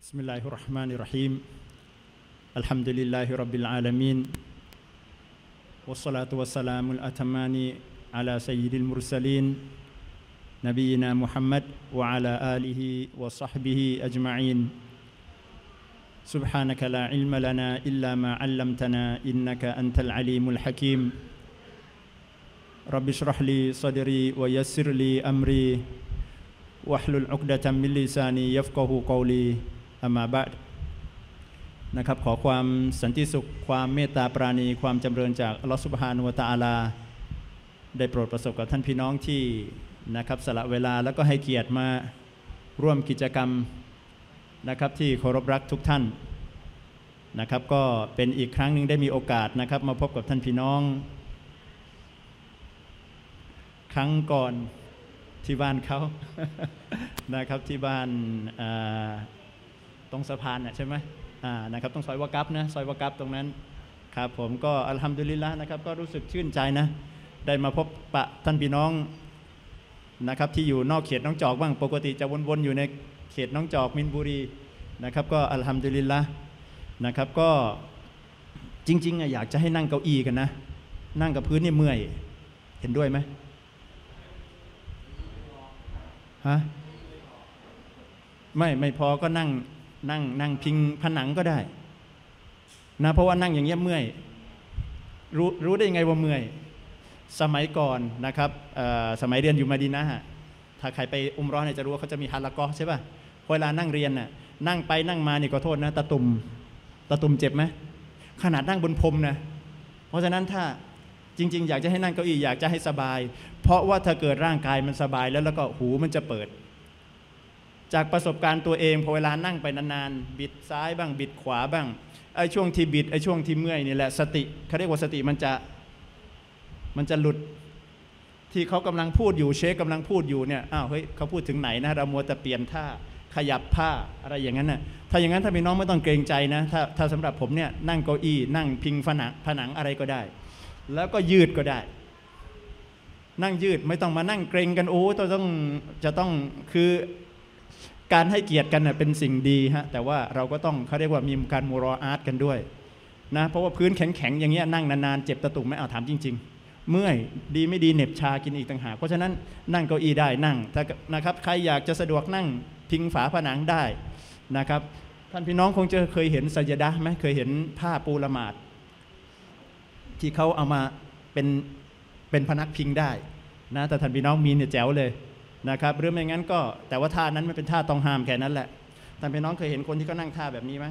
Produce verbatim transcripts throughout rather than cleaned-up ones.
بسم الله الرحمن الرحيم الحمد لله رب العالمين والصلاة والسلام الأتمان على سيد المرسلين نبينا محمد وعلى آله وصحبه أجمعين سبحانك لا علم لنا إلا ما علمتنا إنك أنت العليم الحكيم رب اشرح لي صدري ويسر لي أمري واحلل عقدة من لساني يفقه قولي أما بعدนะครับขอความสันติสุขความเมตตาปราณีความจำเริญจากอัลลอฮฺซุบฮานะฮูวะตะอาลาได้โปรดประสบกับท่านพี่น้องที่นะครับสละเวลาแล้วก็ให้เกียรติมาร่วมกิจกรรมนะครับที่เคารพรักทุกท่านนะครับก็เป็นอีกครั้งหนึ่งได้มีโอกาสนะครับมาพบกับท่านพี่น้องครั้งก่อนที่บ้านเขา นะครับที่บ้านตรงสะพานน่ะใช่ไหมนะครับต้องซอยวะกับนะซอยวะกับตรงนั้นครับผมก็อัลฮัมดุลิลละห์นะครับก็รู้สึกชื่นใจนะได้มาพบปะท่านพี่น้องนะครับที่อยู่นอกเขตน้องจอกบ้างปกติจะวนๆอยู่ในเขตน้องจอกมินบุรีนะครับก็อัลฮัมดุลิลละห์นะครับก็จริงๆอยากจะให้นั่งเก้าอี้กันนะนั่งกับพื้นนี่เมื่อยเห็นด้วยไหมฮะไม่ไม่พอก็นั่งนั่งนั่งพิงผนังก็ได้นะเพราะว่านั่งอย่างเงี้ยเมื่อยรู้รู้ได้ยังไงว่าเมื่อยสมัยก่อนนะครับสมัยเรียนอยู่มะดีนะฮะถ้าใครไปอุมเราะห์เนี่ยจะรู้ว่าเขาจะมีฮาละกอใช่ป่ะเวลานั่งเรียนน่ะนั่งไปนั่งมานี่ขอโทษนะตะตุ่มตะตุ่มเจ็บไหมขนาดนั่งบนพรมนะเพราะฉะนั้นถ้าจริงๆอยากจะให้นั่งเก้าอี้อยากจะให้สบายเพราะว่าถ้าเกิดร่างกายมันสบายแล้วแล้วก็หูมันจะเปิดจากประสบการณ์ตัวเองพอเวลานั่งไปนานๆบิดซ้ายบ้างบิดขวาบ้างไอ้ช่วงที่บิดไอ้ช่วงที่เมื่อยนี่แหละสติเขาเรียกว่าสติมันจะมันจะหลุดที่เขากำลังพูดอยู่เชคกำลังพูดอยู่เนี่ยอ้าวเฮ้ยเขาพูดถึงไหนนะเรามัวแต่เปลี่ยนท่าขยับผ้าอะไรอย่างนั้นน่ะถ้าอย่างนั้นถ้าพี่น้องไม่ต้องเกรงใจนะถ้าถ้าสำหรับผมเนี่ยนั่งเก้าอี้นั่งพิงผนังผนังอะไรก็ได้แล้วก็ยืดก็ได้นั่งยืดไม่ต้องมานั่งเกรงกันโอ้ต้องจะต้องคือการให้เกียรติกันเป็นสิ่งดีฮะแต่ว่าเราก็ต้องเขาเรียกว่ามีการมูรออาตกันด้วยนะเพราะว่าพื้นแข็งๆอย่างเงี้ยนั่งนานๆเจ็บตะตุ่มไม่เอาถามจริงๆเมื่อยดีไม่ดีเหน็บชากินอีกต่างหากเพราะฉะนั้นนั่งเก้าอี้ได้นั่งถ้านะครับใครอยากจะสะดวกนั่งพิงฝาผนังได้นะครับท่านพี่น้องคงจะเคยเห็นสัจดะห์ไหมเคยเห็นผ้าปูละหมาดที่เขาเอามาเป็นเป็นพนักพิงได้นะแต่ท่านพี่น้องมีเนี่ยแจ๋วเลยนะครับหรือไม่งั้นก็แต่ว่าท่านั้นไม่เป็นท่าต้องห้ามแค่นั้นแหละท่านพี่น้องเคยเห็นคนที่เขานั่งท่าแบบนี้ไหม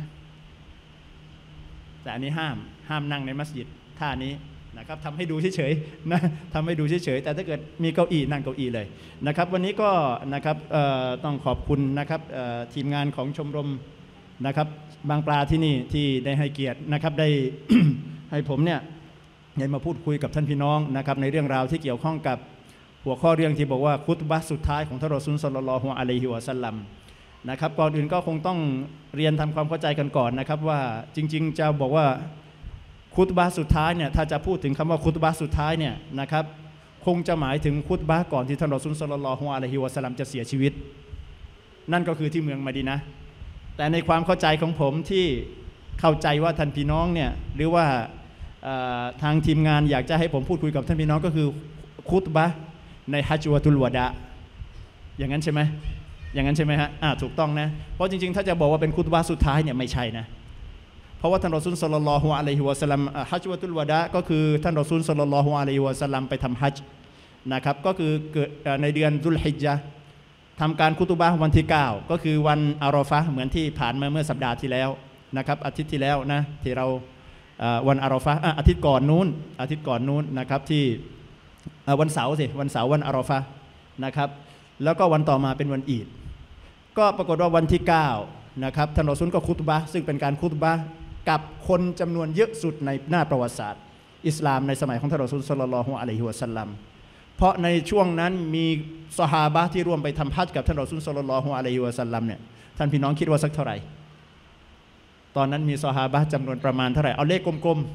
แต่อันนี้ห้ามห้ามนั่งในมัสยิดท่านี้นะครับทำให้ดูเฉยๆนะทำให้ดูเฉยๆแต่ถ้าเกิดมีเก้าอี้นั่งเก้าอี้เลยนะครับวันนี้ก็นะครับต้องขอบคุณนะครับทีมงานของชมรมนะครับบางปลาที่นี่ที่ได้ให้เกียรตินะครับได้ ให้ผมเนี่ยได้มาพูดคุยกับท่านพี่น้องนะครับในเรื่องราวที่เกี่ยวข้องกับหัวข้อเรื่องที่บอกว่าคุตบะห์สุดท้ายของท่านรอซูลศ็อลลัลลอฮุอะลัยฮิวะซัลลัมนะครับก่อนอื่นก็คงต้องเรียนทำความเข้าใจกันก่อนนะครับว่าจริงๆจะบอกว่าคุตบะห์สุดท้ายเนี่ยถ้าจะพูดถึงคำว่าคุตบะห์สุดท้ายเนี่ยนะครับคงจะหมายถึงคุตบะห์ก่อนที่ท่านรอซูลศ็อลลัลลอฮุอะลัยฮิวะซัลลัมจะเสียชีวิตนั่นก็คือที่เมืองมะดีนะห์แต่ในความเข้าใจของผมที่เข้าใจว่าท่านพี่น้องเนี่ยหรือว่าทางทีมงานอยากจะให้ผมพูดคุยกับท่านพี่น้องก็คือคุตบะห์ในฮัจญ์วะตุลวะดะอย่างนั้นใช่ไหมอย่างนั้นใช่ไหมฮะอ่าถูกต้องนะเพราะจริงๆถ้าจะบอกว่าเป็นคุตบะห์สุดท้ายเนี่ยไม่ใช่นะเพราะว่าท่านรอซูลศ็อลลัลลอฮุอะลัยฮิวะซัลลัมฮัจญ์วะตุลวะดะก็คือท่านรอซูลศ็อลลัลลอฮุอะลัยฮิวะซัลลัมไปทำฮัจญ์นะครับก็คือเกิดในเดือนซุลฮิจญะห์ทำการคุตบะห์วันที่เก้าก็คือวันอาราฟะห์เหมือนที่ผ่านมาเมื่อสัปดาห์ที่แล้วนะครับอาทิตย์ที่แล้วนะที่เราวันอาราฟะห์อาทิตย์ก่อนนู้นอาทิตย์ก่อนนู้นนะครับที่วันเสาร์สิวันเสาร์วันอาราฟะห์นะครับแล้วก็วันต่อมาเป็นวันอีดก็ปรากฏว่าวันที่เก้านะครับท่านรอซูลก็คุตบะห์ซึ่งเป็นการคุตบะห์กับคนจำนวนเยอะสุดในหน้าประวัติศาสตร์อิสลามในสมัยของท่านรอซูลศ็อลลัลลอฮุอะลัยฮิวะซัลลัมเพราะในช่วงนั้นมีซอฮาบะห์ที่ร่วมไปทำฮัจญ์กับท่านรอซูลศ็อลลัลลอฮุอะลัยฮิวะซัลลัมเนี่ยท่านพี่น้องคิดว่าสักเท่าไหร่ตอนนั้นมีซอฮาบะห์จำนวนประมาณเท่าไหร่เอาเลขกลม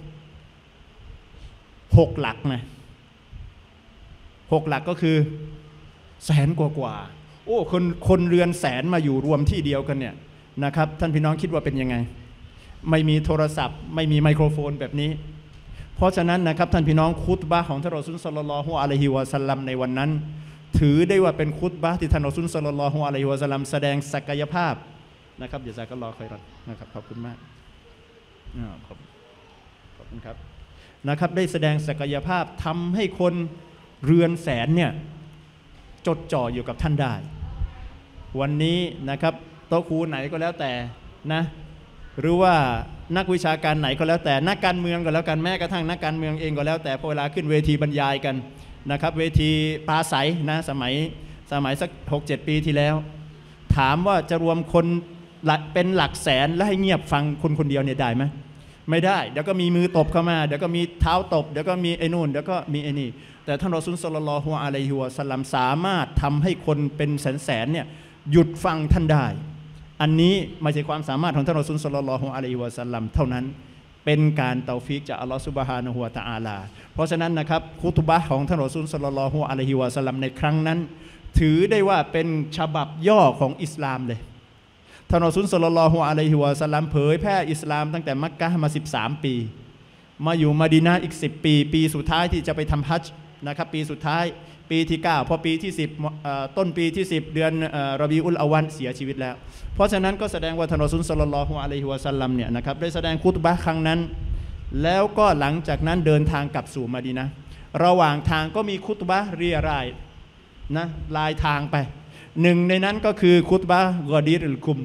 ๆหกหลักนะหกหลักก็คือแสนกว่ากว่าโอ้คนคนเรือนแสนมาอยู่รวมที่เดียวกันเนี่ยนะครับท่านพี่น้องคิดว่าเป็นยังไงไม่มีโทรศัพท์ไม่มีไมโครโฟนแบบนี้เพราะฉะนั้นนะครับท่านพี่น้องคุตบะห์ของท่านรอซูลศ็อลลัลลอฮุอะลัยฮิวะซัลลัมในวันนั้นถือได้ว่าเป็นคุตบะห์ที่ท่านรอซูลศ็อลลัลลอฮุอะลัยฮิวะซัลลัมแสดงศักยภาพนะครับอย่าซากัลลอฮุค็อยรอนนะครับขอบคุณมากขอบขอบคุณครับนะครับได้แสดงศักยภาพทำให้คนเรือนแสนเนี่ยจดจ่ออยู่กับท่านได้วันนี้นะครับโต๊ะครูไหนก็แล้วแต่นะหรือว่านักวิชาการไหนก็แล้วแต่นักการเมืองก็แล้วกันแม้กระทั่งนักการเมืองเองก็แล้วแต่พอเวลาขึ้นเวทีบรรยายกันนะครับเวทีปราศัยนะสมัยสมัยสัก หกเจ็ด ปีที่แล้วถามว่าจะรวมคนเป็นหลักแสนและให้เงียบฟังคนคนเดียวเนี่ยได้ไหมไม่ได้เดี๋ยวก็มีมือตบเข้ามาเดี๋ยวก็มีเท้าตบเดี๋ยวก็มีไอ้นู่นเดี๋ยวก็มีไอ้นี่แต่ท่านรอซูลศ็อลลัลลอฮุอะลัยฮิวะซัลลัมสามารถทำให้คนเป็นแสนๆเนี่ยหยุดฟังท่านได้อันนี้ไม่ใช่ความสามารถของท่านรอซูลศ็อลลัลลอฮุอะลัยฮิวะซัลลัมเท่านั้นเป็นการเตาฟีกจากอัลลอฮฺซุบฮานะฮูวะตะอาลาเพราะฉะนั้นนะครับคุตุบะห์ของท่านรอซูลศ็อลลัลลอฮุอะลัยฮิวะซัลลัมในครั้งนั้นถือได้ว่าเป็นฉบับย่อของอิสลามเลยท่านรอซูลศ็อลลัลลอฮุอะลัยฮิวะซัลลัมเผยแพร่อิสลามตั้งแต่มักกะฮ์มาสิบสามปีมาอยู่มะดีนะห์อีกสิบปีปีสุดท้ายที่จะไปทำฮัจญ์นะครับปีสุดท้ายปีที่เก้าพอปีที่สิบต้นปีที่สิบเดือนรอบีอุลอาวัลเสียชีวิตแล้วเพราะฉะนั้นก็แสดงว่าท่านรอซูลศ็อลลัลลอฮุอะลัยฮิวะซัลลัมเนี่ยนะครับได้แสดงคุตบะห์ครั้งนั้นแล้วก็หลังจากนั้นเดินทางกลับสู่มะดีนะห์ระหว่างทางก็มีคุตบะห์เรียรายนะลายทางไปหนึ่งในนั้นก็คือคุตบะห์กอดีรุลกุม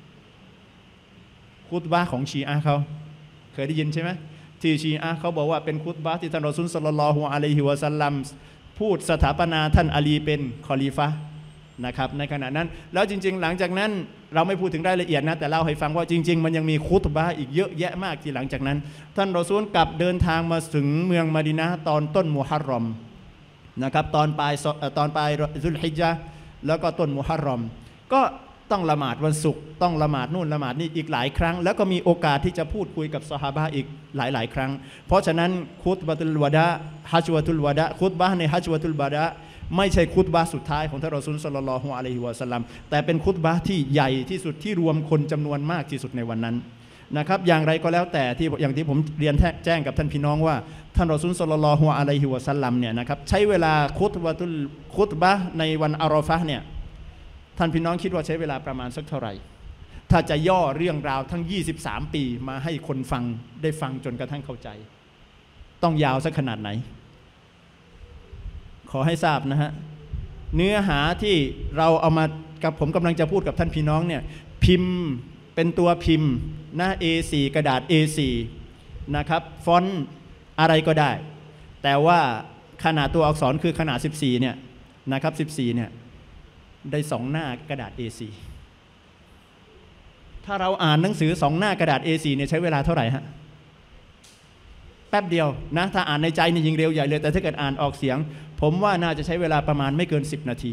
คุตบะห์ของชีอะห์เขาเคยได้ยินใช่ไหมที่ชีอะห์เขาบอกว่าเป็นคุตบะห์ที่ท่านรอซูลศ็อลลัลลอฮุอะลัยฮิวะซัลลัมพูดสถาปนาท่านอาลีเป็นคอลีฟะห์นะครับในขณะนั้นแล้วจริงๆหลังจากนั้นเราไม่พูดถึงรายละเอียดนะแต่เล่าให้ฟังว่าจริงๆมันยังมีคุตบะห์อีกเยอะแยะมากที่หลังจากนั้นท่านรอซูลกลับเดินทางมาถึงเมืองมะดีนะห์ตอนต้นมุฮัรรอมนะครับตอนปลายตอนปลายซุลฮิจญะห์แล้วก็ต้นมุฮัรรอมก็ต้องละหมาดวันศุกร์ต้องละหมาดนู่นละหมาดนี่อีกหลายครั้งแล้วก็มีโอกาสที่จะพูดคุยกับซอฮาบะห์อีกหลายๆครั้งเพราะฉะนั้นคุตบะตุลวะดะฮัจญ์วะตุลวะดะคุตบะห์ในฮัจญ์วะตุลวะดะไม่ใช่คุตบะห์สุดท้ายของท่านรอซูลศ็อลลัลลอฮุอะลัยฮิวะซัลลัมแต่เป็นคุตบะห์ที่ใหญ่ที่สุดที่รวมคนจำนวนมากที่สุดในวันนั้นนะครับอย่างไรก็แล้วแต่ที่อย่างที่ผมเรียนแจ้งกับท่านพี่น้องว่าท่านรอซูลศ็อลลัลลอฮุอะลัยฮิวะซัลลัมเนี่ยนะครับใช้เวลาคุตบะตุลคุตบะห์ในวันอาราฟะห์เนี่ยท่านพี่น้องคิดว่าใช้เวลาประมาณสักเท่าไหร่ถ้าจะย่อเรื่องราวทั้งยี่สิบสามปีมาให้คนฟังได้ฟังจนกระทั่งเข้าใจต้องยาวสักขนาดไหนขอให้ทราบนะฮะเนื้อหาที่เราเอามากับผมกำลังจะพูดกับท่านพี่น้องเนี่ยพิมพ์เป็นตัวพิมพ์หน้า เอ โฟร์ กระดาษ เอ โฟร์ นะครับฟอนต์อะไรก็ได้แต่ว่าขนาดตัวอักษรคือขนาดสิบสี่เนี่ยนะครับสิบสี่เนี่ยได้สองหน้ากระดาษ เอ โฟร์ ถ้าเราอ่านหนังสือสองหน้ากระดาษ เอ โฟร์ เนี่ยใช้เวลาเท่าไหร่ฮะแป๊บเดียวนะถ้าอ่านในใจนี่ยิงเร็วใหญ่เลยแต่ถ้าเกิดอ่านออกเสียงผมว่าน่าจะใช้เวลาประมาณไม่เกินสิบนาที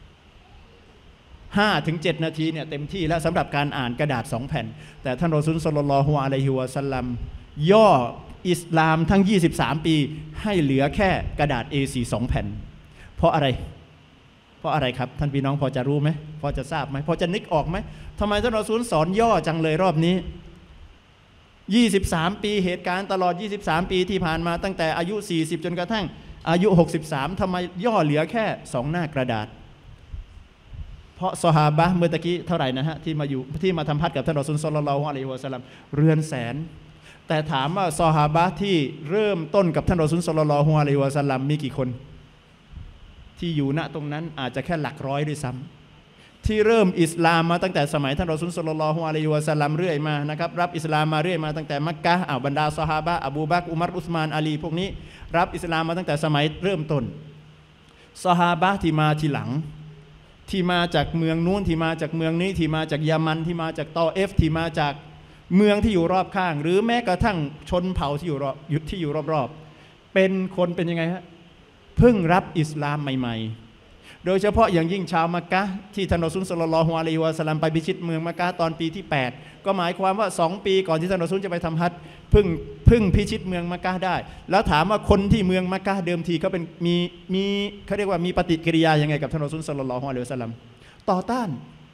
ห้าถึงเจ็ด นาทีเนี่ยเต็มที่แล้วสำหรับการอ่านกระดาษสองแผ่นแต่ท่านรอซูลศ็อลลัลลอฮุอะลัยฮิวะซัลลัมย่ออิสลามทั้งยี่สิบสามปีให้เหลือแค่กระดาษ เอ โฟร์ สองแผ่นเพราะอะไรเพราะอะไรครับท่านพี่น้องพอจะรู้ไหมพอจะทราบไหมพอจะนึกออกไหมทำไมท่านรอซูลสอนย่อจังเลยรอบนี้ยี่สิบสามปีเหตุการณ์ตลอดยี่สิบสามปีที่ผ่านมาตั้งแต่อายุสี่สิบจนกระทั่งอายุหกสิบสามทำไมย่อเหลือแค่สองหน้ากระดาษเพราะซอฮาบะห์เมื่อตะกี้เท่าไหร่นะฮะที่มาอยู่ที่มาทำฮัจญ์กับท่านรอซูลศ็อลลัลลอฮุอะลัยฮิวะซัลลัมเรือนแสนแต่ถามว่าซอฮาบะห์ที่เริ่มต้นกับท่านรอซูลศ็อลลัลลอฮุอะลัยฮิวะซัลลัมมีกี่คนที่อยู่ณตรงนั้นอาจจะแค่หลักร้อยด้วยซ้ำที่เริ่มอิสลามมาตั้งแต่สมัยท่านรอซูลศ็อลลัลลอฮุอะลัยฮิวะซัลลัมเรื่อยมานะครับรับอิสลามมาเรื่อยมาตั้งแต่มักกะฮ์อ่าวบรรดาซอฮาบะห์อบูบักรอุมัรอุสมานอาลีพวกนี้รับอิสลามมาตั้งแต่สมัยเริ่มต้นซอฮาบะห์ที่มาทีหลังที่มาจากเมืองนู้นที่มาจากเมืองนี้ที่มาจากยามันที่มาจากตอเอฟที่มาจากเมืองที่อยู่รอบข้างหรือแม้กระทั่งชนเผ่าที่อยู่รอบที่อยู่รอบๆเป็นคนเป็นยังไงฮะเพิ่งรับอิสลามใหม่ๆโดยเฉพาะอย่างยิ่งชาวมักกะฮ์ที่ท่านรอซูลศ็อลลัลลอฮุอะลัยฮิวะซัลลัมไปพิชิตเมืองมักกะฮ์ตอนปีที่แปดก็หมายความว่าสองปีก่อนที่ท่านรอซูลจะไปทำฮัจญ์เพิ่งเพิ่งพิชิตเมืองมักกะฮ์ได้แล้วถามว่าคนที่เมืองมักกะฮ์เดิมทีเขาเป็นมีมีเขาเรียกว่ามีปฏิกิริยายังไงกับท่านรอซูลศ็อลลัลลอฮุอะลัยฮิวะซัลลัมต่อต้าน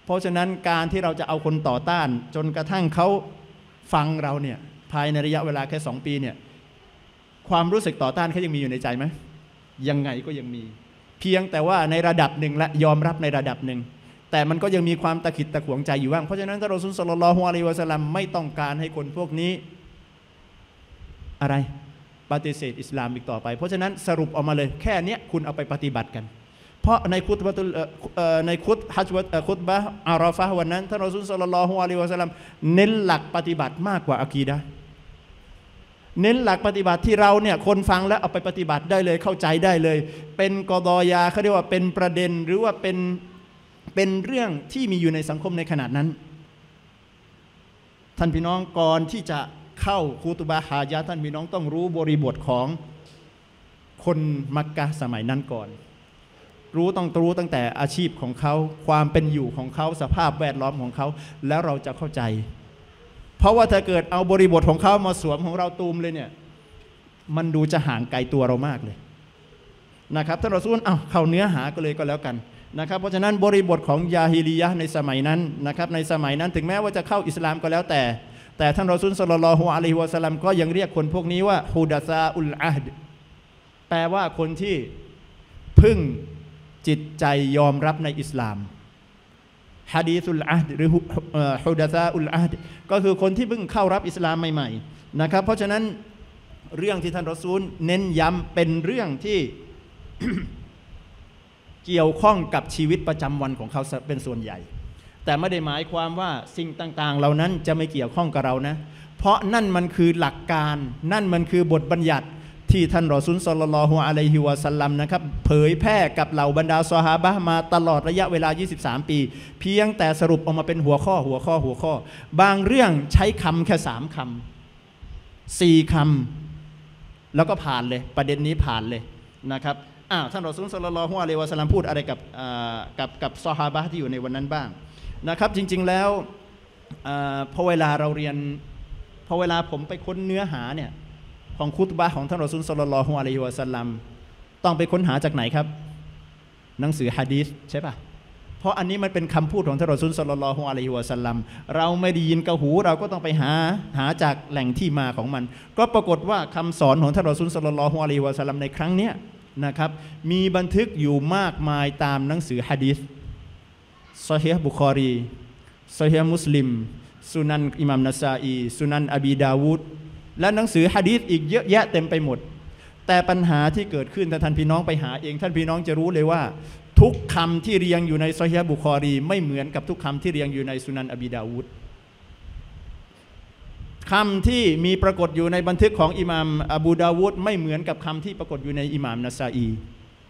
เพราะฉะนั้นการที่เราจะเอาคนต่อต้านจนกระทั่งเขาฟังเราเนี่ยภายในระยะเวลาแค่สองปีเนี่ยความรู้สึกต่อต้านเขายังมีอยู่ในใจไหมยังไงก็ยังมีเพียงแต่ว่าในระดับหนึ่งและยอมรับในระดับหนึ่งแต่มันก็ยังมีความตะขิดตะขวงใจอยู่บ้างเพราะฉะนั้นท่านรอซูล ศ็อลลัลลอฮุอะลัยฮิวะซัลลัมไม่ต้องการให้คนพวกนี้อะไรปฏิเสธอิสลามอีกต่อไปเพราะฉะนั้นสรุปออกมาเลยแค่นี้คุณเอาไปปฏิบัติกันเพราะในคุตบะตุลในคุตฮัจญ์คุตบะห์อาราฟะห์วันนั้นท่านรอซูล ศ็อลลัลลอฮุอะลัยฮิวะซัลลัมเน้นหลักปฏิบัติมากกว่าอะกีดะห์เน้นหลักปฏิบัติที่เราเนี่ยคนฟังแล้วเอาไปปฏิบัติได้เลยเข้าใจได้เลยเป็นกอฎอยาเขาเรียกว่าเป็นประเด็นหรือว่าเป็นเป็นเรื่องที่มีอยู่ในสังคมในขณะนั้นท่านพี่น้องก่อนที่จะเข้าคุตุบะฮาญะห์ท่านพี่น้องต้องรู้บริบทของคนมักกะฮ์สมัยนั้นก่อนรู้ต้องรู้ตั้งแต่อาชีพของเขาความเป็นอยู่ของเขาสภาพแวดล้อมของเขาแล้วเราจะเข้าใจเพราะว่าถ้าเกิดเอาบริบทของเขามาสวมของเราตูมเลยเนี่ยมันดูจะห่างไกลตัวเรามากเลยนะครับท่านรอซูลเอาเข้าเนื้อหาก็เลยก็แล้วกันนะครับเพราะฉะนั้นบริบทของยาฮิลียะห์ในสมัยนั้นนะครับในสมัยนั้นถึงแม้ว่าจะเข้าอิสลามก็แล้วแต่แต่ท่านรอซูล ศ็อลลัลลอฮุอะลัยฮิวะซัลลัมก็ยังเรียกคนพวกนี้ว่าฮุดะซาอุลอะฮ์ดแปลว่าคนที่พึ่งจิตใจยอมรับในอิสลามฮะดีซุลอะฮ์ดหรือฮุดะซาอุลอะฮ์ดก็คือคนที่เพิ่งเข้ารับอิสลามใหม่ๆนะครับเพราะฉะนั้นเรื่องที่ท่านรอซูลเน้นย้ำเป็นเรื่องที่ เกี่ยวข้องกับชีวิตประจำวันของเขาเป็นส่วนใหญ่แต่ไม่ได้หมายความว่าสิ่งต่างๆเหล่านั้นจะไม่เกี่ยวข้องกับเรานะเพราะนั่นมันคือหลักการนั่นมันคือบทบัญญัติที่ท่านรอซูล ศ็อลลัลลอฮุอะลัยฮิวะซัลลัมนะครับเผยแพร่กับเหล่าบรรดาซอฮาบะห์มาตลอดระยะเวลายี่สิบสามปีเพียงแต่สรุปออกมาเป็นหัวข้อหัวข้อหัวข้อบางเรื่องใช้คำแค่สามคำสี่คำแล้วก็ผ่านเลยประเด็นนี้ผ่านเลยนะครับอ้าวท่านรอซูล ศ็อลลัลลอฮุอะลัยฮิวะซัลลัมพูดอะไรกับกับกับซอฮาบะห์ที่อยู่ในวันนั้นบ้างนะครับจริงๆแล้วพอเวลาเราเรียนพอเวลาผมไปค้นเนื้อหาเนี่ยของคุตบะห์ของท่านรอซูล ศ็อลลัลลอฮุอะลัยฮิวะซัลลัมต้องไปค้นหาจากไหนครับหนังสือหะดีษใช่ป่ะเพราะอันนี้มันเป็นคำพูดของท่านรอซูล ศ็อลลัลลอฮุอะลัยฮิวะซัลลัมเราไม่ได้ยินกับหูเราก็ต้องไปหาหาจากแหล่งที่มาของมันก็ปรากฏว่าคำสอนของท่านรอซูล ศ็อลลัลลอฮุอะลัยฮิวะซัลลัมในครั้งนี้นะครับมีบันทึกอยู่มากมายตามหนังสือหะดีษซอฮีฮ์บุคอรีซอฮีฮ์มุสลิมสุนันอิหม่ามนะซาอีสุนันอบีดาวูดและหนังสือหะดีษอีกเยอะแยะเต็มไปหมดแต่ปัญหาที่เกิดขึ้นถ้าท่านพี่น้องไปหาเองท่านพี่น้องจะรู้เลยว่าทุกคำที่เรียงอยู่ในซอฮีฮ์บุคอรีไม่เหมือนกับทุกคำที่เรียงอยู่ในสุนันอบีดาวูดคำที่มีปรากฏอยู่ในบันทึกของอิหม่ามอบูดาวูดไม่เหมือนกับคำที่ปรากฏอยู่ในอิหม่ามนะซาอี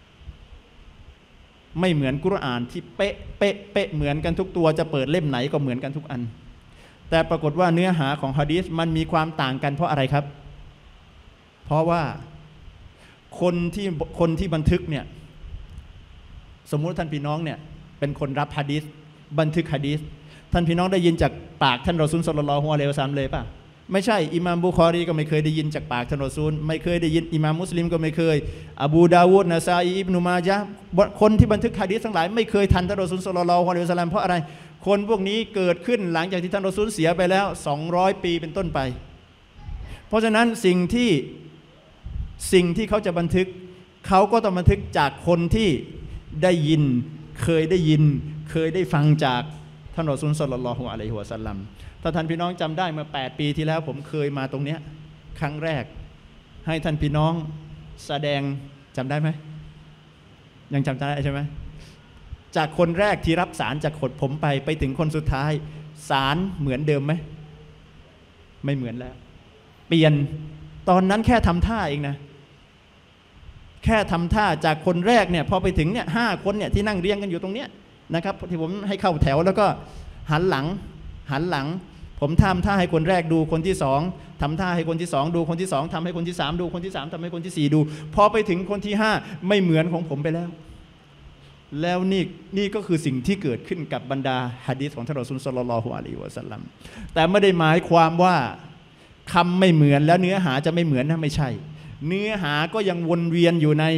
ไม่เหมือนกุรอานที่เป๊ะเป๊ะเป๊ะเหมือนกันทุกตัวจะเปิดเล่มไหนก็เหมือนกันทุกอันแต่ปรากฏว่าเนื้อหาของหะดีษมันมีความต่างกันเพราะอะไรครับเพราะว่าคนที่คนที่บันทึกเนี่ยสมมุติท่านพี่น้องเนี่ยเป็นคนรับหะดีษบันทึกหะดีษท่านพี่น้องได้ยินจากปากท่านรอซูล ศ็อลลัลลอฮุอะลัยฮิวะซัลลัมเลยป่ะไม่ใช่อิหม่ามบุคอรีก็ไม่เคยได้ยินจากปากท่านรอซูลไม่เคยได้ยินอิหม่ามมุสลิมก็ไม่เคยอบูดาวูดนะซาอีอิบนุมาญะห์คนที่บันทึกหะดีษทั้งหลายไม่เคยทันท่านรอซูล ศ็อลลัลลอฮุอะลัยฮิวะซัลลัมเพราะอะไรคนพวกนี้เกิดขึ้นหลังจากที่ท่านรอซูลเสียไปแล้วสองร้อยปีเป็นต้นไปเพราะฉะนั้นสิ่งที่สิ่งที่เขาจะบันทึกเขาก็ต้องบันทึกจากคนที่ได้ยินเคยได้ยินเคยได้ฟังจากท่านรอซูล ศ็อลลัลลอฮุอะลัยฮิวะซัลลัมถ้าท่านพี่น้องจำได้เมื่อแปดปีที่แล้วผมเคยมาตรงเนี้ยครั้งแรกให้ท่านพี่น้องแสดงจำได้ไหมยังจำได้ใช่ไหมจากคนแรกที่รับสารจากขดผมไปไปถึงคนสุดท้ายสารเหมือนเดิมไหมไม่เหมือนแล้วเปลี่ยนตอนนั้นแค่ทำท่าเองนะแค่ทำท่าจากคนแรกเนี่ยพอไปถึงเนี่ยห้าคนเนี่ยที่นั่งเรียงกันอยู่ตรงเนี้ยนะครับที่ผมให้เข้าแถวแล้วก็หันหลังหันหลังผมทำท่าให้คนแรกดูคนที่สองทำท่าให้คนที่สองดูคนที่สองทำให้คนที่สามดูคนที่สามทำให้คนที่สี่ดูพอไปถึงคนที่ห้าไม่เหมือนของผมไปแล้วแล้วนี่นี่ก็คือสิ่งที่เกิดขึ้นกับบรรดาหะดีษของท่านรอซูล ศ็อลลัลลอฮุอะลัยฮิวะซัลลัมแต่ไม่ได้หมายความว่าคำไม่เหมือนแล้วเนื้อหาจะไม่เหมือนนะไม่ใช่เนื้อหาก็ยังวนเวียนอยู่ใน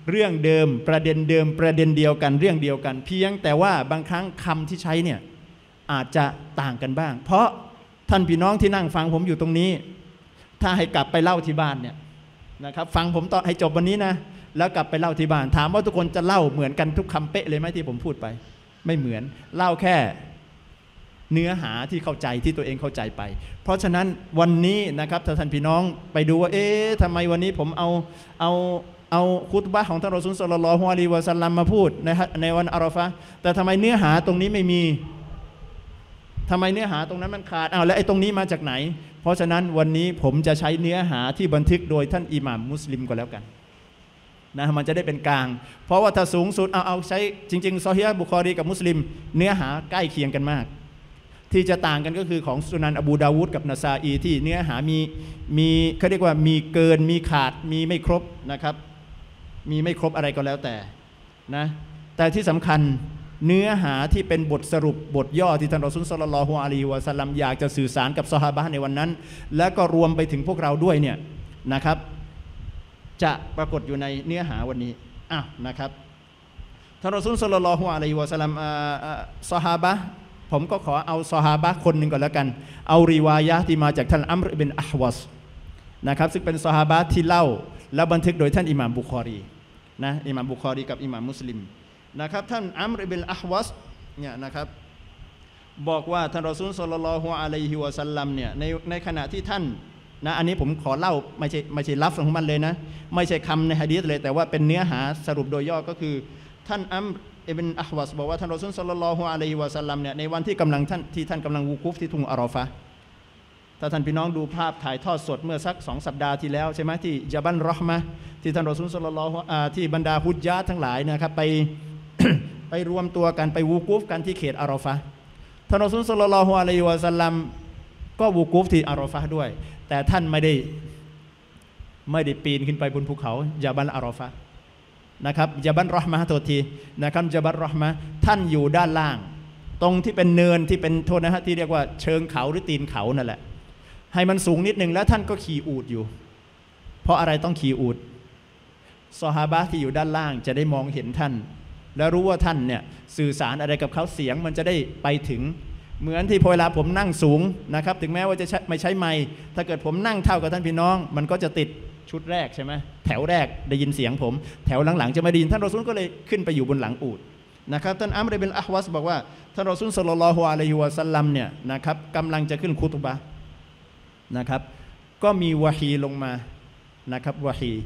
เรื่องเดิมประเด็นเดิมประเด็นเดียวกันเรื่องเดียวกันเพียงแต่ว่าบางครั้งคำที่ใช้เนี่ยอาจจะต่างกันบ้างเพราะท่านพี่น้องที่นั่งฟังผมอยู่ตรงนี้ถ้าให้กลับไปเล่าที่บ้านเนี่ยนะครับฟังผมต่อให้จบวันนี้นะแล้วกลับไปเล่าที่บ้านถามว่าทุกคนจะเล่าเหมือนกันทุกคำเป๊ะเลยไหมที่ผมพูดไปไม่เหมือนเล่าแค่เนื้อหาที่เข้าใจที่ตัวเองเข้าใจไปเพราะฉะนั้นวันนี้นะครับถ้าท่านพี่น้องไปดูว่าเอ๊ะทำไมวันนี้ผมเอาเอาเอาคุตบะห์ของท่านรอซูลศ็อลลัลลอฮุอะลัยฮิวะซัลลัมมาพูดในในวันอาราฟะห์แต่ทำไมเนื้อหาตรงนี้ไม่มีทำไมเนื้อหาตรงนั้นมันขาดอ้าวแล้วไอ้ตรงนี้มาจากไหนเพราะฉะนั้นวันนี้ผมจะใช้เนื้อหาที่บันทึกโดยท่านอิหม่ามมุสลิมก็แล้วกันนะมันจะได้เป็นกลางเพราะว่าถ้าสูงสุดเอาเอาใช้จริงๆซอฮีฮ์บุคอรีกับมุสลิมเนื้อหาใกล้เคียงกันมากที่จะต่างกันก็คือของสุนันอบูดาวูดกับนาซาอีที่เนื้อหามีมีเขาเรียกว่ามีเกินมีขาดมีไม่ครบนะครับมีไม่ครบอะไรก็แล้วแต่นะแต่ที่สำคัญเนื้อหาที่เป็นบทสรุปบทย่อที่ท่านรอซูลศ็อลลัลลอฮุอะลัยฮิวะซัลลัมอยากจะสื่อสารกับซอฮาบะห์ในวันนั้นและก็รวมไปถึงพวกเราด้วยเนี่ยนะครับจะปรากฏอยู่ในเนื้อหาวันนี้อ้าวนะครับท่านรอซูลศ็อลลัลลอฮุอะลัยฮิวะซัลลัมซอฮาบะห์ผมก็ขอเอาซอฮาบะห์คนหนึ่งก่อนแล้วกันเอาริวายะห์ที่มาจากท่านอัมรบินอะฮ์วัซนะครับซึ่งเป็นซอฮาบะห์ที่เล่าและบันทึกโดยท่านอิหม่ามบุคอรีนะอิหม่ามบุคอรีกับอิหม่ามมุสลิมนะครับท่านอัมรบินอะฮ์วัซเนี่ยนะครับบอกว่าท่านรอซูลศ็อลลัลลอฮุอะลัยฮิวะซัลลัมเนี่ยในในขณะที่ท่านนะอันนี้ผมขอเล่าไม่ใช่ไม่ใช่ลัฟซ์ของมันเลยนะไม่ใช่คำในหะดีษเลยแต่ว่าเป็นเนื้อหาสรุปโดยย่อก็คือท่านอัมรอิบนอะฮ์วัซบอกว่าท่านรอซูลศ็อลลัลลอฮุอะลัยฮิวะซัลลัมเนี่ยในวันที่กำลังท่านที่ท่านกำลังวูกูฟที่ทุ่งอาราฟะห์ถ้าท่านพี่น้องดูภาพถ่ายทอดสดเมื่อสักสองสัปดาห์ที่แล้วใช่ไหมที่ญะบัลเราะห์มะห์ที่ท่านรอซูลศ็อลลัลลอฮุอ่าที่บรรดาฮุจญาตทั้งหลายนะครับไป ไปรวมตัวกันไปวูกูฟกันที่เขตอาราฟะห์ท่านรอซูลศ็อลลัลลอฮุอะลัยฮิวะซัลลัมก็วูกูฟที่อาราฟะห์ด้วยแต่ท่านไม่ได้ไม่ได้ปีนขึ้นไปบนภูเขาญะบัลอาราฟะห์นะครับญะบัลเราะห์มะห์โทษทีนะครับญะบัลเราะห์มะห์ท่านอยู่ด้านล่างตรงที่เป็นเนินที่เป็นโทษนะฮะที่เรียกว่าเชิงเขาหรือตีนเขานั่นแหละให้มันสูงนิดหนึ่งแล้วท่านก็ขี่อูฐอยู่เพราะอะไรต้องขี่อูฐซอฮาบะห์ที่อยู่ด้านล่างจะได้มองเห็นท่านแล้วรู้ว่าท่านเนี่ยสื่อสารอะไรกับเขาเสียงมันจะได้ไปถึงเหมือนที่พอเวลาผมนั่งสูงนะครับถึงแม้ว่าจะไม่ใช้ไมค์ถ้าเกิดผมนั่งเท่ากับท่านพี่น้องมันก็จะติดชุดแรกใช่ไหมแถวแรกได้ยินเสียงผมแถวหลังๆจะไม่ได้ยินท่านรอซูลก็เลยขึ้นไปอยู่บนหลังอูฐนะครับท่านอัมรบินอะฮ์วัซบอกว่าท่านรอซูลศ็อลลัลลอฮุอะลัยฮิวะซัลลัมเนี่ยนะครับกำลังจะขึ้นคุตบะห์นะครับก็มีวะฮีลงมานะครับวะฮี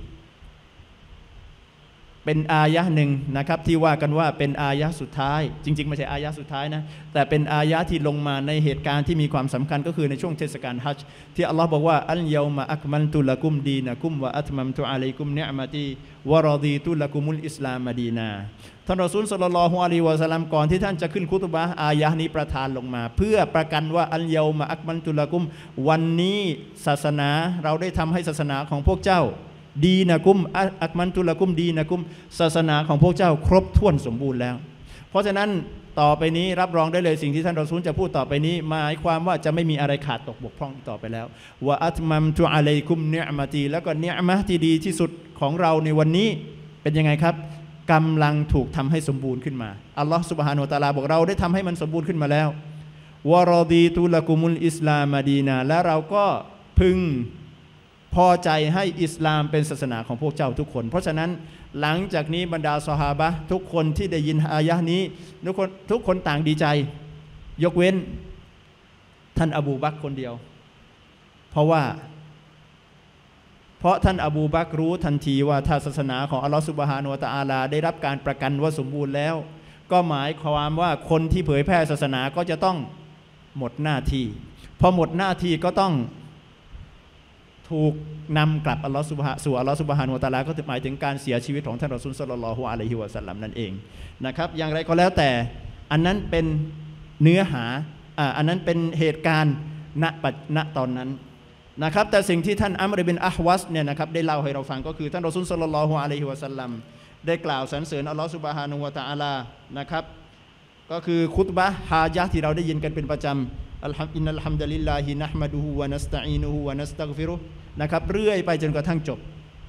เป็นอายะห์หนึ่งนะครับที่ว่ากันว่าเป็นอายะห์สุดท้ายจริงๆไม่ใช่อายะห์สุดท้ายนะแต่เป็นอายะห์ที่ลงมาในเหตุการณ์ที่มีความสำคัญก็คือในช่วงเทศกาลฮัจญ์ที่อัลลอฮ์บอกว่าอัลยอมะอักมัลตุละกุมดีนะกุมวะอัตมัมตุอะลัยกุมนิอ์มะตีวะรอฎีตุละกุมุลอิสลามดีนาท่านรอซูลศ็อลลัลลอฮุอะลัยฮิวะซัลลัมก่อนที่ท่านจะขึ้นคุตบะห์อายะห์นี้ประทานลงมาเพื่อประกันว่าอัลยอมะอักมัลตุละกุมวันนี้ศาสนาเราได้ทำให้ศาสนาของพวกเจ้าดีนะกุมอักมันตุละกุมดีนะกุมศาสนาของพวกเจ้าครบถ้วนสมบูรณ์แล้วเพราะฉะนั้นต่อไปนี้รับรองได้เลยสิ่งที่ท่านรอซูลจะพูดต่อไปนี้หมายความว่าจะไม่มีอะไรขาดตกบกพร่องต่อไปแล้ววะอัตมัมตุอะลัยกุมนิอ์มะตีแล้วก็นิอ์มะห์ที่ดีที่สุดของเราในวันนี้เป็นยังไงครับกำลังถูกทำให้สมบูรณ์ขึ้นมาอัลลอฮฺซุบฮานะฮูวะตะอาลาบอกเราได้ทำให้มันสมบูรณ์ขึ้นมาแล้ววะรอฎีตุละกุมุลอิสลามดีนาและเราก็พึงพอใจให้อิสลามเป็นศาสนาของพวกเจ้าทุกคนเพราะฉะนั้นหลังจากนี้บรรดาซอฮาบะห์ทุกคนที่ได้ยินอายะห์นี้ทุกคนทุกคนต่างดีใจยกเว้นท่านอบูบักรคนเดียวเพราะว่าเพราะท่านอบูบักรรู้ทันทีว่าถ้าศาสนาของอัลลอฮฺซุบฮานะฮูวะตะอาลาได้รับการประกันว่าสมบูรณ์แล้วก็หมายความว่าคนที่เผยแพร่ศาสนาก็จะต้องหมดหน้าที่พอหมดหน้าที่ก็ต้องถูกนำกลับอัลลอฮฺซุบฮาสู่อัลลอฮฺซุบฮานะฮูวะตะอาลาก็หมายถึงการเสียชีวิตของท่านรอซูลศ็อลลัลลอฮุอะลัยฮิวะซัลลัมนั่นเองนะครับอย่างไรก็แล้วแต่อันนั้นเป็นเนื้อหาอ่าอันนั้นเป็นเหตุการณ์ณปัจณตอนนั้นนะครับแต่สิ่งที่ท่านอัมรบินอะฮ์วัซเนี่ยนะครับได้เล่าให้เราฟังก็คือท่านรอซูลศ็อลลัลลอฮุอะลัยฮิวะซัลลัมได้กล่าวสรรเสริญอัลลอฮฺซุบฮานะฮูวะตะอาลานะครับก็คือคุตบะห์ฮาญะห์ที่เราได้ยินกันเป็นประจำอัลฮัมอินนัลฮัมดุลิลลาฮินะห์มะดุฮูวะนัสตะอีนุฮูวะนัสตัฆฟิรุนะครับเรื่อยไปจนกระทั่งจบ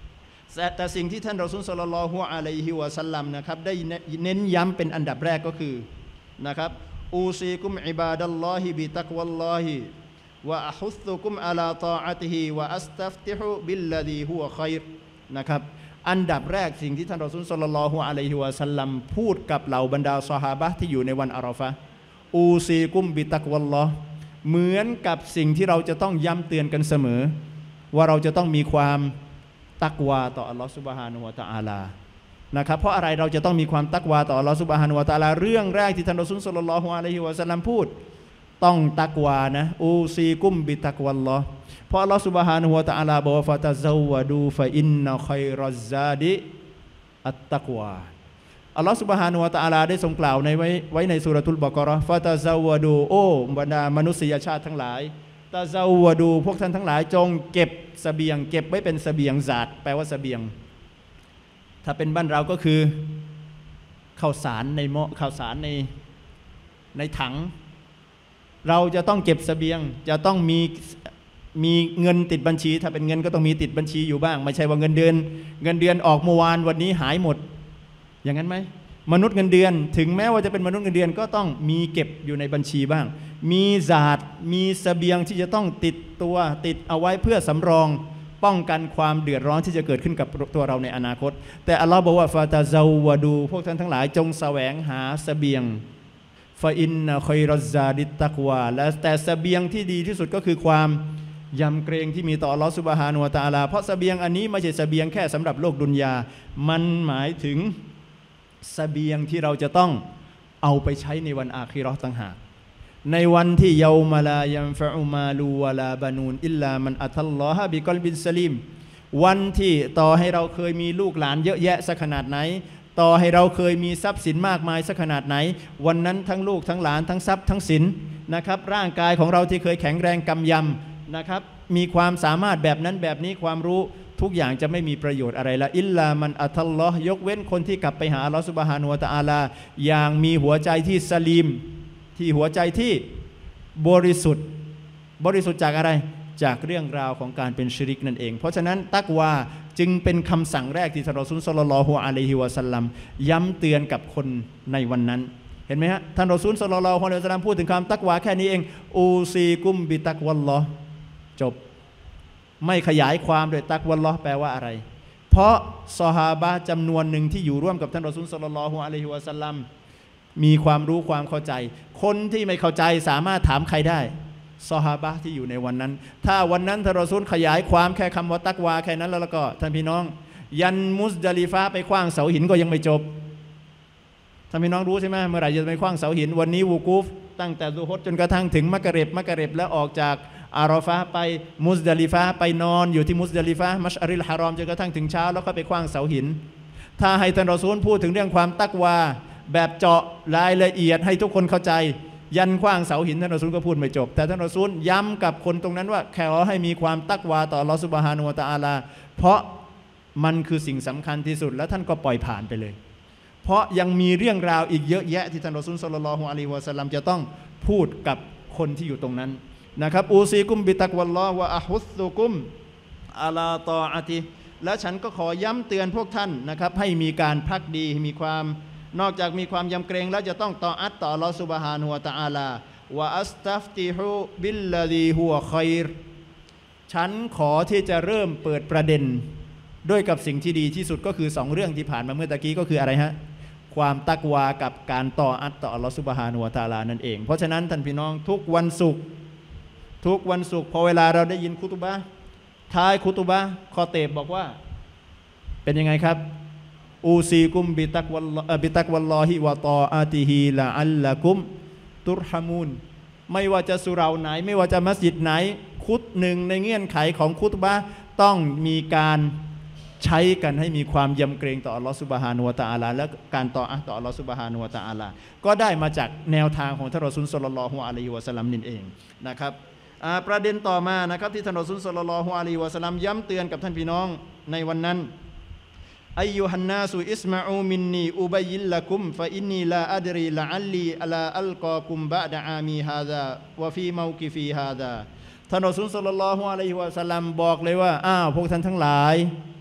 แต่สิ่งที่ท่านรอซูล ศ็อลลัลลอฮุอะลัยฮิวะซัลลัมนะครับได้เน้นย้ำเป็นอันดับแรกก็คือนะครับอูซีกุมอิบาดัลลอฮิบิตักวัลลอฮิวะอะฮุซุกุมอะลาตออะติฮิวะอัสตัฟติฮุบิลลดีฮุวะค็อยรนะครับอันดับแรกสิ่งที่ท่านรอซูล ศ็อลลัลลอฮุอะลัยฮิวะซัลลัมพูดกับเหล่าบรรดาซอฮาบะห์ที่อยู่ในวันอาราฟะห์อูซีกุมบิตักวัลลอฮ์เหมือนกับสิ่งที่เราจะต้องย้ำเตือนกันเสมอว่าเราจะต้องมีความตักวาต่ออัลลอฮฺซุบฮานะฮูวะตะอาลานะครับเพราะอะไรเราจะต้องมีความตักวาต่ออัลลอฮฺซุบฮานะฮูวะตะอาลาเรื่องแรกที่ท่านรอซูล ศ็อลลัลลอฮุอะลัยฮิวะซัลลัมพูดต้องตักวานะอูซีกุมบิตักวัลลอฮ์เพราะอัลลอฮฺซุบฮานะฮูวะตะอาลาบอกว่าฟะตะซาวะดูฟะอินนะค็อยรัซซาดิอัตตักวาอัลลอฮฺซุบฮานะฮูวะตะอาลาได้ทรงกล่าวในไว้ไว้ในซูเราะตุลบะเกาะเราะห์ฟะตะซาวะดูโอ้บรรดามนุษยชาติทั้งหลายตะซาวะดูพวกท่านทั้งหลายจงเก็บเสบียงเก็บไว้เป็นเสบียงซาดแปลว่าเสบียงถ้าเป็นบ้านเราก็คือข้าวสารในหม้อข้าวสารในในถังเราจะต้องเก็บเสบียงจะต้องมีมีเงินติดบัญชีถ้าเป็นเงินก็ต้องมีติดบัญชีอยู่บ้างไม่ใช่ว่าเงินเดือนเงินเดือนออกเมื่อวานวันนี้หายหมดอย่างนั้นไหมมนุษย์เงินเดือนถึงแม้ว่าจะเป็นมนุษย์เงินเดือนก็ต้องมีเก็บอยู่ในบัญชีบ้างมีซาดมีเสบียงที่จะต้องติดตัวติดเอาไว้เพื่อสำรองป้องกันความเดือดร้อนที่จะเกิดขึ้นกับตัวเราในอนาคตแต่อัลลอฮ์บอกว่าฟาตาซาวะดูพวกท่านทั้งหลายจงแสวงหาเสบียงฟาอินนะค็อยรัซซาดิตตักวาและแต่เสบียงที่ดีที่สุดก็คือความยำเกรงที่มีต่ออัลลอฮ์ซุบฮานะฮูวะตะอาลาเพราะเสบียงอันนี้ไม่ใช่เสบียงแค่สำหรับโลกดุนยามันหมายถึงเสบียงที่เราจะต้องเอาไปใช้ในวันอาคิเราะห์ต่างหากในวันที่เยามาลายัมฟะอุมาลูวะลาบานูนอิลลามันอัตัลลอฮะบิกอลบินสลีมวันที่ต่อให้เราเคยมีลูกหลานเยอะแยะสักขนาดไหนต่อให้เราเคยมีทรัพย์สินมากมายสักขนาดไหนวันนั้นทั้งลูกทั้งหลานทั้งทรัพย์ทั้งสินนะครับร่างกายของเราที่เคยแข็งแรงกำยำนะครับมีความสามารถแบบนั้นแบบนี้ความรู้ทุกอย่างจะไม่มีประโยชน์อะไรละอิลลามันอัตัลลอฮ์ยกเว้นคนที่กลับไปหาอัลลอฮ์ซุบฮานะฮูวะตะอาลาอย่างมีหัวใจที่สลีมที่หัวใจที่บริสุทธิ์บริสุทธิ์จากอะไรจากเรื่องราวของการเป็นชิริกนั่นเองเพราะฉะนั้นตักวาจึงเป็นคำสั่งแรกที่ท่านรอซูล ศ็อลลัลลอฮุอะลัยฮิวะซัลลัมย้ำเตือนกับคนในวันนั้นเห็นไหมฮะท่านรอซูล ศ็อลลัลลอฮุอะลัยฮิวะซัลลัมพูดถึงคำตักวาแค่นี้เองอูซีกุมบิตักวัลลอฮ์จบไม่ขยายความโดยตักวัลลอฮ์แปลว่าอะไรเพราะซอฮาบะห์จำนวนหนึ่งที่อยู่ร่วมกับท่านรอซูล ศ็อลลัลลอฮุอะลัยฮิวะซัลลัมมีความรู้ความเข้าใจคนที่ไม่เข้าใจสามารถถามใครได้ซอฮาบะห์ที่อยู่ในวันนั้นถ้าวันนั้นท่านรอซูลขยายความแค่คำว่าตักวาแค่นั้นแล้วก็ท่านพี่น้องยันมุซดะลิฟะห์ไปขว้างเสาหินก็ยังไม่จบท่านพี่น้องรู้ใช่ไหมเมื่อไหร่จะไปขว้างเสาหินวันนี้วูกูฟตั้งแต่ซุฮรจนกระทั่งถึงมักริบมักริบแล้วออกจากอาราฟะห์ไปมุซดะลิฟะห์ไปนอนอยู่ที่มุซดะลิฟะห์มัชอาริลฮารอมจนกระทั่งถึงเช้าแล้วก็ไปขว้างเสาหินถ้าให้ท่านรอซูลพูดถึงเรื่องความตักวาแบบเจาะรายละเอียดให้ทุกคนเข้าใจยันขว้างเสาหินท่านรอซูลก็พูดไม่จบแต่ท่านรอซูลย้ำกับคนตรงนั้นว่าแค่ขอให้มีความตักวาต่ออัลเลาะห์ซุบฮานะฮูวะตะอาลาเพราะมันคือสิ่งสำคัญที่สุดแล้วท่านก็ปล่อยผ่านไปเลยเพราะยังมีเรื่องราวอีกเยอะแยะที่ท่านรอซูล ศ็อลลัลลอฮุอะลัยฮิวะซัลลัมจะต้องพูดกับคนที่อยู่ตรงนั้นนะครับอูซีกุมบิตักวัลลอฮ์วะอะฮุซุกุมอะลาตออะติและฉันก็ขอย้ำเตือนพวกท่านนะครับให้มีการภักดีมีความนอกจากมีความยำเกรงแล้วจะต้องต่ออัตต่ออัลเลาะห์ซุบฮานะฮูวะตะอาลาวะอัสตัฟติฮุบิลลดีฮุวะค็อยรฉันขอที่จะเริ่มเปิดประเด็นด้วยกับสิ่งที่ดีที่สุดก็คือสองเรื่องที่ผ่านมาเมื่อตะกี้ก็คืออะไรฮะความตักวากับการต่ออัตต่ออัลเลาะห์ซุบฮานะฮูวะตะอาลานั่นเองเพราะฉะนั้นท่านพี่น้องทุกวันศุกร์ทุกวันศุกร์พอเวลาเราได้ยินคุตุบะห์ท้ายคุตุบะห์คอเตบบอกว่าเป็นยังไงครับอูซีกุมบิตักวัลบิตักวัลลอฮิวะตออาติฮิละอัลละกุมตุรฮามูนไม่ว่าจะสุเราไหนไม่ว่าจะมัสยิดไหนคุตหนึ่งในเงื่อนไขของคุตบะห์ต้องมีการใช้กันให้มีความยำเกรงต่ออัลลอฮฺซุบฮานะฮูวะตะอาลาและการต่ออัตต่ออัลลอฮฺซุบฮานะฮูวะตะอาลาก็ได้มาจากแนวทางของท่านรอซูล ศ็อลลัลลอฮุอะลัยฮิวะซัลลัมนี่เองนะครับประเด็นต่อมานะครับที่ท่านรอซูล ศ็อลลัลลอฮุอะลัยฮิวะซัลลัมย้ำเตือนกับท่านพี่น้องในวันนั้นอัยยูฮันนาสุอิสมาอูมินนีอุบัยิลละกุมฟะอินนีลาอัดรีละอัลลีอะลาอัลกอกุมบะดะอามีฮาซาวะฟีเมากิฟีฮาซาท่านรอซูล ศ็อลลัลลอฮุอะลัยฮิวะซัลลัมบอกเลยว่าอ้าวพวกท่านทั้งหลาย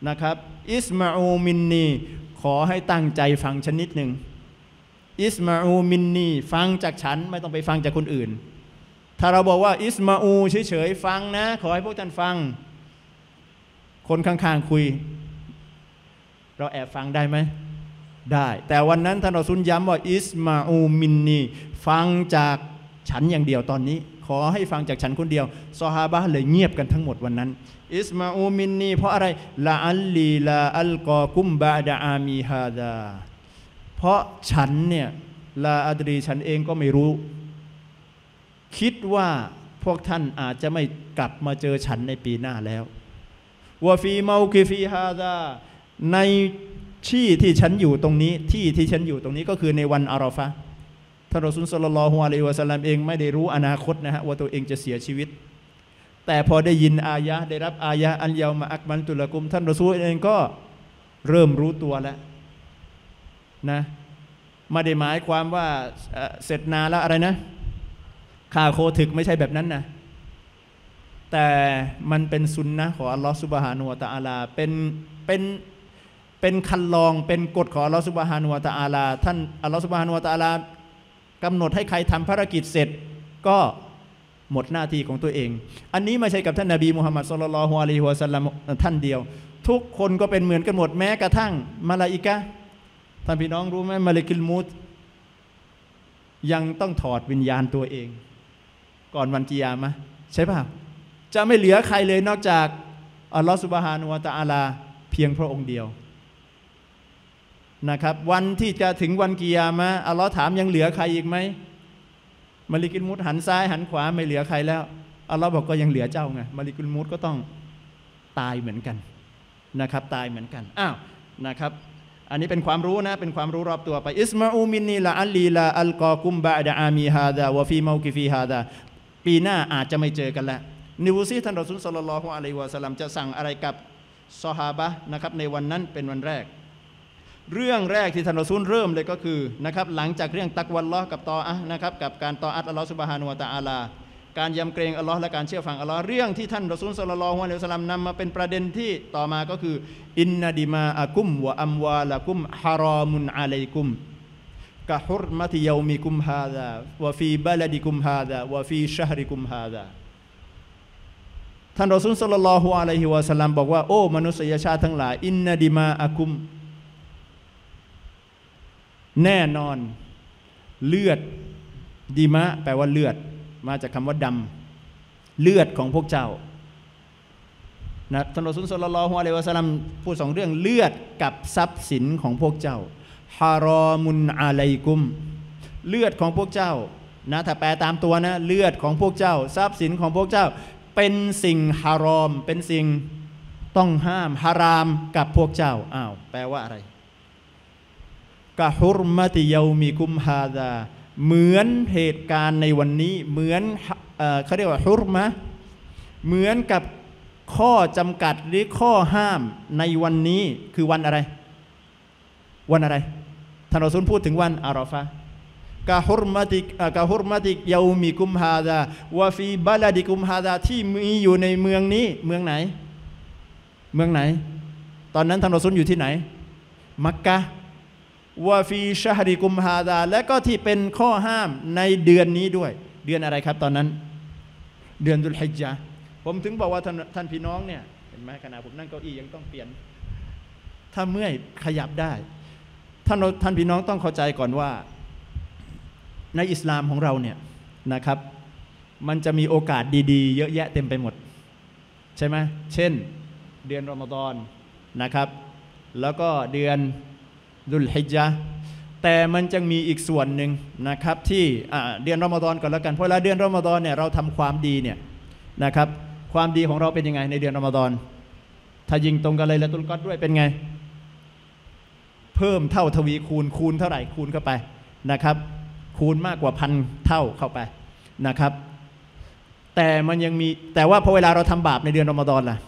นะครับอิสมาอูมินนีขอให้ตั้งใจฟังชนิดหนึ่งอิสมาอูมินนีฟังจากฉันไม่ต้องไปฟังจากคนอื่นถ้าเราบอกว่าอิสมาอูเฉยๆฟังนะขอให้พวกท่านฟังคนข้างๆคุยเราแอบฟังได้ไหมได้แต่วันนั้นท่านรอซูลย้ำว่าอิสมาอูมินนีฟังจากฉันอย่างเดียวตอนนี้ขอให้ฟังจากฉันคนเดียวซอฮาบะห์เลยเงียบกันทั้งหมดวันนั้นอิสมาอูมินนีเพราะอะไรละอัลลีลาอัลกอกุมบะดะอามีฮาดาเพราะฉันเนี่ยลาอัดรีฉันเองก็ไม่รู้คิดว่าพวกท่านอาจจะไม่กลับมาเจอฉันในปีหน้าแล้ววะฟีเมากิฟีฮาดาในที่ที่ฉันอยู่ตรงนี้ที่ที่ฉันอยู่ตรงนี้ก็คือในวันอาราฟะห์ท่านรอซูลศ็อลลัลลอฮุอะลัยฮิวะซัลลัมเองไม่ได้รู้อนาคตนะฮะว่าตัวเองจะเสียชีวิตแต่พอได้ยินอายะได้รับอายะอันยาวมาอักมันตุลกุมท่านรอซูลเองก็เริ่มรู้ตัวแล้วนะไม่ได้หมายความว่าเสร็จนาแล้วอะไรนะข่าโคถึกไม่ใช่แบบนั้นนะแต่มันเป็นสุนนะของอัลลอฮฺซุบฮานะฮูวะตะอาลาเป็นเป็นเป็นคันลองเป็นกฎของอัลลอฮฺซุบฮานะฮูวะตะอาลาท่านอัลลอฮฺซุบฮานะฮูวะตะอาลากำหนดให้ใครทำภารกิจเสร็จก็หมดหน้าที่ของตัวเองอันนี้ไม่ใช่กับท่านนบีมุฮัมมัดศ็อลลัลลอฮุอะลัยฮิวะซัลลัมท่านเดียวทุกคนก็เป็นเหมือนกันหมดแม้กระทั่งมลาอิกะฮ์ท่านพี่น้องรู้ไหมมาลิกิลมูตยังต้องถอดวิญญาณตัวเองก่อนวันกิยามะห์ใช่ป่ะจะไม่เหลือใครเลยนอกจากอัลลอฮฺซุบฮานะฮูวะตะอาลาเพียงพระองค์เดียวนะครับวันที่จะถึงวันกิยามะห์อัลลอฮ์ถามยังเหลือใครอีกไหมมาลิกุลมุตหันซ้ายหันขวาไม่เหลือใครแล้วอัลลอฮ์บอกก็ยังเหลือเจ้าไงมาลิกุลมุตก็ต้องตายเหมือนกันนะครับตายเหมือนกันอ้าวนะครับอันนี้เป็นความรู้นะเป็นความรู้รอบตัวไปอิสมาอูมินนีละอัลลีลาอัลกอกุมบะดะอามีฮาดาวะฟีเมากิฟีฮาดาปีหน้าอาจจะไม่เจอกันแล้วนิวซีท่านรอซูลศ็อลลัลลอฮุอะลัยฮิวะซัลลัมจะสั่งอะไรกับซอฮาบะห์นะครับในวันนั้นเป็นวันแรกเรื่องแรกที่ท่านรอซูลเริ่มเลยก็คือนะครับหลังจากเรื่องตักวัลลอฮ์กับตออะห์นะครับกับการตออะห์อัลลอฮ์ซุบฮานะฮูวะตะอาลาการยำเกรงอัลลอฮ์และการเชื่อฟังอัลลอฮ์เรื่องที่ท่านรอซูลศ็อลลัลลอฮุอะลัยฮิวะซัลลัมนำมาเป็นประเด็นที่ต่อมาก็คืออินนาดิมาอะกุมวะอัมวาละกุมฮารอมุนอะลัยกุมกะฮุรมะติยอมิกุมฮาซาวะฟีบะลดิกุมฮาซาวะฟีชะฮริกุมฮาซาท่านรอซูลศ็อลลัลลอฮุอะลัยฮิวะซัลลัมบอกว่าโอ้มนุษยชาติทั้งหลายอินนาดิมาอะกุมแน่นอนเลือดดีมะแปลว่าเลือดมาจากคำว่าดำเลือดของพวกเจ้านะท่านรอซูลศ็อลลัลลอฮุอะลัยฮิวะซัลลัมพูดสองเรื่องเลือดกับทรัพย์สินของพวกเจ้าฮารอมุนอะลัยกุมเลือดของพวกเจ้านะถ้าแปลตามตัวนะเลือดของพวกเจ้าทรัพย์สินของพวกเจ้าเป็นสิ่งฮารอมเป็นสิ่งต้องห้ามฮารามกับพวกเจ้าอ้าวแปลว่าอะไรกะฮุรมะติยอมิกุมฮาซาเหมือนเหตุการณ์ในวันนี้เหมือนเอ่อเขาเรียกว่าฮุรมะเหมือนกับข้อจำกัดหรือข้อห้ามในวันนี้คือวันอะไรวันอะไรท่านรอซูลพูดถึงวันอาราฟะห์กะฮุรมะติกะฮุรมะติยอมิกุมฮาซาวะฟีบะลดิกุมฮาซาที่มีอยู่ในเมืองนี้เมืองไหนเมืองไหนตอนนั้นท่านรอซูลอยู่ที่ไหนมักกะฮ์วะฟีชะฮริกุมฮาซาและก็ที่เป็นข้อห้ามในเดือนนี้ด้วยเดือนอะไรครับตอนนั้นเดือนดุลฮิจญะห์ผมถึงบอกว่าท่านท่านพี่น้องเนี่ยเห็นไหมขณะผมนั่งเก้าอี้ยังต้องเปลี่ยนถ้าเมื่อยขยับได้ท่านท่านพี่น้องต้องเข้าใจก่อนว่าในอิสลามของเราเนี่ยนะครับมันจะมีโอกาสดีๆเยอะแยะเต็มไปหมดใช่ไหมเช่นเดือนรอมฎอนนะครับแล้วก็เดือนดุลฮิจญะห์แต่มันจะมีอีกส่วนหนึ่งนะครับที่เดือนรอมฎอนก่อนแล้วกันเพราะเวลาเดือนรอมฎอนเนี่ยเราทำความดีเนี่ยนะครับความดีของเราเป็นยังไงในเดือนรอมฎอนถ้ายิงตรงกันเลยละตุลกอดด้วยเป็นไงเพิ่มเท่าทวีคูณคูณเท่าไหร่คูณเข้าไปนะครับคูณมากกว่าพันเท่าเข้าไปนะครับแต่มันยังมีแต่ว่าพอเวลาเราทำบาปในเดือนรอมฎอนล่ะ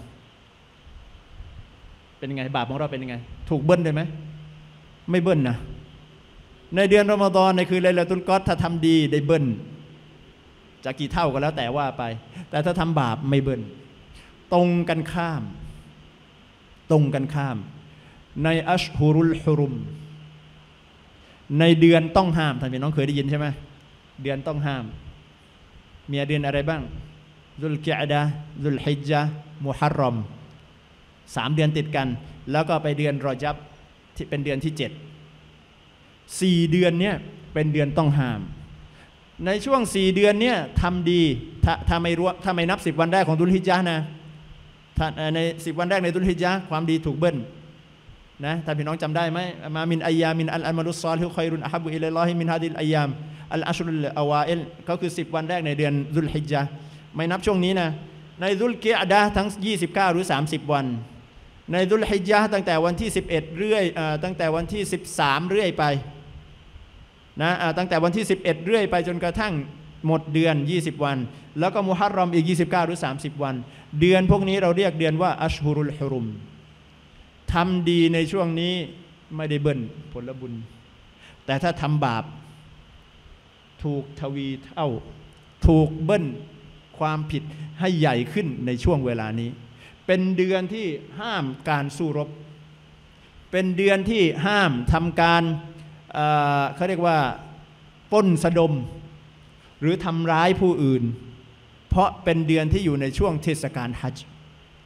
เป็นยังไงบาปของเราเป็นยังไงถูกเบิ้ลได้ไหมไม่เบิ้ลนะในเดือนรอมฎอนในคืนไลลาตุลกอดถ้าทำดีได้เบิ้ลจะกี่เท่าก็แล้วแต่ว่าไปแต่ถ้าทำบาปไม่เบิ้ลตรงกันข้ามตรงกันข้ามในอัชฮุรุลฮุรุมในเดือนต้องห้ามท่านพี่น้องเคยได้ยินใช่ไหมเดือนต้องห้ามมีเดือนอะไรบ้างซุลกิอดะห์ซุลฮิจญะห์มุฮัรรอมสามเดือนติดกันแล้วก็ไปเดือนรอญับที่เป็นเดือนที่เจ็ดสี่เดือนเนี่ยเป็นเดือนต้องห้ามในช่วงสี่เดือนเนี่ยทำดีถ้าถ้าไม่รู้ถ้าไม่นับสิบวันแรกของดุลฮิจญะห์นะถ้าในสิบวันแรกในดุลฮิจญะห์ความดีถูกเบิ้ลนะถ้าพี่น้องจำได้ไหมมามินอัยยามินอัลอัลมาลุสซอลิฮุค็อยรุนอะฮับบุอิลัยลอฮิมินฮาดิลอัยยามอัลอัชรุลอวาอิลก็คือสิบวันแรกในเดือนดุลฮิจญะห์ไม่นับช่วงนี้นะในดุลกิอดะห์ทั้งยี่สิบเก้าหรือสามสิบวันในดุลฮิจญะห์ตั้งแต่วันที่สิบเอ็ดเรื่อยตั้งแต่วันที่สิบสามเรื่อยไปนะตั้งแต่วันที่สิบเอ็ดเรื่อยไปจนกระทั่งหมดเดือนยี่สิบวันแล้วก็มุฮัรรอมอีกยี่สิบเก้าหรือสามสิบวันเดือนพวกนี้เราเรียกเดือนว่าอัชฮุรุลฮุรุมทำดีในช่วงนี้ไม่ได้เบิ้ลผลบุญแต่ถ้าทำบาปถูกทวีเท่าถูกเบิ้ลความผิดให้ใหญ่ขึ้นในช่วงเวลานี้เป็นเดือนที่ห้ามการสู้รบเป็นเดือนที่ห้ามทำการเอ่อเขาเรียกว่าปล้นสะดมหรือทำร้ายผู้อื่นเพราะเป็นเดือนที่อยู่ในช่วงเทศกาลฮัจญ์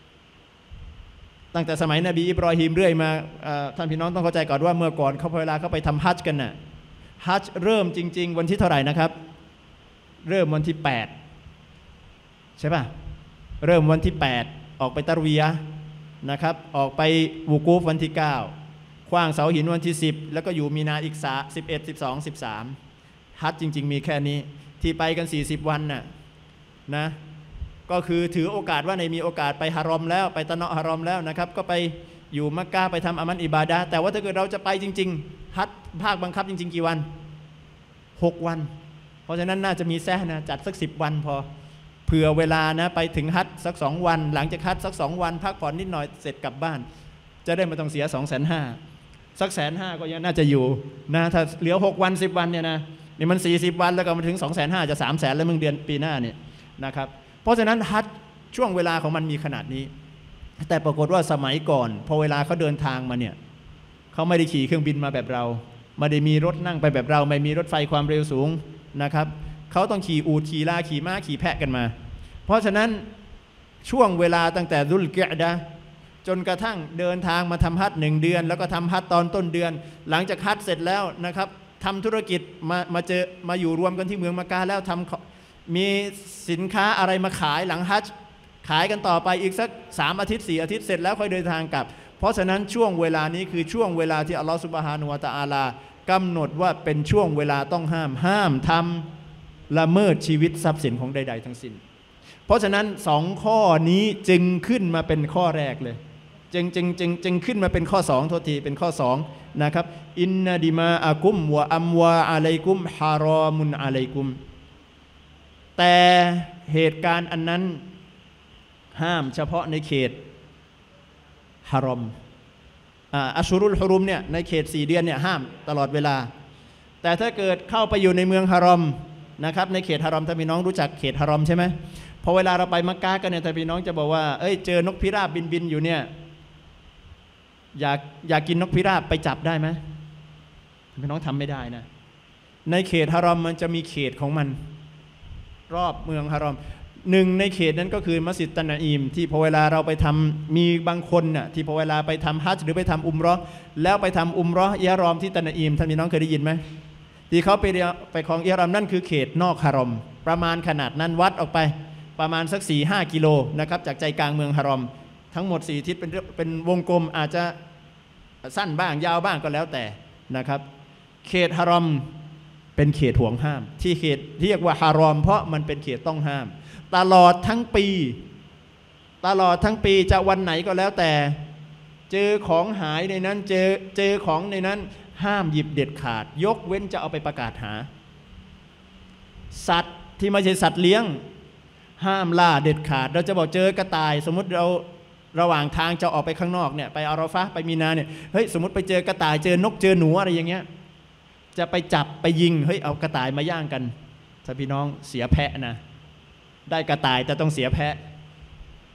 ตั้งแต่สมัยนบีอิบรอฮีมเรื่อยมาท่านพี่น้องต้องเข้าใจก่อนว่าเมื่อก่อนเขาเวลาเขาไปทำฮัจญ์กันน่ะฮัจญ์เริ่มจริงๆวันที่เท่าไหร่นะครับเริ่มวันที่แปดใช่ป่ะเริ่มวันที่แปดออกไปตะรวียะห์นะครับออกไปวูกูฟวันที่เก้าขว้างเสาหินวันที่สิบแล้วก็อยู่มีนาอีกสิบเอ็ด สิบสอง สิบสามฮัจญ์จริงๆมีแค่นี้ที่ไปกันสี่สิบวันน่ะนะก็คือถือโอกาสว่าในมีโอกาสไปฮารอมแล้วไปตะเนาะฮารอมแล้วนะครับก็ไปอยู่มักกะฮ์ไปทำอามัลอิบาดะห์แต่ว่าถ้าเกิดเราจะไปจริงๆฮัจญ์ภาคบังคับจริงๆกี่วันหกวันเพราะฉะนั้นน่าจะมีแซะนะจัดสักสิบวันพอเผื่อเวลานะไปถึงฮัจญ์สักสองวันหลังจากฮัจญ์สักสองวันพักผ่อนนิดหน่อยเสร็จกลับบ้านจะได้ไม่ต้องเสีย สองแสนห้าพัน สักแสนห้าก็ยังน่าจะอยู่นะถ้าเหลือหกวันสิบวันเนี่ยนะนี่มันสี่สิบวันแล้วก็มาถึง สองแสนห้าพัน จะ สามแสนแล้วมึงเดือนปีหน้าเนี่ยนะครับเพราะฉะนั้นฮัจญ์ช่วงเวลาของมันมีขนาดนี้แต่ปรากฏว่าสมัยก่อนพอเวลาเขาเดินทางมาเนี่ยเขาไม่ได้ขี่เครื่องบินมาแบบเราไม่ได้มีรถนั่งไปแบบเราไม่มีรถไฟความเร็วสูงนะครับเขาต้องขี่อูฐขี่ลาขี่ม้าขี่แพะกันมาเพราะฉะนั้นช่วงเวลาตั้งแต่ซุลกิอดะห์จนกระทั่งเดินทางมาทำฮัจญ์หนึ่งเดือนแล้วก็ทำฮัจญ์ตอนต้นเดือนหลังจากฮัจญ์เสร็จแล้วนะครับทำธุรกิจมามาเจอมาอยู่รวมกันที่เมืองมักกะฮ์แล้วทำมีสินค้าอะไรมาขายหลังฮัจญ์ขายกันต่อไปอีกสักสามอาทิตย์สี่อาทิตย์เสร็จแล้วค่อยเดินทางกลับเพราะฉะนั้นช่วงเวลานี้คือช่วงเวลาที่อัลลอฮฺซุบฮานะฮูวะตะอาลากำหนดว่าเป็นช่วงเวลาต้องห้ามห้ามทำละเมิดชีวิตทรัพย์สินของใดๆทั้งสิ้นเพราะฉะนั้นสองข้อนี้จึงขึ้นมาเป็นข้อแรกเลยจึงจึงจึงจึงขึ้นมาเป็นข้อสองโทษทีเป็นข้อสองนะครับอินนาดิมาอากุมวะอัมวาอะลัยกุมฮารอมุนอะลัยกุมแต่เหตุการณ์อันนั้นห้ามเฉพาะในเขตฮารอมอัชรุลฮุรุมเนี่ยในเขตสี่เดือนเนี่ยห้ามตลอดเวลาแต่ถ้าเกิดเข้าไปอยู่ในเมืองฮารอมนะครับในเขตฮารอมถ้าพี่น้องรู้จักเขตฮารอมใช่ไหมพอเวลาเราไปมักกะฮ์กันเนี่ยถ้าพี่น้องจะบอกว่าเอ้ยเจอนกพิราบบินบินอยู่เนี่ยอยากอยากกินนกพิราบไปจับได้ไหมพี่น้องทำไม่ได้นะในเขตฮารอมมันจะมีเขตของมันรอบเมืองฮารอมหนึ่งในเขตนั้นก็คือมัสยิดตะนาอีมที่พอเวลาเราไปทำมีบางคนน่ะที่พอเวลาไปทำฮัจญ์หรือไปทำอุมเราะห์แล้วไปทำอุมเราะห์อิหรอมที่ตะนาอีมท่านพี่น้องเคยได้ยินไหมที่เขาไปไปคลองอิหรอมนั่นคือเขตนอกฮารอมประมาณขนาดนั้นวัดออกไปประมาณสัก สี่ห้า กิโลนะครับจากใจกลางเมืองฮารอมทั้งหมดสี่ทิศเป็นเป็นวงกลมอาจจะสั้นบ้างยาวบ้างก็แล้วแต่นะครับเขตฮารอมเป็นเขตห่วงห้ามที่เขตเรียกว่าฮารอมเพราะมันเป็นเขตต้องห้ามตลอดทั้งปีตลอดทั้งปีจะวันไหนก็แล้วแต่เจอของหายในนั้นเจอเจอของในนั้นห้ามหยิบเด็ดขาดยกเว้นจะเอาไปประกาศหาสัตว์ที่ไม่ใช่สัตว์เลี้ยงห้ามล่าเด็ดขาดเราจะบอกเจอกระต่ายสมมติเราระหว่างทางจะออกไปข้างนอกเนี่ยไปอาราฟะห์ไปมีนาเนี่ยเฮ้ยสมมติไปเจอกระต่ายเจอนกเจอหนูอะไรอย่างเงี้ยจะไปจับไปยิงเฮ้ยเอากระต่ายมาย่างกันถ้าพี่น้องเสียแพะนะได้กระต่ายแต่ต้องเสียแพะ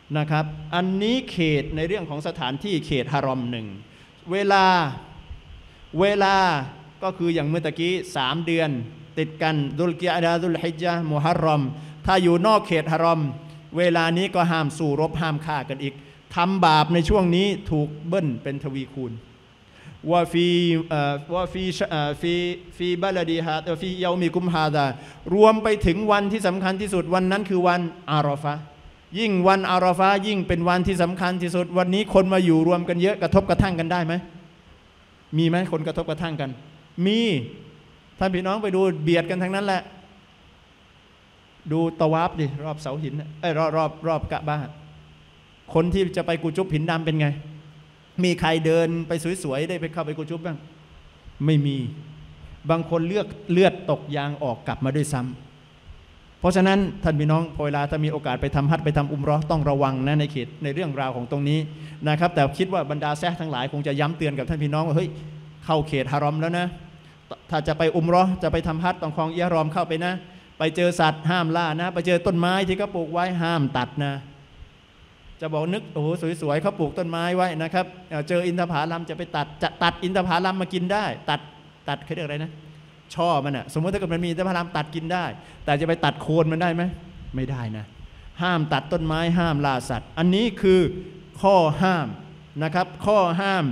นะครับอันนี้เขตในเรื่องของสถานที่เขตฮารอมหนึ่งเวลาเวลาก็คืออย่างเมื่อตะกี้สามเดือนติดกันดุลกิอดาดุลฮิจญะห์มุฮัรรอมถ้าอยู่นอกเขตฮารอมเวลานี้ก็ห้ามสู้รบห้ามฆ่ากันอีกทำบาปในช่วงนี้ถูกเบิ้ลเป็นทวีคูณว่าฟีว่าฟีฟีฟีบัลดีฮาฟีเยามีกุมฮาดารวมไปถึงวันที่สำคัญที่สุดวันนั้นคือวันอารอฟะห์ยิ่งวันอารอฟะห์ยิ่งเป็นวันที่สำคัญที่สุดวันนี้คนมาอยู่รวมกันเยอะกระทบกระทั่งกันได้ไหมมีไหมคนกระทบกระทั่งกันมีท่านพี่น้องไปดูเบียดกันทั้งนั้นแหละดูตะวาฟดิรอบเสาหินเอ้ยรอบรอบรอบกะบะคนที่จะไปกูจุบหินดำเป็นไงมีใครเดินไปสวยๆได้ไปเข้าไปกูจุบบ้างไม่มีบางคนเลือกเลือดตกยางออกกลับมาด้วยซ้ำเพราะฉะนั้นท่านพี่น้องพอเวลาถ้ามีโอกาสไปทำฮัจญ์ไปทำอุมเราะห์ต้องระวังนะในเขตในเรื่องราวของตรงนี้นะครับแต่คิดว่าบรรดาแซะทั้งหลายคงจะย้ำเตือนกับท่านพี่น้องว่าเฮ้ยเข้าเขตฮารอมแล้วนะถ้าจะไปอุมเราะห์จะไปทำฮัจญ์ต้องคลองอิหรอมเข้าไปนะไปเจอสัตว์ห้ามล่านะไปเจอต้นไม้ที่เขาปลูกไว้ห้ามตัดนะจะบอกนึกโอ้โหสวยๆเขาปลูกต้นไม้ไว้นะครับเจออินทผลัมจะไปตัดจะตัดอินทผลัมมากินได้ตัดตัดเขาเรียกอะไรนะช่อมันอะสมมติถ้าเกิดมันมีอินทผลัมตัดกินได้แต่จะไปตัดโคนมันได้ไหมไม่ได้นะห้ามตัดต้นไม้ห้ามล่าสัตว์อันนี้คือข้อห้ามนะครับข้อห้าม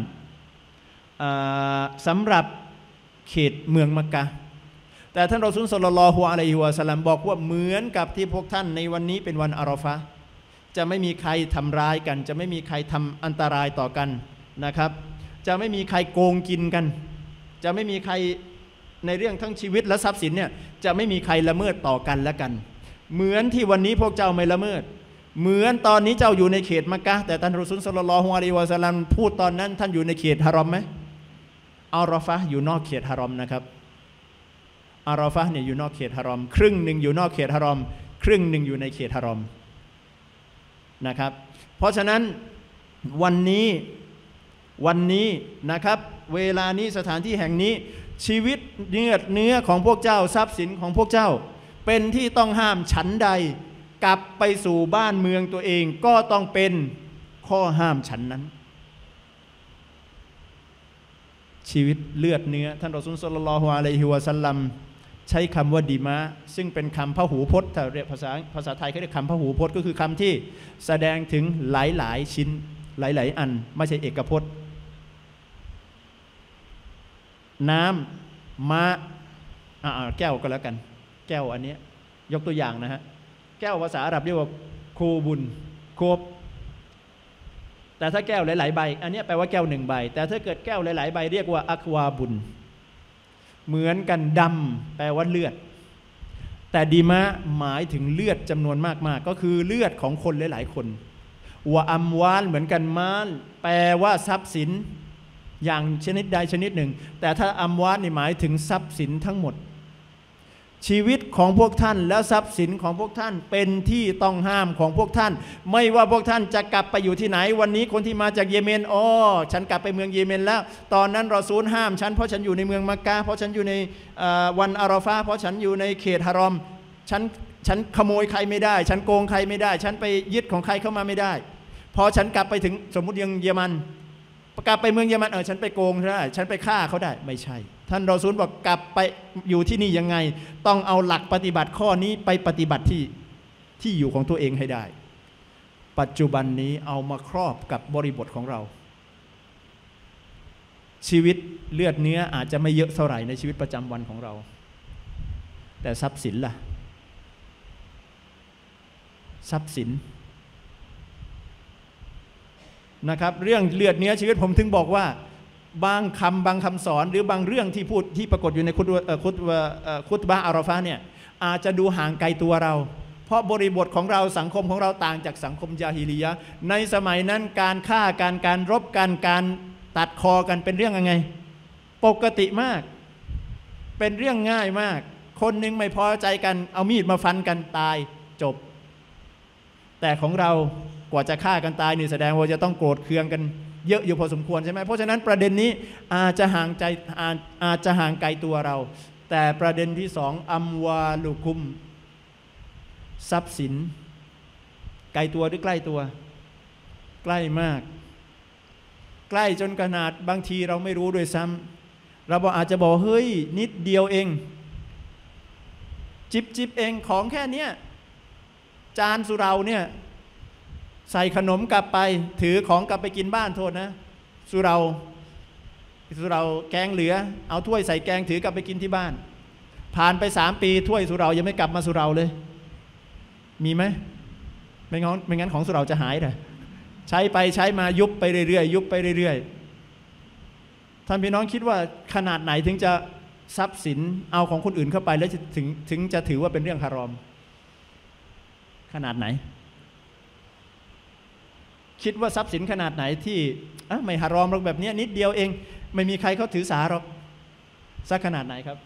สำหรับเขตเมืองมักกะห์แต่ท่านรอซูลศ็อลลัลลอฮุอะลัยฮิวะซัลลัมบอกว่าเหมือนกับที่พวกท่านในวันนี้เป็นวันอาราฟะห์จะไม่มีใครทำร้ายกันจะไม่มีใครทำอันตรายต่อกันนะครับจะไม่มีใครโกงกินกันจะไม่มีใครในเรื่องทั้งชีวิตและทรัพย์สินเนี่ยจะไม่มีใครละเมิดต่อกันและกันเหมือนที่วันนี้พวกเจ้าไม่ละเมิดเหมือนตอนนี้เจ้าอยู่ในเขตมักกะห์แต่ท่านรอซูลศ็อลลัลลอฮุอะลัยฮิวะซัลลัมพูดตอนนั้นท่านอยู่ในเขตฮารอมไหมอาราฟะห์อยู่นอกเขตฮารอมนะครับอาราฟะห์เนี่ยอยู่นอกเขตฮารอมครึ่งหนึ่งอยู่นอกเขตฮารอมครึ่งหนึ่งอยู่ในเขตฮารอมนะครับเพราะฉะนั้นวันนี้วันนี้นะครับเวลานี้สถานที่แห่งนี้ชีวิตเนื้อเนื้อของพวกเจ้าทรัพย์สินของพวกเจ้าเป็นที่ต้องห้ามฉันใดกลับไปสู่บ้านเมืองตัวเองก็ต้องเป็นข้อห้ามฉันนั้นชีวิตเลือดเนื้อท่านรอซูลศ็อลลัลลอฮุอะลัยฮิวะซัลลัมใช้คำว่าดิมะซึ่งเป็นคำพหูพจน์ถ้าเรียกภาษาภาษาไทยเขาเรียกคำพหูพจน์ก็คือคำที่แสดงถึงหลายๆชิ้นหลายๆอันไม่ใช่เอกพจน์น้ำม้าอ่าแก้วก็แล้วกันแก้วอันนี้ยกตัวอย่างนะฮะแก้วภาษาอาหรับเรียกว่าโคบุนโคบแต่ถ้าแก้วหลายๆใบอันนี้แปลว่าแก้วหนึ่งใบแต่ถ้าเกิดแก้วหลายๆใบเรียกว่าอัควาบุนเหมือนกันดำแปลว่าเลือดแต่ดีมะหมายถึงเลือดจำนวนมากๆก็คือเลือดของคนหลายๆคนวะอัมวาลเหมือนกันมานแปลว่าทรัพย์สินอย่างชนิดใดชนิดหนึ่งแต่ถ้าอัมวาลนี่หมายถึงทรัพย์สินทั้งหมดชีวิตของพวกท่านและทรัพย์สินของพวกท่านเป็นที่ต้องห้ามของพวกท่านไม่ว่าพวกท่านจะกลับไปอยู่ที่ไหนวันนี้คนที่มาจากเยเมนอ๋อฉันกลับไปเมืองเยเมนแล้วตอนนั้นรอซูลห้ามฉันเพราะฉันอยู่ในเมืองมักกะห์เพราะฉันอยู่ในวันอาราฟะห์เพราะฉันอยู่ในเขตฮารอมฉันฉันขโมยใครไม่ได้ฉันโกงใครไม่ได้ฉันไปยึดของใครเข้ามาไม่ได้พอฉันกลับไปถึงสมมุติยังเยอรมันกลับไปเมืองเยอรมันเออฉันไปโกงได้ฉันไปฆ่าเขาได้ไม่ใช่ท่านรอซูลบอกกลับไปอยู่ที่นี่ยังไงต้องเอาหลักปฏิบัติข้อนี้ไปปฏิบัติที่ที่อยู่ของตัวเองให้ได้ปัจจุบันนี้เอามาครอบกับบริบทของเราชีวิตเลือดเนื้ออาจจะไม่เยอะเท่าไหร่ในชีวิตประจำวันของเราแต่ทรัพย์สินล่ะทรัพย์สินนะครับเรื่องเลือดเนื้อชีวิตผมถึงบอกว่าบางคำบางคำสอนหรือบางเรื่องที่พูดที่ปรากฏอยู่ในคุตคุตคุตบะห์อาราฟะห์เนี่ยอาจจะดูห่างไกลตัวเราเพราะบริบทของเราสังคมของเราต่างจากสังคมญาฮิลียะห์ในสมัยนั้นการฆ่าการการรบกันการตัดคอกันเป็นเรื่องยังไงปกติมากเป็นเรื่องง่ายมากคนหนึ่งไม่พอใจกันเอามีดมาฟันกันตายจบแต่ของเรากว่าจะฆ่ากันตายนี่แสดงว่าจะต้องโกรธเคืองกันเยอะอยู่พอสมควรใช่ไหมเพราะฉะนั้นประเด็นนี้อาจจะห่างใจอาจอาจจะห่างไกลตัวเราแต่ประเด็นที่สองอัมวาลุคุมทรัพย์สินไกลตัวหรือใกล้ตัวใกล้มากใกล้จนขนาดบางทีเราไม่รู้ด้วยซ้ำเราบอกอาจจะบอกเฮ้ยนิดเดียวเองจิบจิบเองของแค่เนี้ยจานสุเราเนี่ยใส่ขนมกลับไปถือของกลับไปกินบ้านโทษนะสุเราสุเราแกงเหลือเอาถ้วยใส่แกงถือกลับไปกินที่บ้านผ่านไปสามปีถ้วยสุเรายังไม่กลับมาสุเราเลยมีไหมไม่งั้นไม่งั้นของสุเราจะหายเลยใช้ไปใช้มายุบไปเรื่อยๆยุบไปเรื่อยๆท่านพี่น้องคิดว่าขนาดไหนถึงจะทรัพย์สินเอาของคนอื่นเข้าไปแล้วถึงถึงจะถือว่าเป็นเรื่องฮารอมขนาดไหนคิดว่าทรัพย์สินขนาดไหนที่อ่ะไม่ฮารอมหรอกแบบนี้นิดเดียวเองไม่มีใครเขาถือสาหรอกสักขนาดไหนครับ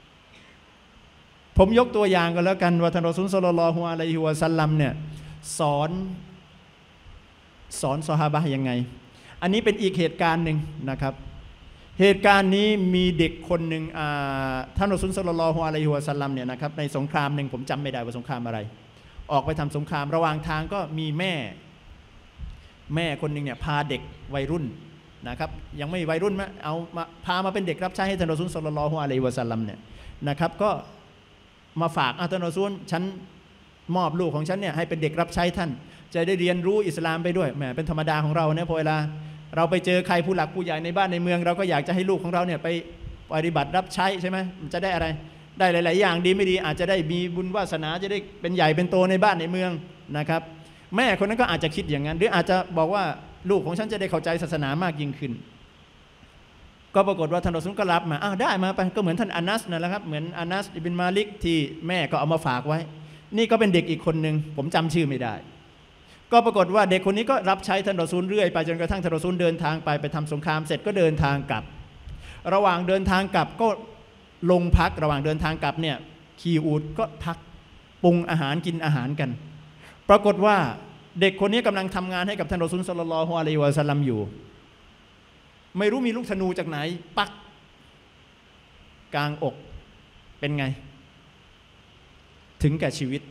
ผมยกตัวอย่างกันแล้วกันว่าท่านรอซูล ศ็อลลัลลอฮุอะลัยฮิวะซัลลัมเนี่ยสอนสอนซอฮาบะห์ยังไงอันนี้เป็นอีกเหตุการณ์หนึ่งนะครับเหตุการณ์นี้มีเด็กคนหนึ่งท่านรอซูล ศ็อลลัลลอฮุอะลัยฮิวะซัลลัมเนี่ยนะครับในสงครามหนึ่งผมจำไม่ได้ว่าสงครามอะไรออกไปทำสงครามระหว่างทางก็มีแม่แม่คนหนึ่งเนี่ยพาเด็กวัยรุ่นนะครับยังไม่วัยรุ่นมาเอามาพามาเป็นเด็กรับใช้ให้ท่านรอซูล ศ็อลลัลลอฮุอะลัยฮิวะซัลลัมเนี่ยนะครับก็มาฝากท่านรอซูลฉันมอบลูกของฉันเนี่ยให้เป็นเด็กรับใช้ท่านจะได้เรียนรู้อิสลามไปด้วยแหมเป็นธรรมดาของเราเนี่ยพอเวลาเราไปเจอใครผู้หลักผู้ใหญ่ในบ้านในเมืองเราก็อยากจะให้ลูกของเราเนี่ยไปปฏิบัติรับใช้ใช่ไหมมันจะได้อะไรได้หลายๆอย่างดีไม่ดีอาจจะได้มีบุญวาสนาจะได้เป็นใหญ่เป็นโตในบ้านในเมืองนะครับแม่คนนั้นก็อาจจะคิดอย่างนั้นหรืออาจจะบอกว่าลูกของฉันจะได้เข้าใจศาสนามากยิ่งขึ้นก็ปรากฏว่าท่านรอซูลก็รับมาอ้าวได้มาไปก็เหมือนท่านอานัสนั่นแหละครับเหมือนอานัสอิบินมาลิกที่แม่ก็เอามาฝากไว้นี่ก็เป็นเด็กอีกคนหนึ่งผมจำชื่อไม่ได้ก็ปรากฏว่าเด็กคนนี้ก็รับใช้ท่านรอซูลเรื่อยไปจนกระทั่งท่านรอซูลเดินทางไปไปทำสงครามเสร็จก็เดินทางกลับระหว่างเดินทางกลับก็ลงพักระหว่างเดินทางกลับเนี่ยขี่อูฐก็พักปรุงอาหารกินอาหารกันปรากฏว่าเด็กคนนี้กำลังทำงานให้กับท่านรอซูล ศ็อลลัลลอฮุอะลัยฮิวะซัลลัมอยู่ไม่รู้มีลูกธนูจากไหนปักกลางอกเป็นไงถึงแก่ชีวิต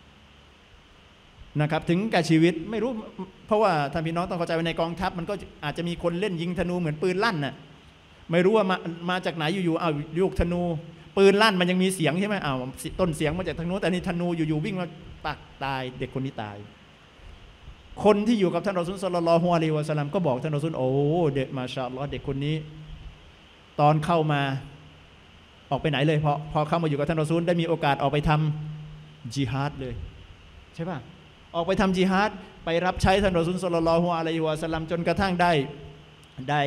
นะครับถึงแก่ชีวิตไม่รู้เพราะว่าท่านพี่น้องต้องเข้าใจว่าในกองทัพมันก็อาจจะมีคนเล่นยิงธนูเหมือนปืนลั่นน่ะไม่รู้ว่ามามาจากไหนอยู่ๆเอาลูกธนูปืนลั่นมันยังมีเสียงใช่ไหมเอาต้นเสียงมาจากทางโน้นแต่นี่ธนูอยู่ๆวิ่งมาปักตายเด็กคนนี้ตายคนที่อยู่กับท่านรอซูล ศ็อลลัลลอฮุอะลัยฮิวะซัลลัมก็บอกท่านรอซูลโอ้เด็กมาชาอัลลอฮ์เด็กคนนี้ตอนเข้ามาออกไปไหนเลยพอพอเข้ามาอยู่กับท่านรอซูลได้มีโอกาสออกไปทำจิฮาดเลยใช่ป่ะออกไปทำจิฮาดไปรับใช้ท่านรอซูล ศ็อลลัลลอฮุอะลัยฮิวะซัลลัมจนกระทั่งได้ได้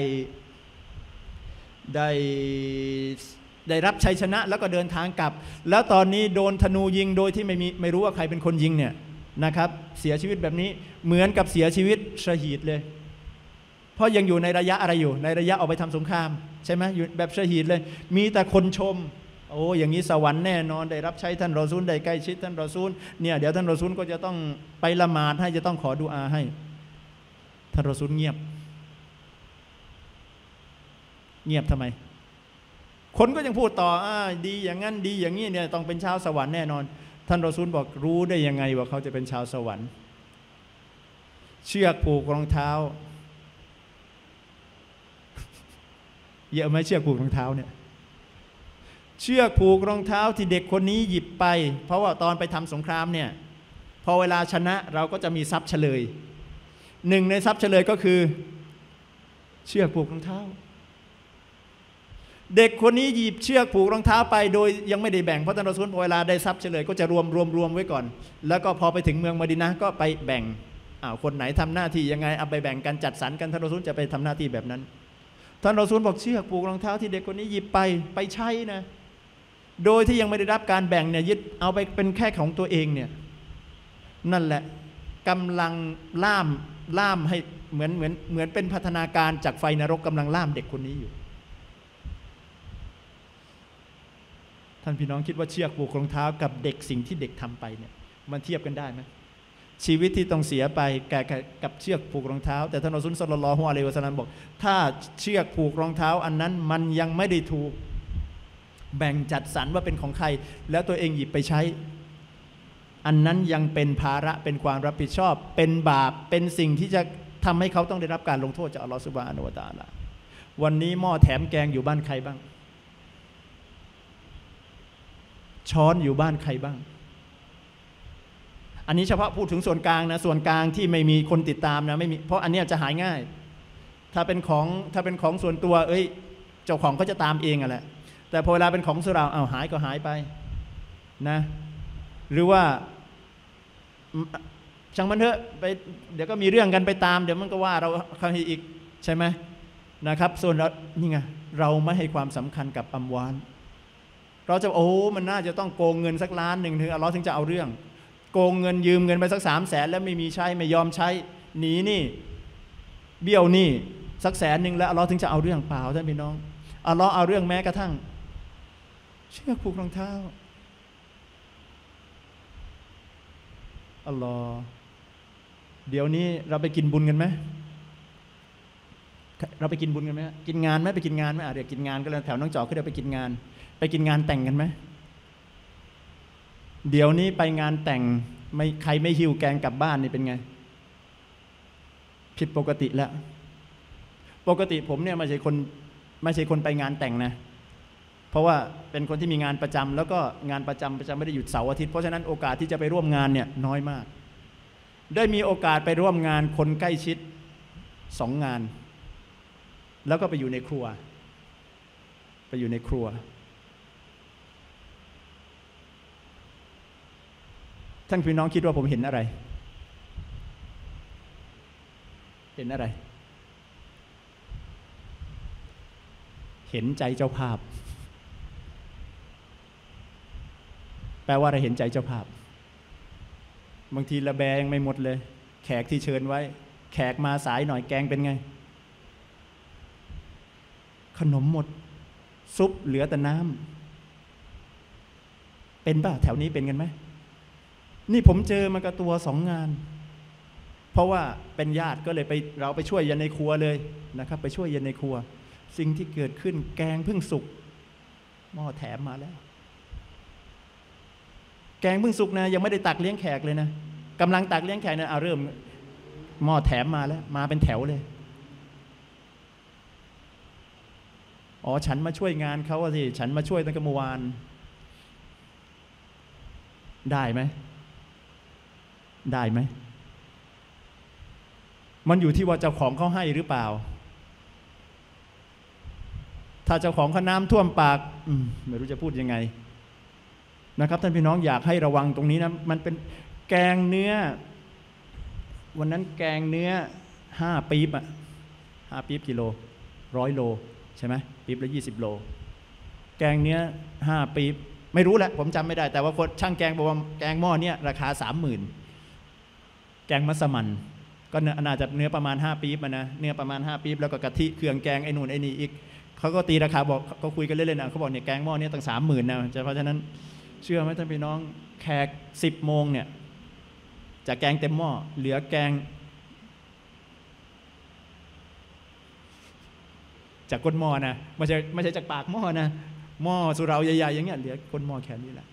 ได้ได้รับชัยชนะแล้วก็เดินทางกลับแล้วตอนนี้โดนธนูยิงโดยที่ไม่มีไม่รู้ว่าใครเป็นคนยิงเนี่ยนะครับเสียชีวิตแบบนี้เหมือนกับเสียชีวิตชะฮีดเลยเพราะยังอยู่ในระยะอะไรอยู่ในระยะออกไปทำสงครามใช่ไหมอยู่แบบชะฮีดเลยมีแต่คนชมโอ้อย่างนี้สวรรค์แน่นอนได้รับใช้ท่านรอซูลได้ใกล้ชิดท่านรอซูลเนี่ยเดี๋ยวท่านรอซูลก็จะต้องไปละหมาดให้จะต้องขอดุอาให้ท่านรอซูลเงียบเงียบทำไมคนก็ยังพูดต่ออ่าดีอย่างนั้นดีอย่างนี้เนี่ยต้องเป็นชาวสวรรค์แน่นอนท่านรอซูลบอกรู้ได้ยังไงว่าเขาจะเป็นชาวสวรรค์เชือกผูกรองเท้าเยอะไหมเชือกผูกรองเท้าเนี่ยเชือกผูกรองเท้าที่เด็กคนนี้หยิบไปเพราะว่าตอนไปทำสงครามเนี่ยพอเวลาชนะเราก็จะมีทรัพย์เฉลยหนึ่งในทรัพย์เฉลยก็คือเชือกผูกรองเท้าเด็กคนนี้หยิบเชือกผูกรองเท้าไปโดยยังไม่ได้แบ่งเพราะท่านรอซูลพอเวลาได้ทรัพย์เฉลยก็จะรวมรวมรวมไว้ก่อนแล้วก็พอไปถึงเมืองมะดีนะห์ก็ไปแบ่งอ้าวคนไหนทำหน้าที่ยังไงเอาไปแบ่งกันจัดสรรกันท่านรอซูลจะไปทำหน้าที่แบบนั้นท่านรอซูลบอกเชือกผูกรองเท้าที่เด็กคนนี้หยิบไปไปใช้นะโดยที่ยังไม่ได้รับการแบ่งเนี่ยยึดเอาไปเป็นแค่ของตัวเองเนี่ยนั่นแหละกำลังล่ามล่ามให้เหมือนเหมือนเหมือนเป็นพัฒนาการจากไฟนรกกำลังล่ามเด็กคนนี้อยู่ท่านพี่น้องคิดว่าเชือกผูกรองเท้ากับเด็กสิ่งที่เด็กทำไปเนี่ยมันเทียบกันได้ไหมชีวิตที่ต้องเสียไปกับเชือกผูกรองเท้าแต่ท่านรอซูล ศ็อลลัลลอฮุอะลัยฮิวะซัลลัมบอกถ้าเชือกผูกรองเท้าอันนั้นมันยังไม่ได้ถูกแบ่งจัดสรรว่าเป็นของใครแล้วตัวเองหยิบไปใช้อันนั้นยังเป็นภาระเป็นความรับผิดชอบเป็นบาปเป็นสิ่งที่จะทำให้เขาต้องได้รับการลงโทษจากอัลลอฮฺซุบฮานะฮูวะตะอาลาวันนี้หม้อแถมแกงอยู่บ้านใครบ้างช้อนอยู่บ้านใครบ้างอันนี้เฉพาะพูดถึงส่วนกลางนะส่วนกลางที่ไม่มีคนติดตามนะไม่มีเพราะอันนี้จะหายง่ายถ้าเป็นของถ้าเป็นของส่วนตัวเอ้ยเจ้าของก็จะตามเองอ่ะแหละแต่พอเวลาเป็นของส่วนเราเอาหายก็หายไปนะหรือว่าช่างมันเถอะไปเดี๋ยวก็มีเรื่องกันไปตามเดี๋ยวมันก็ว่าเราเขาอีกใช่ไหมนะครับส่วนเรานี่ไงเราไม่ให้ความสำคัญกับอัมวาลเราจะโอ้มันน่าจะต้องโกงเงินสักล้านหนึ่งถึงอัลเลาะห์ถึงจะเอาเรื่องโกงเงินยืมเงินไปสักสามแสนแล้วไม่มีใช้ไม่ยอมใช้หนีนี่เบี้ยวนี่สักแสนหนึ่งแล้วอัลเลาะห์ถึงจะเอาเรื่องเปล่าท่านพี่น้องอัลเลาะห์เอาเรื่องแม้กระทั่งเชือกผูกรองเท้าอัลลอฮ์เดี๋ยวนี้เราไปกินบุญกันไหมเราไปกินบุญกันไหมกินงานไหมไปกินงานไหมอ่ะเดี๋ยวกินงานก็แล้วแถวน้องจอกก็เดี๋ยวไปกินงานไปกินงานแต่งกันไหมเดี๋ยวนี้ไปงานแต่งไม่ใครไม่หิวแกงกลับบ้านนี่เป็นไงผิดปกติแล้วปกติผมเนี่ยไม่ใช่คนไม่ใช่คนไปงานแต่งนะเพราะว่าเป็นคนที่มีงานประจำแล้วก็งานประจำประจำไม่ได้หยุดเสาร์อาทิตย์เพราะฉะนั้นโอกาสที่จะไปร่วมงานเนี่ยน้อยมากได้มีโอกาสไปร่วมงานคนใกล้ชิดสองงานแล้วก็ไปอยู่ในครัวไปอยู่ในครัวท่านพี่น้องคิดว่าผมเห็นอะไรเห็นอะไรเห็นใจเจ้าภาพแปลว่าอะไรเห็นใจเจ้าภาพบางทีระแบงไม่หมดเลยแขกที่เชิญไว้แขกมาสายหน่อยแกงเป็นไงขนมหมดซุปเหลือแต่น้ำเป็นป่ะแถวนี้เป็นกันไหมนี่ผมเจอมากับตัวสองงานเพราะว่าเป็นญาติก็เลยไปเราไปช่วยยันในครัวเลยนะครับไปช่วยยันในครัวสิ่งที่เกิดขึ้นแกงเพิ่งสุกหม้อแถมมาแล้วแกงเพิ่งสุกนะยังไม่ได้ตักเลี้ยงแขกเลยนะกำลังตักเลี้ยงแขกนะเอาเริ่มหม้อแถมมาแล้วมาเป็นแถวเลยอ๋อฉันมาช่วยงานเขาสิฉันมาช่วยตั้งแต่เมื่อวานได้ไหมได้ไหมมันอยู่ที่ว่าเจ้าของเขาให้หรือเปล่าถ้าเจ้าของเขาน้ำท่วมปากไม่รู้จะพูดยังไงนะครับท่านพี่น้องอยากให้ระวังตรงนี้นะมันเป็นแกงเนื้อวันนั้นแกงเนื้อห้าปี๊บอ่ะห้าปี๊บกิโลร้อยโลใช่ไหมปี๊บละยี่สิบโลแกงเนื้อห้าปี๊บไม่รู้แหละผมจำไม่ได้แต่ว่าคนช่างแกงบอกว่าแกงหม้อเนี้ยราคาสามหมื่นแกงมัสมั่นก็น่าจะเนื้อประมาณห้าปี๊บนะเนื้อประมาณห้าปี๊บแล้วก็กะทิเครื่องแกงไอ้นู่นไอ้นี่อีกเขาก็ตีราคาบอกเขาคุยกันเล่นๆนะเขาบอกเนี่ยแกงหม้อเนี้ยตั้งสามหมื่นนะเพราะฉะนั้นเชื่อไหมท่านพี่น้องแขกสิบโมงเนี่ยจากแกงเต็มหม้อเหลือแกงจากก้นหม้อนะไม่ใช่ไม่ใช่จากปากหม้อนะหม้อสุราใหญ่ๆอย่างเงี้ยเหลือก้นหม้อแค่นี้แหละ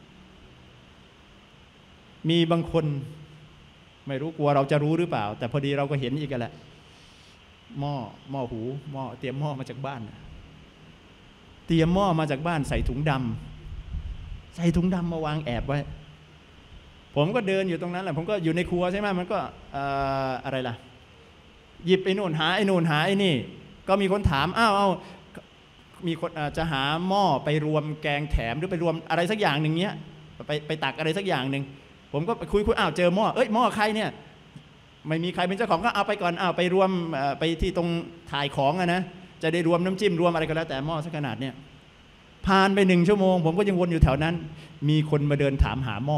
มีบางคนไม่รู้กลัวเราจะรู้หรือเปล่าแต่พอดีเราก็เห็นอีกแหละหม้อหม้อหูหม้อเตรียมหม้อมาจากบ้านเตรียมหม้อมาจากบ้านใส่ถุงดำใส่ถุงดำมาวางแอบไว้ผมก็เดินอยู่ตรงนั้นแหละผมก็อยู่ในครัวใช่ไหมมันก็อะไรล่ะหยิบไอ้นู่นหาไอ้นู่นหาไอ้นี่ก็มีคนถามอ้าวอ้าวมีคนจะหาหม้อไปรวมแกงแถมหรือไปรวมอะไรสักอย่างหนึ่งเนี้ยไปไปตักอะไรสักอย่างหนึ่งผมก็คุยคุยอ้าวเจอหม้อเอ้ยหม้อใครเนี่ยไม่มีใครเป็นเจ้าของก็เอาไปก่อนอ้าวไปรวมไปที่ตรงถ่ายของอะนะจะได้รวมน้ำจิ้มรวมอะไรก็แล้วแต่หม้อสักขนาดเนี้ยผ่านไปหนึ่งชั่วโมงผมก็ยังวนอยู่แถวนั้นมีคนมาเดินถามหาหม้อ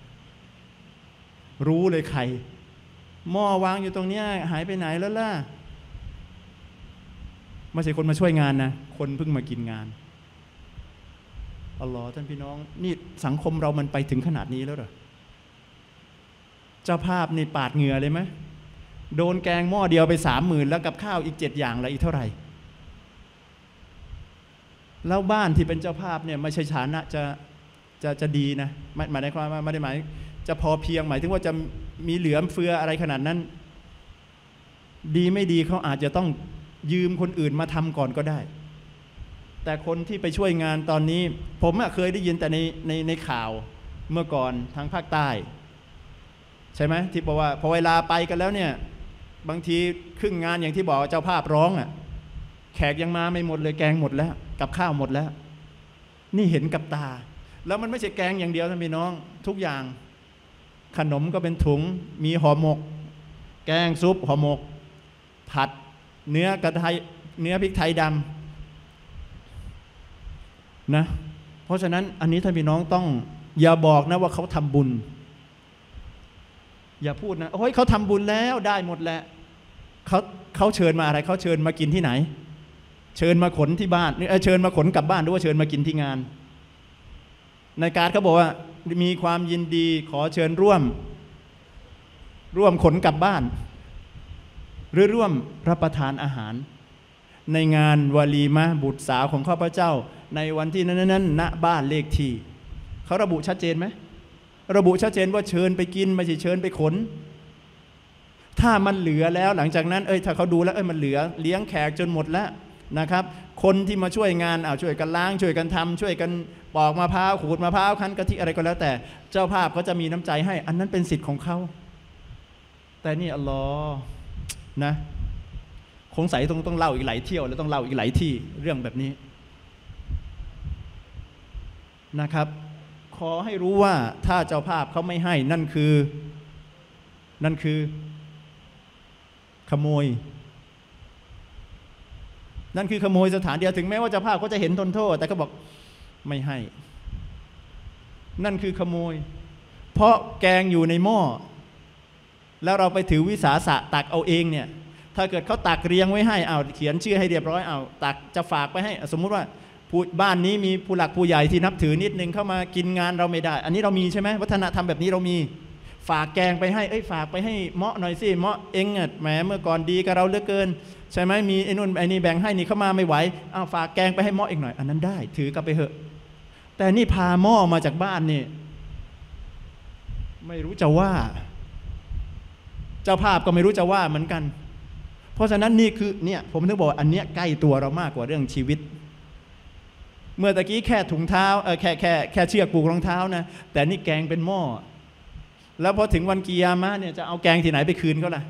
รู้เลยใครหม้อวางอยู่ตรงเนี้ยหายไปไหนแล้วล่ะไม่ใช่คนมาช่วยงานนะคนเพิ่งมากินงานอัลลอฮ์ท่านพี่น้องนี่สังคมเรามันไปถึงขนาดนี้แล้วเหรอเจ้าภาพนี่ปาดเหงื่อเลยไหมโดนแกงหม้อเดียวไปสามหมื่นแล้วกับข้าวอีกเจ็ดอย่างละอีกเท่าไหร่แล้วบ้านที่เป็นเจ้าภาพเนี่ยไม่ใช่ฐานะจะจะจะดีนะหมายในความว่าไม่ได้หมายจะพอเพียงหมายถึงว่าจะมีเหลือเฟืออะไรขนาดนั้นดีไม่ดีเขาอาจจะต้องยืมคนอื่นมาทำก่อนก็ได้แต่คนที่ไปช่วยงานตอนนี้ผมเคยได้ยินแต่ในในในข่าวเมื่อก่อนทางภาคใต้ใช่ไหมที่บอกว่าพอเวลาไปกันแล้วเนี่ยบางทีครึ่งงานอย่างที่บอกเจ้าภาพร้องอ่ะแขกยังมาไม่หมดเลยแกงหมดแล้วกับข้าวหมดแล้วนี่เห็นกับตาแล้วมันไม่ใช่แกงอย่างเดียวท่านพี่น้องทุกอย่างขนมก็เป็นถุงมีห่อหมกแกงซุปห่อหมกผัดเนื้อกระไทยเนื้อพริกไทยดำนะเพราะฉะนั้นอันนี้ท่านพี่น้องต้องอย่าบอกนะว่าเขาทำบุญอย่าพูดนะโอ้ยเขาทำบุญแล้วได้หมดแหละเขาเขาเชิญมาอะไรเขาเชิญมากินที่ไหนเชิญมาขนที่บ้านนี่เชิญมาขนกลับบ้านหรือว่าเชิญมากินที่งานในการเขาบอกว่ามีความยินดีขอเชิญร่วมร่วมขนกลับบ้านหรือร่วมรับประทานอาหารในงานวาลีมะบุตรสาวของข้าพเจ้าในวันที่นั้นๆณบ้านเลขที่เขาระบุชัดเจนไหมระบุชัดเจนว่าเชิญไปกินไม่ใช่เชิญไปขนถ้ามันเหลือแล้วหลังจากนั้นเอ้ยถ้าเขาดูแล้วเอ้ยมันเหลือเลี้ยงแขกจนหมดแล้วนะครับคนที่มาช่วยงานเอาช่วยกันล้างช่วยกันทำช่วยกันปอกมะพร้าวขูดมะพร้าวคั้นกะทิอะไรก็แล้วแต่เจ้าภาพก็จะมีน้ำใจให้อันนั้นเป็นสิทธิ์ของเขาแต่นี่อัลลอฮ์นะคงใส่ต้องต้องเล่าอีกหลายเที่ยวแล้วต้องเล่าอีกหลายที่เรื่องแบบนี้นะครับขอให้รู้ว่าถ้าเจ้าภาพเขาไม่ให้นั่นคือนั่นคือขโมยนั่นคือขโมยสถานเดียวถึงแม้ว่าเจ้าภาพเขาจะเห็นทนโทษแต่ก็บอกไม่ให้นั่นคือขโมยเพราะแกงอยู่ในหม้อแล้วเราไปถือวิสาสะตักเอาเองเนี่ยถ้าเกิดเขาตักเรียงไว้ให้เอาเขียนชื่อให้เรียบร้อยเอาตักจะฝากไปให้สมมุติว่าบ้านนี้มีผู้หลักผู้ใหญ่ที่นับถือนิดนึงเข้ามากินงานเราไม่ได้อันนี้เรามีใช่ไหมวัฒนธรรมแบบนี้เรามีฝากแกงไปให้เอ้ยฝากไปให้เมาะหน่อยสิเมาะเองอ่ะแหมเมื่อก่อนดีกับเราเหลือเกินใช่ไหมมีไอ้นู่นไอ้นี่แบ่งให้นี่เข้ามาไม่ไหวเอาฝากแกงไปให้เมาะอีกหน่อยอันนั้นได้ถือกลับไปเถอะแต่นี่พาหม้อมาจากบ้านนี่ไม่รู้จะว่าเจ้าภาพก็ไม่รู้จะว่าเหมือนกันเพราะฉะนั้นนี่คือเนี่ยผมถึงบอกอันเนี้ยใกล้ตัวเรามากกว่าเรื่องชีวิตเมื่อตะกี้แค่ถุงเท้าเออแค่แค่แค่เชือกผูกรองเท้านะแต่นี่แกงเป็นหม้อแล้วพอถึงวันกิยามะห์เนี่ยจะเอาแกงที่ไหนไปคืนเขาล่ะ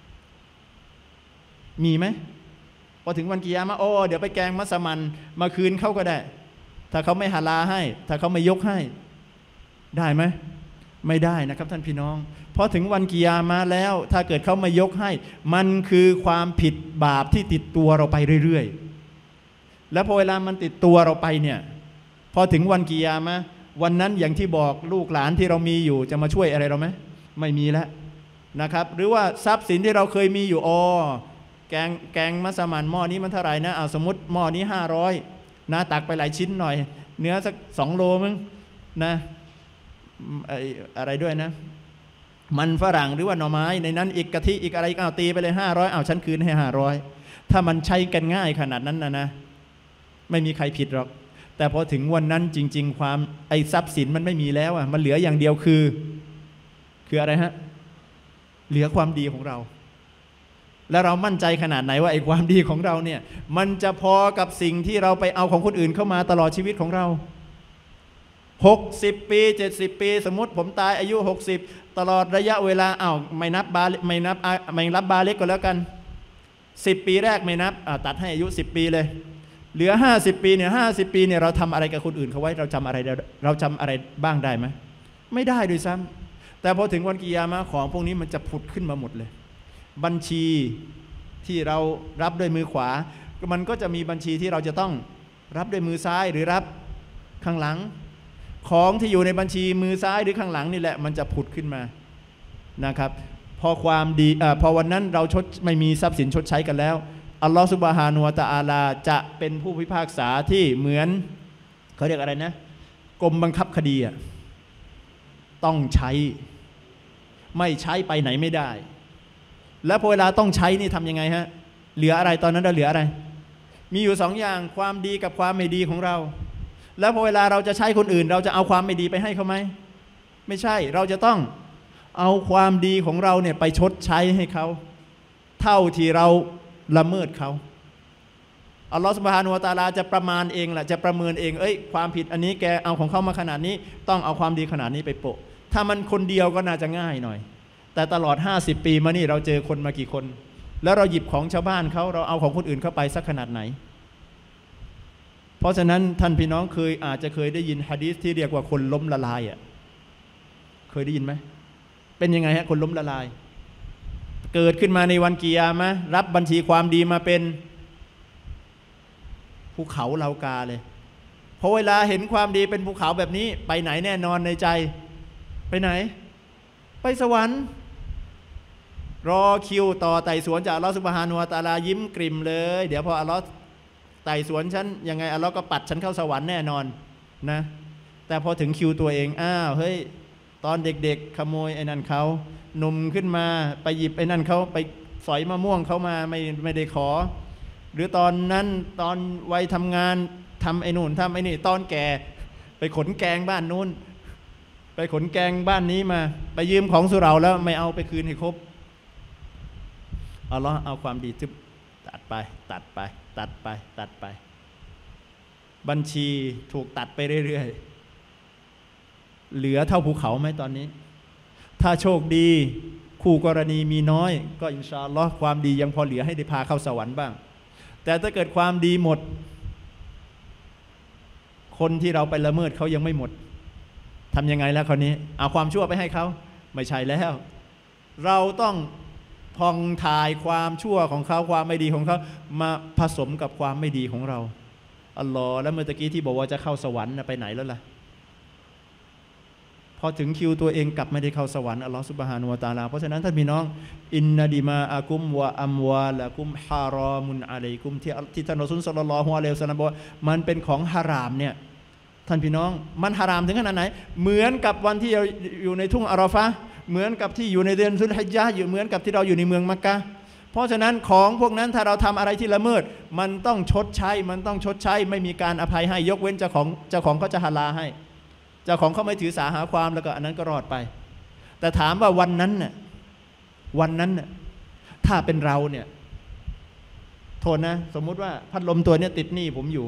มีไหมพอถึงวันกิยามะห์โอ้เดี๋ยวไปแกงมัสมันมาคืนเขาก็ได้ถ้าเขาไม่ฮาลาลให้ถ้าเขาไม่ยกให้ได้ไหมไม่ได้นะครับท่านพี่น้องพอถึงวันกิยามะห์แล้วถ้าเกิดเขาไม่ยกให้มันคือความผิดบาปที่ติดตัวเราไปเรื่อยๆแล้วพอเวลามันติดตัวเราไปเนี่ยพอถึงวันกิยามะห์วันนั้นอย่างที่บอกลูกหลานที่เรามีอยู่จะมาช่วยอะไรเราไหมไม่มีแล้วนะครับหรือว่าทรัพย์สินที่เราเคยมีอยู่อ๋อแกงแกงมัสมั่นหม้อนี้มันเท่าไหร่นะเอาสมมติหม้อนี้ห้าร้อยนะตักไปหลายชิ้นหน่อยเนื้อสักสองโลมั้งนะไออะไรด้วยนะมันฝรั่งหรือว่าหน่อไม้ในนั้นอีกกะทิอีกอะไรเอาตีไปเลยห้าร้อยเอาฉันคืนให้ห้าร้อยถ้ามันใช้กันง่ายขนาดนั้นนะนะไม่มีใครผิดหรอกแต่พอถึงวันนั้นจริงๆความไอ้ทรัพย์สินมันไม่มีแล้วอ่ะมันเหลืออย่างเดียวคือคืออะไรฮะเหลือความดีของเราแล้วเรามั่นใจขนาดไหนว่าไอ้ความดีของเราเนี่ยมันจะพอกับสิ่งที่เราไปเอาของคนอื่นเข้ามาตลอดชีวิตของเราหกสิบปีเจ็ดสิบปีสมมติผมตายอายุหกสิบตลอดระยะเวลาอ้าวไม่นับบาไม่นับไม่รับบาเล็กก็แล้วกันสิบปีแรกไม่นับตัดให้อายุสิบปีเลยเหลือห้าสิบปีเนี่ยห้าสิบปีเนี่ยเราทำอะไรกับคนอื่นเขาไว้เราจำอะไรเราจำอะไรบ้างได้ไหมไม่ได้ด้วยซ้ำแต่พอถึงวันกิยามะห์ของพวกนี้มันจะผุดขึ้นมาหมดเลยบัญชีที่เรารับด้วยมือขวามันก็จะมีบัญชีที่เราจะต้องรับด้วยมือซ้ายหรือรับข้างหลังของที่อยู่ในบัญชีมือซ้ายหรือข้างหลังนี่แหละมันจะผุดขึ้นมานะครับพอความดีอพอวันนั้นเราชดไม่มีทรัพย์สินชดใช้กันแล้วอัลลอฮฺซุบฮานะฮูวะตะอาลาจะเป็นผู้พิพากษาที่เหมือนเขาเรียกอะไรนะกรมบังคับคดีอ่ะต้องใช้ไม่ใช้ไปไหนไม่ได้แล้วพอเวลาต้องใช้นี่ทำยังไงฮะเหลืออะไรตอนนั้นเราเหลืออะไรมีอยู่สองอย่างความดีกับความไม่ดีของเราแล้วพอเวลาเราจะใช้คนอื่นเราจะเอาความไม่ดีไปให้เขาไหมไม่ใช่เราจะต้องเอาความดีของเราเนี่ยไปชดใช้ให้เขาเท่าที่เราละเมิดเขาอัลลอฮฺซุบฮานะฮูวะตะอาลาจะประมาณเองแหละจะประเมินเองเอ้ยความผิดอันนี้แกเอาของเขามาขนาดนี้ต้องเอาความดีขนาดนี้ไปโปะถ้ามันคนเดียวก็น่าจะง่ายหน่อยแต่ตลอดห้าสิบปีมานี่เราเจอคนมากี่คนแล้วเราหยิบของชาวบ้านเขาเราเอาของคนอื่นเข้าไปสักขนาดไหนเพราะฉะนั้นท่านพี่น้องเคยอาจจะเคยได้ยินหะดีษที่เรียกว่าคนล้มละลายอ่ะเคยได้ยินไหมเป็นยังไงฮะคนล้มละลายเกิดขึ้นมาในวันกิยามะห์รับบัญชีความดีมาเป็นภูเขาเหลากาเลยพอเวลาเห็นความดีเป็นภูเขาแบบนี้ไปไหนแน่นอนในใจไปไหนไปสวรรค์รอคิวต่อไต่สวนจากอัลลอฮฺซุบฮานะฮูวะตะอาลายิ้มกริ่มเลยเดี๋ยวพออัลลอฮฺไต่สวนฉันยังไงอัลลอฮฺก็ปัดฉันเข้าสวรรค์แน่นอนนะแต่พอถึงคิวตัวเองอ้าวเฮ้ยตอนเด็กๆขโมยไอ้นั่นเขาหนุ่มขึ้นมาไปหยิบไอ้นั่นเขาไปสอยมะม่วงเขามาไม่ไม่ได้ขอหรือตอนนั้นตอนวัยทำงานทำไอ้นู่นทำไอ้นี่ตอนแก่ไปขนแกงบ้านนู้นไปขนแกงบ้านนี้มาไปยืมของสุเราแล้วไม่เอาไปคืนให้ครบอัลลอฮ์เอาความดีทึบตัดไปตัดไปตัดไปตัดไปบัญชีถูกตัดไปเรื่อยๆเหลือเท่าภูเขาไหมตอนนี้ถ้าโชคดีคู่กรณีมีน้อยก็อินชาอัลลอฮ์ความดียังพอเหลือให้ได้พาเข้าสวรรค์บ้างแต่ถ้าเกิดความดีหมดคนที่เราไปละเมิดเขายังไม่หมดทำยังไงแล้วคราวนี้เอาความชั่วไปให้เขาไม่ใช่แล้วเราต้องพองถ่ายความชั่วของเขาความไม่ดีของเขามาผสมกับความไม่ดีของเราอัลลอฮ์แล้วเมื่อตะกี้ที่บอกว่าจะเข้าสวรรค์ไปไหนแล้วล่ะพอถึงคิวตัวเองกลับไม่ได้เข้าสวรรค์อัลลอฮฺซุบฮานะฮูวะตะอาลาเพราะฉะนั้นท่านพี่น้องอินนาดิมาอากุมวะอัมวาละกุมฮารอมุนอะลัยกุมที่ที่ท่านรอซูลศ็อลลัลลอฮุอะลัยฮิวะซัลลัมบอกว่ามันเป็นของฮารามเนี่ยท่านพี่น้องมันฮารามถึงขนาดไหนเหมือนกับวันที่เราอยู่ในทุ่งอาราฟะห์เหมือนกับที่อยู่ในเดือนซุลฮิจญะห์อยู่เหมือนกับที่เราอยู่ในเมืองมักกะฮ์เพราะฉะนั้นของพวกนั้นถ้าเราทำอะไรที่ละเมิดมันต้องชดใช้มันต้องชดใช้ไม่มีการอภัยให้ยกเว้นเจ้าของเจ้าของเขาจะฮาลาให้เจ้าของเขาไม่ถือสาหาความแล้วก็อันนั้นก็รอดไปแต่ถามว่าวันนั้นน่ะวันนั้นน่ะถ้าเป็นเราเนี่ยโทษนะสมมุติว่าพัดลมตัวนี้ติดหนี้ผมอยู่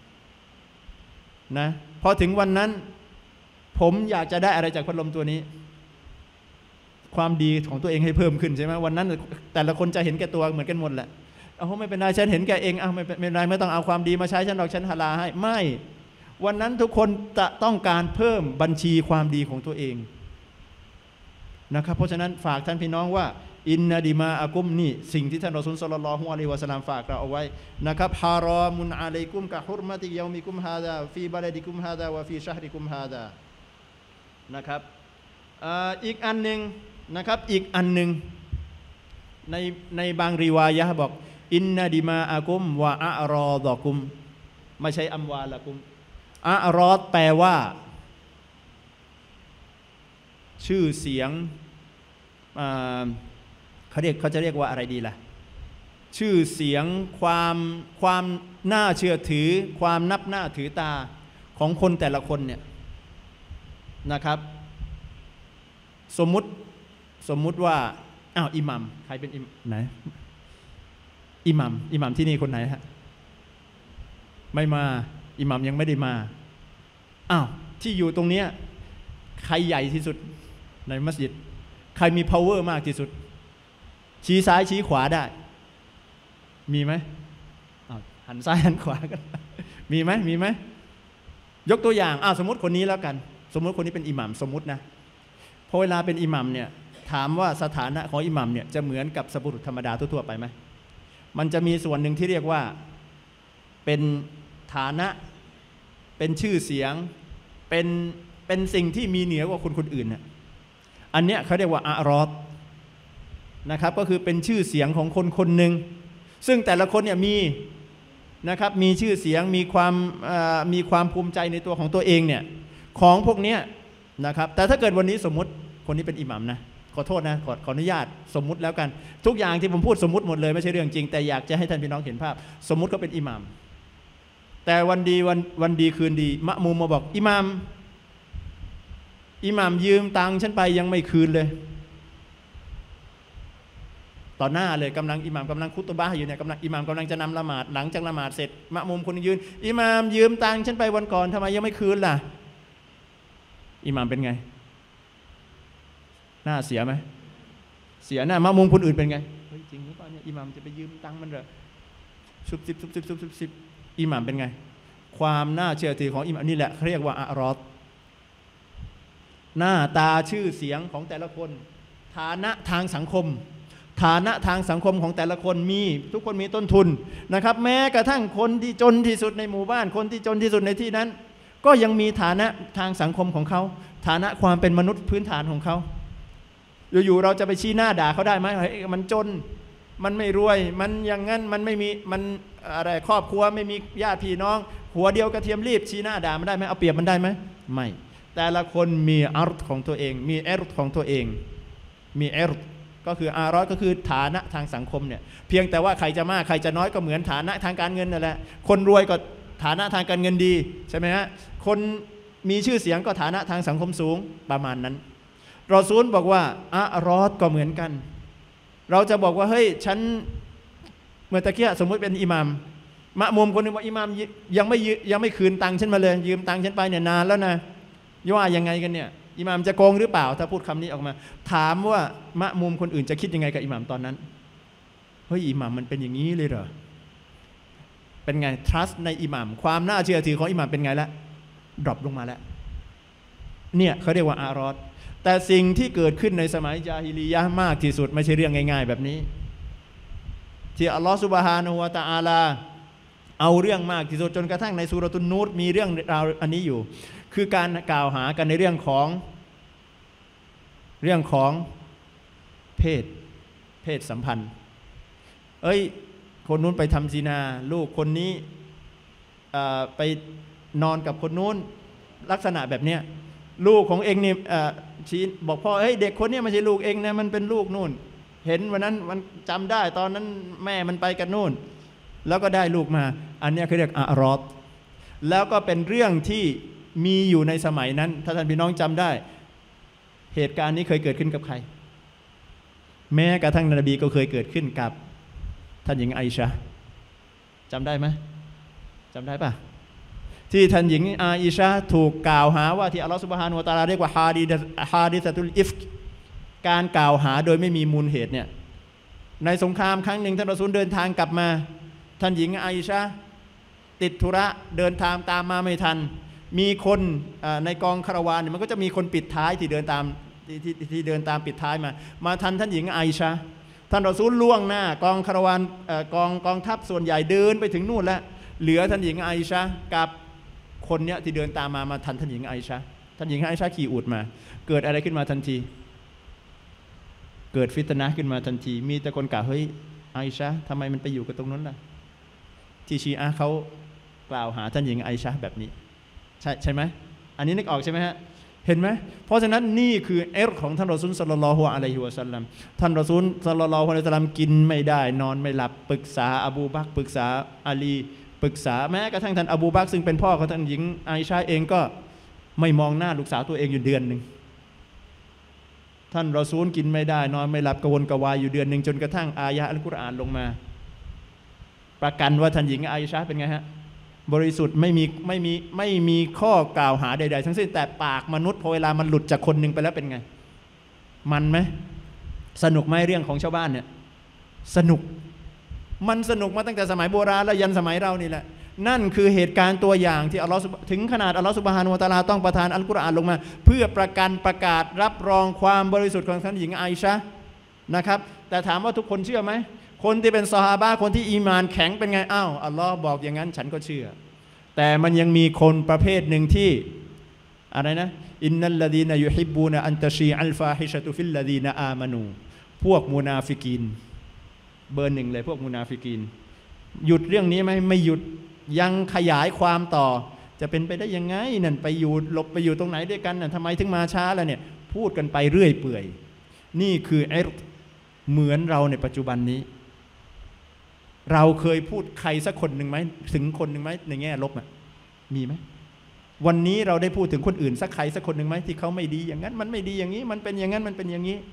นะพอถึงวันนั้นผมอยากจะได้อะไรจากพัดลมตัวนี้ความดีของตัวเองให้เพิ่มขึ้นใช่ไหมวันนั้นแต่ละคนจะเห็นแก่ตัวเหมือนกันหมดแหละเอาไม่เป็นไรฉันเห็นแก่เองเอาไม่เป็นไรไม่ต้องเอาความดีมาใช้ฉันหรอกฉันฮาลาให้ไม่วันนั้นทุกคนจะต้องการเพิ่มบัญชีความดีของตัวเองนะครับเพราะฉะนั้นฝากท่านพี่น้องว่าอินนาดิมาอากุมนี่สิ่งที่ท่านรอซูลศ็อลลัลลอฮุอะลัยฮิวะซัลลัมฝากเราเอาไว้นะครับฮารอมุนอะลัยกุมกะฮุรมะติยอมิกุมฮาซาฟีบะลดิกุมฮาซาวะฟีชะฮริกุมฮาซานะครับอีกอันหนึ่งนะครับอีกอันหนึ่งในในบางริวายะห์บอกอินนาดิมาอากุมวะอะรอดอกุมไม่ใช่อัมวาละกุมอะรอดแปลว่าชื่อเสียงเขาเรียกเขาจะเรียกว่าอะไรดีล่ะชื่อเสียงความความน่าเชื่อถือความนับหน้าถือตาของคนแต่ละคนเนี่ยนะครับสมมุติสมมุติว่าอ้าวอิหมัมใครเป็นอิหมัมไหนอิหมัมอิหมัมที่นี่คนไหนฮะไม่มาอิหมัมยังไม่ได้มาอ้าวที่อยู่ตรงเนี้ยใครใหญ่ที่สุดในมัสยิดใครมี power มากที่สุดชี้ซ้ายชี้ขวาได้มีไหมอ้าวหันซ้ายหันขวากันมีไหมมีไหมยกตัวอย่างอ้าวสมมติคนนี้แล้วกันสมมติคนนี้เป็นอิหมัมสมมตินะพอเวลาเป็นอิหมัมเนี่ยถามว่าสถานะของอิหมัมเนี่ยจะเหมือนกับสัพพุรุษธรรมดาทั่วๆไปไหมมันจะมีส่วนหนึ่งที่เรียกว่าเป็นฐานะเป็นชื่อเสียงเป็นเป็นสิ่งที่มีเหนือกว่าคนคนอื่นน่ะอันเนี้ยเขาเรียกว่าอารอดนะครับก็คือเป็นชื่อเสียงของคนคนหนึ่งซึ่งแต่ละคนเนี่ยมีนะครับมีชื่อเสียงมีความมีความภูมิใจในตัวของตัวเองเนี่ยของพวกเนี้ยนะครับแต่ถ้าเกิดวันนี้สมมติคนนี้เป็นอิหมัมนะขอโทษนะขอขออนุญาตสมมุติแล้วกันทุกอย่างที่ผมพูดสมมุติหมดเลยไม่ใช่เรื่องจริงแต่อยากจะให้ท่านพี่น้องเห็นภาพสมมุติเขาเป็นอิหมัมแต่วันดีวันวันดีคืนดีมะมูมมาบอกอิหมัมอิหมัมยืมตังค์ฉันไปยังไม่คืนเลยต่อหน้าเลยกำลังอิหม่ามกำลังคุตบะห์อยู่เนี่ยกำลังอิหม่ามกำลังจะนำละหมาดหลังจากละหมาดเสร็จมะมุมคนยืนอิหม่ามยืมตังค์ฉันไปวันก่อนทำไมยังไม่คืนล่ะอิหม่ามเป็นไงหน้าเสียไหมเสียหน้ามะมุมคนอื่นเป็นไงเฮ้ยจริงหรือเปล่าเนี่ยอิหม่ามจะไปยืมตังค์มันเหรอซุบซิบซุบซิบซุบซิบซิบอิหม่ามเป็นไงความน่าเชื่อถือของอิหม่ามนี่แหละเรียกว่าอะรอดหน้าตาชื่อเสียงของแต่ละคนฐานะทางสังคมฐานะทางสังคมของแต่ละคนมีทุกคนมีต้นทุนนะครับแม้กระทั่งคนที่จนที่สุดในหมู่บ้านคนที่จนที่สุดในที่นั้นก็ยังมีฐานะทางสังคมของเขาฐานะความเป็นมนุษย์พื้นฐานของเขาอยู่ๆเราจะไปชี้หน้าด่าเขาได้ไหมมันจนมันไม่รวยมันอย่างงั้นมันไม่มีมันอะไรครอบครัวไม่มีญาติพี่น้องหัวเดียวกระเทียมรีบชี้หน้าด่ามันได้ไหมเอาเปรียบมันได้ไหมไม่แต่ละคนมีอารมณ์ของตัวเองมีเอรุของตัวเองมีเอรุก็คืออารอดก็คือฐานะทางสังคมเนี่ยเพียงแต่ว่าใครจะมากใครจะน้อยก็เหมือนฐานะทางการเงินนั่นแหละคนรวยก็ฐานะทางการเงินดีใช่ไหมฮะคนมีชื่อเสียงก็ฐานะทางสังคมสูงประมาณนั้นรอซูลบอกว่าอารอดก็เหมือนกันเราจะบอกว่าเฮ้ยฉันเมื่อตะเกียสมมติเป็นอิหมัมมะมุมคนนึงว่าอิหมัมยังไม่ยังไม่คืนตังค์ฉันมาเลยยืมตังค์ฉันไปเนี่ยนานแล้วนะว่ายังไงกันเนี่ยอิหมัมจะโกงหรือเปล่าถ้าพูดคำนี้ออกมาถามว่ามะมุมคนอื่นจะคิดยังไงกับอิหมัมตอนนั้นเฮ้ยอิหมัมมันเป็นอย่างนี้เลยเหรอเป็นไง trust ในอิหมัมความน่าเชื่อถือของอิหมัมเป็นไงละดรอปลงมาแล้วเนี่ยเขาเรียกว่าอารอดแต่สิ่งที่เกิดขึ้นในสมัยญาฮิลียะห์มากที่สุดไม่ใช่เรื่องง่ายๆแบบนี้ที่อัลลอฮฺซุบฮานะฮูวะตะอาลาเอาเรื่องมากที่สุดจนกระทั่งในซูเราะตุนนูรมีเรื่องราวอันนี้อยู่คือการกล่าวหากันในเรื่องของเรื่องของเพศเพศสัมพันธ์เอ้ยคนนู้นไปทำซินาลูกคนนี้ไปนอนกับคนนู้นลักษณะแบบเนี้ยลูกของเองนี่ชี้บอกพ่อเฮ้ยเด็กคนนี้ไม่ใช่ลูกเองนะมันเป็นลูกนู่นเห็นวันนั้นมันจำได้ตอนนั้นแม่มันไปกันนู่นแล้วก็ได้ลูกมาอันนี้เขาเรียกอารอดแล้วก็เป็นเรื่องที่มีอยู่ในสมัยนั้นถ้าท่านพี่น้องจำได้เหตุการณ์นี้เคยเกิดขึ้นกับใครแม้กระทั่งนบีก็เคยเกิดขึ้นกับท่านหญิงไอชาจำได้ไหมจำได้ปะที่ท่านหญิงอาอิชาถูกกล่าวหาว่าที่อัลลอฮฺซุบฮานะฮูวะตะอาลาเรียกว่าฮาดิฮาดิษะตุลอิฟกการกล่าวหาโดยไม่มีมูลเหตุเนี่ยในสงครามครั้งหนึ่งท่านรอซูลเดินทางกลับมาท่านหญิงอาอิชาติดธุระเดินทางตามมาไม่ทันมีคนในกองคาราวานมันก็จะมีคนปิดท้ายที่เดินตามที่ที่เดินตามปิดท้ายมามาทันท่านหญิงอาอิชาท่านรอซูลล่วงหน้ากองคาราวานกองกองทัพส่วนใหญ่เดินไปถึงนู่นแล้วเหลือท่านหญิงอาอิชากับคนเนี้ยที่เดินตามมามาทันท่านหญิงอาอิชาท่านหญิงอาอิชาขี่อูฐมาเกิดอะไรขึ้นมาทันทีเกิดฟิตนะห์ขึ้นมาทันทีมีแต่คนกล่าวเฮ้ยอาอิชาทำไมมันไปอยู่กับตรงนั้นล่ะที่ชีอะห์เขากล่าวหาท่านหญิงอาอิชาแบบนี้ใช่ใช่ไหมอันนี้นึกออกใช่ไหมฮะเห็นไหมเพราะฉะนั้นนี่คือเอรของท่านรอซูลศ็อลลัลลอฮุอะลัยฮิวะซัลลัมท่านรอซูลศ็อลลัลลอฮุอะลัยฮิวะซัลลัมกินไม่ได้นอนไม่หลับปรึกษาอบูบักรปรึกษาอาลีปรึกษาแม้กระทั่งท่านอบูบักรซึ่งเป็นพ่อของท่านหญิงอาอิชาเองก็ไม่มองหน้าลูกสาวตัวเองอยู่เดือนหนึ่งท่านรอซูลกินไม่ได้นอนไม่หลับกระวนกระวายอยู่เดือนหนึ่งจนกระทั่งอายะห์อัลกุรอานลงมาประกันว่าท่านหญิงอาอิชาเป็นไงฮะบริสุทธิ์ไม่มีไม่มีไม่มีข้อกล่าวหาใดๆทั้งสิ้นแต่ปากมนุษย์พอเวลามันหลุดจากคนหนึ่งไปแล้วเป็นไงมันไหมสนุกไหมเรื่องของชาวบ้านเนี่ยสนุกมันสนุกมาตั้งแต่สมัยโบราณและยันสมัยเรานี่แหละนั่นคือเหตุการณ์ตัวอย่างที่อัลลอฮฺถึงขนาดอัลลอฮฺซุบฮานะฮูวะตะอาลาต้องประทานอัลกุรอานลงมาเพื่อประกันประกาศรับรองความบริสุทธิ์ของท่านหญิงอาอิชานะครับแต่ถามว่าทุกคนเชื่อไหมคนที่เป็นซอฮาบะห์คนที่อีมานแข็งเป็นไงอ้าวอัลลอฮ์บอกอย่างนั้นฉันก็เชื่อแต่มันยังมีคนประเภทหนึ่งที่อะไรนะอินนัลลดีนยุฮิบบูนะอันตะชีอัลฟาฮิชะตุฟิลลดีนอามานูพวกมุนาฟิกีนเบอร์หนึ่งเลยพวกมุนาฟิกีนหยุดเรื่องนี้ไหมไม่หยุดยังขยายความต่อจะเป็นไปได้ยังไงนั่นไปอยู่หลบไปอยู่ตรงไหนด้วยกันน่ะทำไมถึงมาช้าล่ะเนี่ยพูดกันไปเรื่อยเปื่อยนี่คือไอ้เหมือนเราในปัจจุบันนี้เราเคยพูดใครสักคนหนึ่งไหมถึงคนหนึ่งไหมในแง่ลบอ่ะมีไหมวันนี้เราได้พูดถึงคนอื่นสักใครสักคนหนึ่งไหมที่เขาไม่ดีอย่างนั้นมันไม่ดีอย่างนี้มันเป็นอย่างนั้นมันเป็นอย่างนี้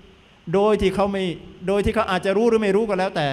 โดยที่เขาไม่โดยที่เขาอาจจะรู้หรือไม่รู้ก็แล้วแต่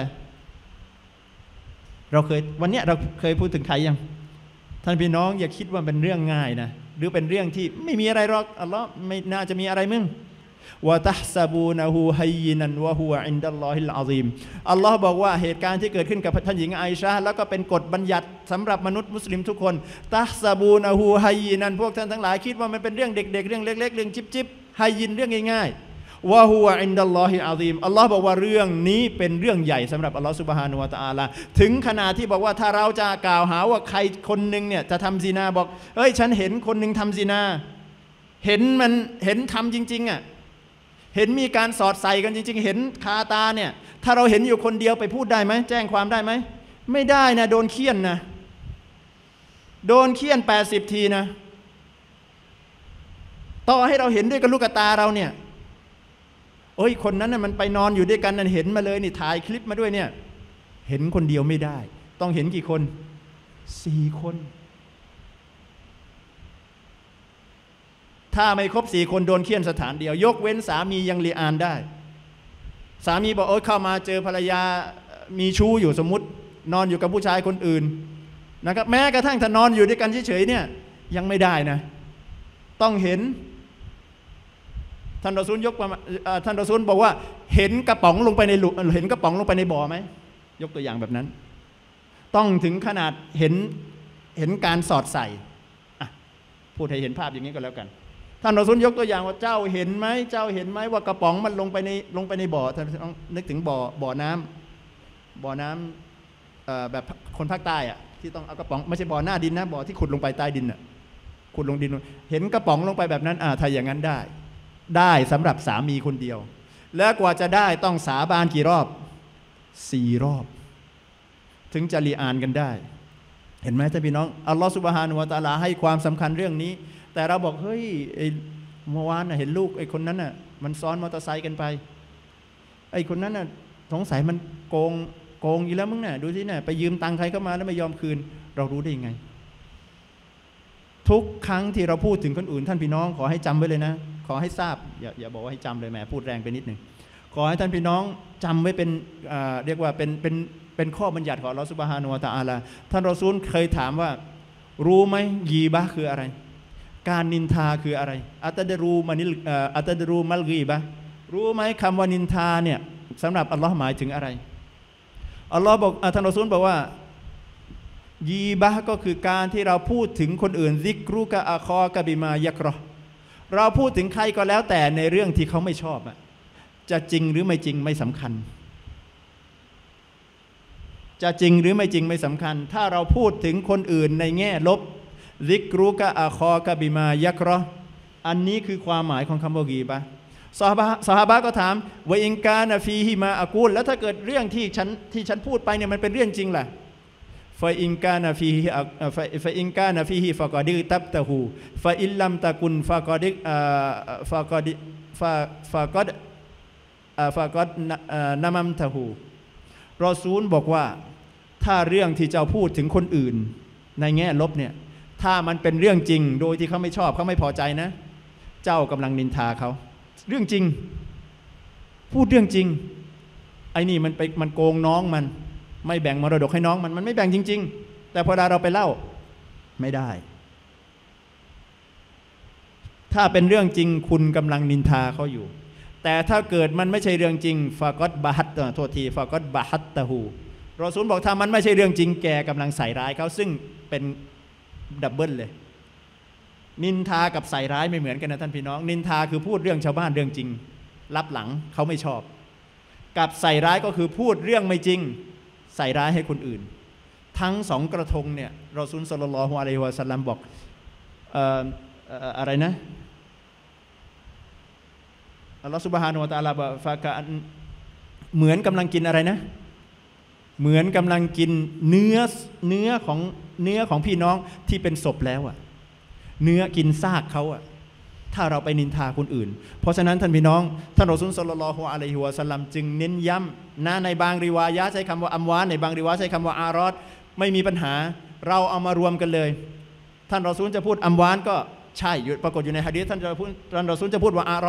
เราเคยวันนี้เราเคยพูดถึงใครยังท่านพี่น้องอย่าคิดว่าเป็นเรื่องง่ายนะหรือเป็นเรื่องที่ไม่มีอะไรหรอกอัลลอฮ์ไม่น่าจะมีอะไรมึงวะตัฮซะบูนะฮูฮัยยินันวะฮุวะอินดัลลอฮิลอะซีมอัลลอฮ์บอกว่าเหตุการณ์ที่เกิดขึ้นกับท่านหญิงไอชาแล้วก็เป็นกฎบัญญัติสำหรับมนุษย์มุสลิมทุกคนตัฮซะบูนะฮูฮัยยินันพวกท่านทั้งหลายคิดว่ามันเป็นเรื่องเด็กๆเรื่องเล็กๆเรื่องจิ๊บๆฮัยยินเรื่องง่ายๆวะฮุวะอินดัลลอฮิลอะซีมอัลลอฮ์บอกว่าเรื่องนี้เป็นเรื่องใหญ่สำหรับอัลลอฮ์ซุบฮานะฮูวะตะอาลาถึงขนาดที่บอกว่าถ้าเราจะกล่าวหาว่าใครคนหนึ่งเนี่ยจะทำซินาบอกเอ้ยฉันเห็นคนหนึ่งทำซินาเห็นมันเห็นทำจริงๆอ่ะเห็นมีการสอดใส่กันจริงๆเห็นคาตาเนี่ยถ้าเราเห็นอยู่คนเดียวไปพูดได้ไหมแจ้งความได้ไหมไม่ได้นะโดนเคี่ยนนะโดนเคี่ยนแปดสิบทีนะต่อให้เราเห็นด้วยกับลูกตาเราเนี่ยโอ้ยคนนั้นน่ะมันไปนอนอยู่ด้วยกันนั่นเห็นมาเลยนี่ถ่ายคลิปมาด้วยเนี่ยเห็นคนเดียวไม่ได้ต้องเห็นกี่คนสี่คนถ้าไม่ครบสี่คนโดนเคี่ยนสถานเดียวยกเว้นสามียังลีอานได้สามีบอกโอ๊ยเข้ามาเจอภรรยามีชู้อยู่สมมุตินอนอยู่กับผู้ชายคนอื่นนะครับแม้กระทั่งถ้านอนอยู่ด้วยกันเฉยๆเนี่ยยังไม่ได้นะต้องเห็นท่านรอซูลยกมาท่านรอซูลบอกว่าเห็นกระป๋องลงไปในหลุมเห็นกระป๋องลงไปในบ่อไหมยกตัวอย่างแบบนั้นต้องถึงขนาดเห็นเห็นการสอดใส่พูดให้เห็นภาพอย่างนี้ก็แล้วกันท่านรอซูลยกตัวอย่างว่าเจ้าเห็นไหมเจ้าเห็นไหมว่ากระป๋องมันลงไปในลงไปในบ่อท่านต้องนึกถึงบ่อบ่อน้ำบ่อน้ำแบบคนภาคใต้อะที่ต้องเอากระป๋องไม่ใช่บ่อหน้าดินนะบ่อที่ขุดลงไปใต้ดินอะขุดลงดินเห็นกระป๋องลงไปแบบนั้นอ่าถ้าอย่างนั้นได้ได้สำหรับสามีคนเดียวแล้วกว่าจะได้ต้องสาบานกี่รอบสี่รอบถึงจะลีอานกันได้เห็นไหมท่านพี่น้องอัลลอฮฺซุบฮานะฮูวะตะอาลาให้ความสำคัญเรื่องนี้แต่เราบอกเฮ้ยไอ้เมื่อวานเห็นลูกไอ้คนนั้นน่ะมันซ้อนมอเตอร์ไซค์กันไปไอ้คนนั้นน่ะสงสัยมันโกงโกงอยู่แล้วมึงน่ะดูสิน่ะไปยืมตังค์ใครเข้ามาแล้วไม่ยอมคืนเรารู้ได้ยังไงทุกครั้งที่เราพูดถึงคนอื่นท่านพี่น้องขอให้จำไว้เลยนะขอให้ทราบอย่าอย่าบอกว่าให้จำเลยแหมพูดแรงไปนิดหนึ่งขอให้ท่านพี่น้องจำไว้เป็นเรียกว่าเป็นเป็นเป็นข้อบัญญัติของอัลลอฮฺซุบฮานะฮูวะตะอาลาท่านรอซูลเคยถามว่ารู้ไหมกีบะห์คืออะไรการนินทาคืออะไรอัตดรูมานิลอัตดรูมัลกีบะห์รู้ไหมคำว่านินทาเนี่ยสำหรับอัลลอฮ์หมายถึงอะไรอัลลอฮ์บอกท่านรอซูลบอกว่ากีบะห์ก็คือการที่เราพูดถึงคนอื่นซิกรุกะอะคอกะบิมายักรอเราพูดถึงใครก็แล้วแต่ในเรื่องที่เขาไม่ชอบจะจริงหรือไม่จริงไม่สำคัญจะจริงหรือไม่จริงไม่สำคัญถ้าเราพูดถึงคนอื่นในแง่ลบซิกรุกะอะคอกะบิมายักรออันนี้คือความหมายของคำว่ากีบะห์ซอฮาบะห์ซอฮาบะห์ก็ถามวะอินกานะฟีฮิมาอะกูลแล้วถ้าเกิดเรื่องที่ฉันที่ฉันพูดไปเนี่ยมันเป็นเรื่องจริงล่ะฟาอินกานะฟีฮิฟาอินกานะฟีฮิฟะกอดิตับตะฮูฟาอิลลัมตะกุนฟะกอดิฟะกอดิฟะฟะกอดฟะกอดนะมัมตะฮูรอซูลบอกว่าถ้าเรื่องที่เจ้าพูดถึงคนอื่นในแง่ลบเนี่ยถ้ามันเป็นเรื่องจริงโดยที่เขาไม่ชอบเขาไม่พอใจนะเจ้ากำลังนินทาเขาเรื่องจริงพูดเรื่องจริงไอ้นี่มันไปมันโกงน้องมันไม่แบ่งมรดกให้น้องมันมันไม่แบ่งจริงๆแต่พอเราไปเล่าไม่ได้ถ้าเป็นเรื่องจริงคุณกำลังนินทาเขาอยู่แต่ถ้าเกิดมันไม่ใช่เรื่องจริงฟากอดบาฮัตโทษทีฟากอดบาฮัตตะฮูรอซูลบอกถ้ามันไม่ใช่เรื่องจริงแกกำลังใส่ร้ายเขาซึ่งเป็นดับเบิลเลยนินทากับใส่ร้ายไม่เหมือนกันนะท่านพี่น้องนินทาคือพูดเรื่องชาวบ้านเรื่องจริงลับหลังเขาไม่ชอบกับใส่ร้ายก็คือพูดเรื่องไม่จริงใส่ร้ายให้คนอื่นทั้งสองกระทงเนี่ยรอซูลศ็อลลัลลอฮุอะลัยฮิวะซัลลัมบอกเอ่ออะไรนะอัลลอฮฺซุบฮานะฮูวะตะอาลาบอกฟะกะอันเหมือนกำลังกินอะไรนะเหมือนกำลังกินเนื้อเนื้อของเนื้อของพี่น้องที่เป็นศพแล้วอ่ะเนื้อกินซากเขาอ่ะถ้าเราไปนินทาคนอื่นเพราะฉะนั้นท่านพี่น้องท่านรอซูลศ็อลลัลลอฮุอะลัยฮิวะซัลลัมจึงเน้นย้ำนะในบางริวายะห์ใช้คำว่าอัมวาในบางริวายะห์ใช้คำว่าอารอดไม่มีปัญหาเราเอามารวมกันเลยท่านรอซูลจะพูดอัมวานก็ใช่ปรากฏอยู่ในหะดีษท่านจะพูดท่านรอซูลจะพูดว่าอารอด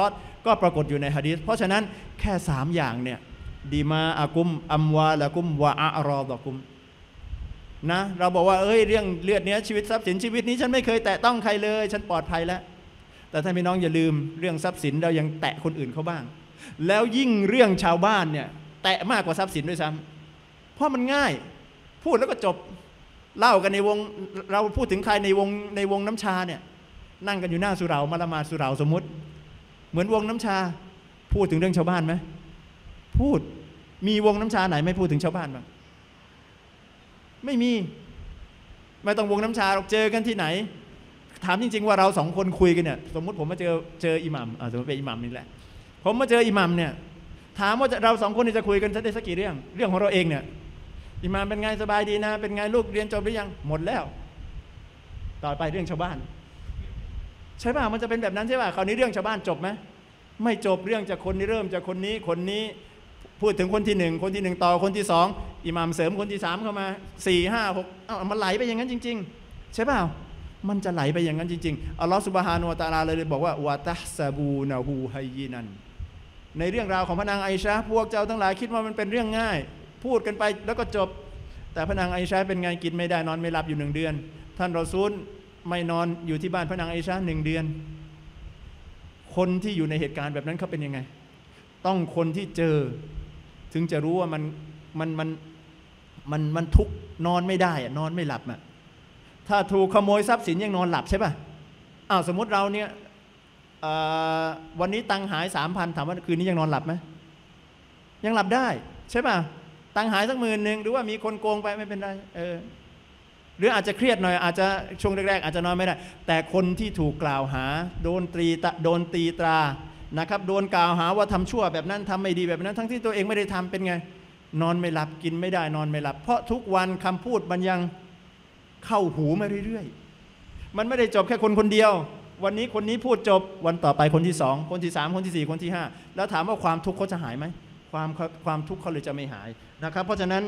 ก็ปรากฏอยู่ในหะดีษเพราะฉะนั้นแค่สามอย่างเนี่ยดีมาอากุมอัมวาละกุมวะอะรอดอกุมนะเราบอกว่าเอ้ยเรื่องเลือดเนี้ยชีวิตทรัพย์สินชีวิตนี้ฉันไม่เคยแตะต้องใครเลยฉันปลอดภัยแล้วแต่ท่านพี่น้องอย่าลืมเรื่องทรัพย์สินเรายังแตะคนอื่นเขาบ้างแล้วยิ่งเรื่องชาวบ้านเนี่ยแตะมากกว่าทรัพย์สินด้วยซ้ำเพราะมันง่ายพูดแล้วก็จบเล่ากันในวงเราพูดถึงใครในวงในวงน้ำชาเนี่ยนั่งกันอยู่หน้าสุเหร่ามาละหมาดสุเหร่าสมมุติเหมือนวงน้ำชาพูดถึงเรื่องชาวบ้านไหมพูดมีวงน้ำชาไหนไม่พูดถึงชาวบ้านบ้างไม่มีไม่ต้องวงน้ำชาเราเจอกันที่ไหนถามจริงๆว่าเราสองคนคุยกันเนี่ยสมมุติผมมาเจอเจออิหมัมอ่าสมมติเป็นอิหมัมนี่แหละผมมาเจออิหมัมเนี่ยถามว่าเราสองคนจะคุยกันได้สักกี่เรื่องเรื่องของเราเองเนี่ยอิหมัมเป็นไงสบายดีนะเป็นไงลูกเรียนจบหรือยังหมดแล้วต่อไปเรื่องชาวบ้านใช่ป่ะมันจะเป็นแบบนั้นใช่ป่ะคราวนี้เรื่องชาวบ้านจบไหมไม่จบเรื่องจากคนนี้เริ่มจากคนนี้คนนี้พูดถึงคนที่หนึ่งคนที่หนึ่งต่อคนที่สองอิหม่ามเสริมคนที่สามเข้ามาสี่ห้าหกเอ้ามันไหลไปอย่างนั้นจริงๆใช่เปล่ามันจะไหลไปอย่างนั้นจริงๆอัลลอฮฺซุบฮานะฮูวะตะอาลาเลยบอกว่าวะตัฮซะบูนะฮูฮัยยินันในเรื่องราวของพระนางไอชาพวกเจ้าทั้งหลายคิดว่ามันเป็นเรื่องง่ายพูดกันไปแล้วก็จบแต่พระนางไอชาเป็นไงกินไม่ได้นอนไม่หลับอยู่หนึ่งเดือนท่านรอซูลไม่นอนอยู่ที่บ้านพระนางไอชาหนึ่งเดือนคนที่อยู่ในเหตุการณ์แบบนั้นเขาเป็นยังไงต้องคนที่เจอถึงจะรู้ว่ามันมันมันมันมันทุกนอนไม่ได้นอนไม่หลับอ่ะถ้าถูกขโมยทรัพย์สินยังนอนหลับใช่ป่ะอ้าวสมมติเราเนี่ยวันนี้ตังหายสามพันถามว่าคืนนี้ยังนอนหลับไหมยังหลับได้ใช่ป่ะตังหายสักหมื่นหนึ่งหรือว่ามีคนโกงไปไม่เป็นไรเออหรืออาจจะเครียดหน่อยอาจจะช่วงแรกๆอาจจะนอนไม่ได้แต่คนที่ถูกกล่าวหาโดนตรีโดนตีตรานะครับโดนกล่าวหาว่าทำชั่วแบบนั้นทำไม่ดีแบบนั้นทั้งที่ตัวเองไม่ได้ทำเป็นไงนอนไม่หลับกินไม่ได้นอนไม่หลับเพราะทุกวันคำพูดมันยังเข้าหูมาเรื่อยๆมันไม่ได้จบแค่คนคนเดียววันนี้คนนี้พูดจบวันต่อไปคนที่สองคนที่สามคนที่สี่คนที่ห้าแล้วถามว่าความทุกข์เขาจะหายไหมความความทุกข์เขาเลยจะไม่หายนะครับเพราะฉะนั้น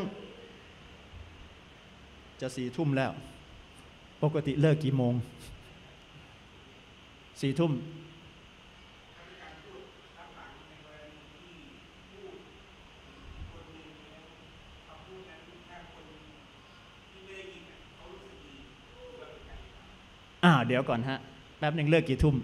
จะสี่ทุ่มแล้วปกติเลิกกี่โมงสี่ทุ่มอ่าเดี๋ยวก่อนฮะแป๊บหนึ่งเลิกกี่ทุ่ม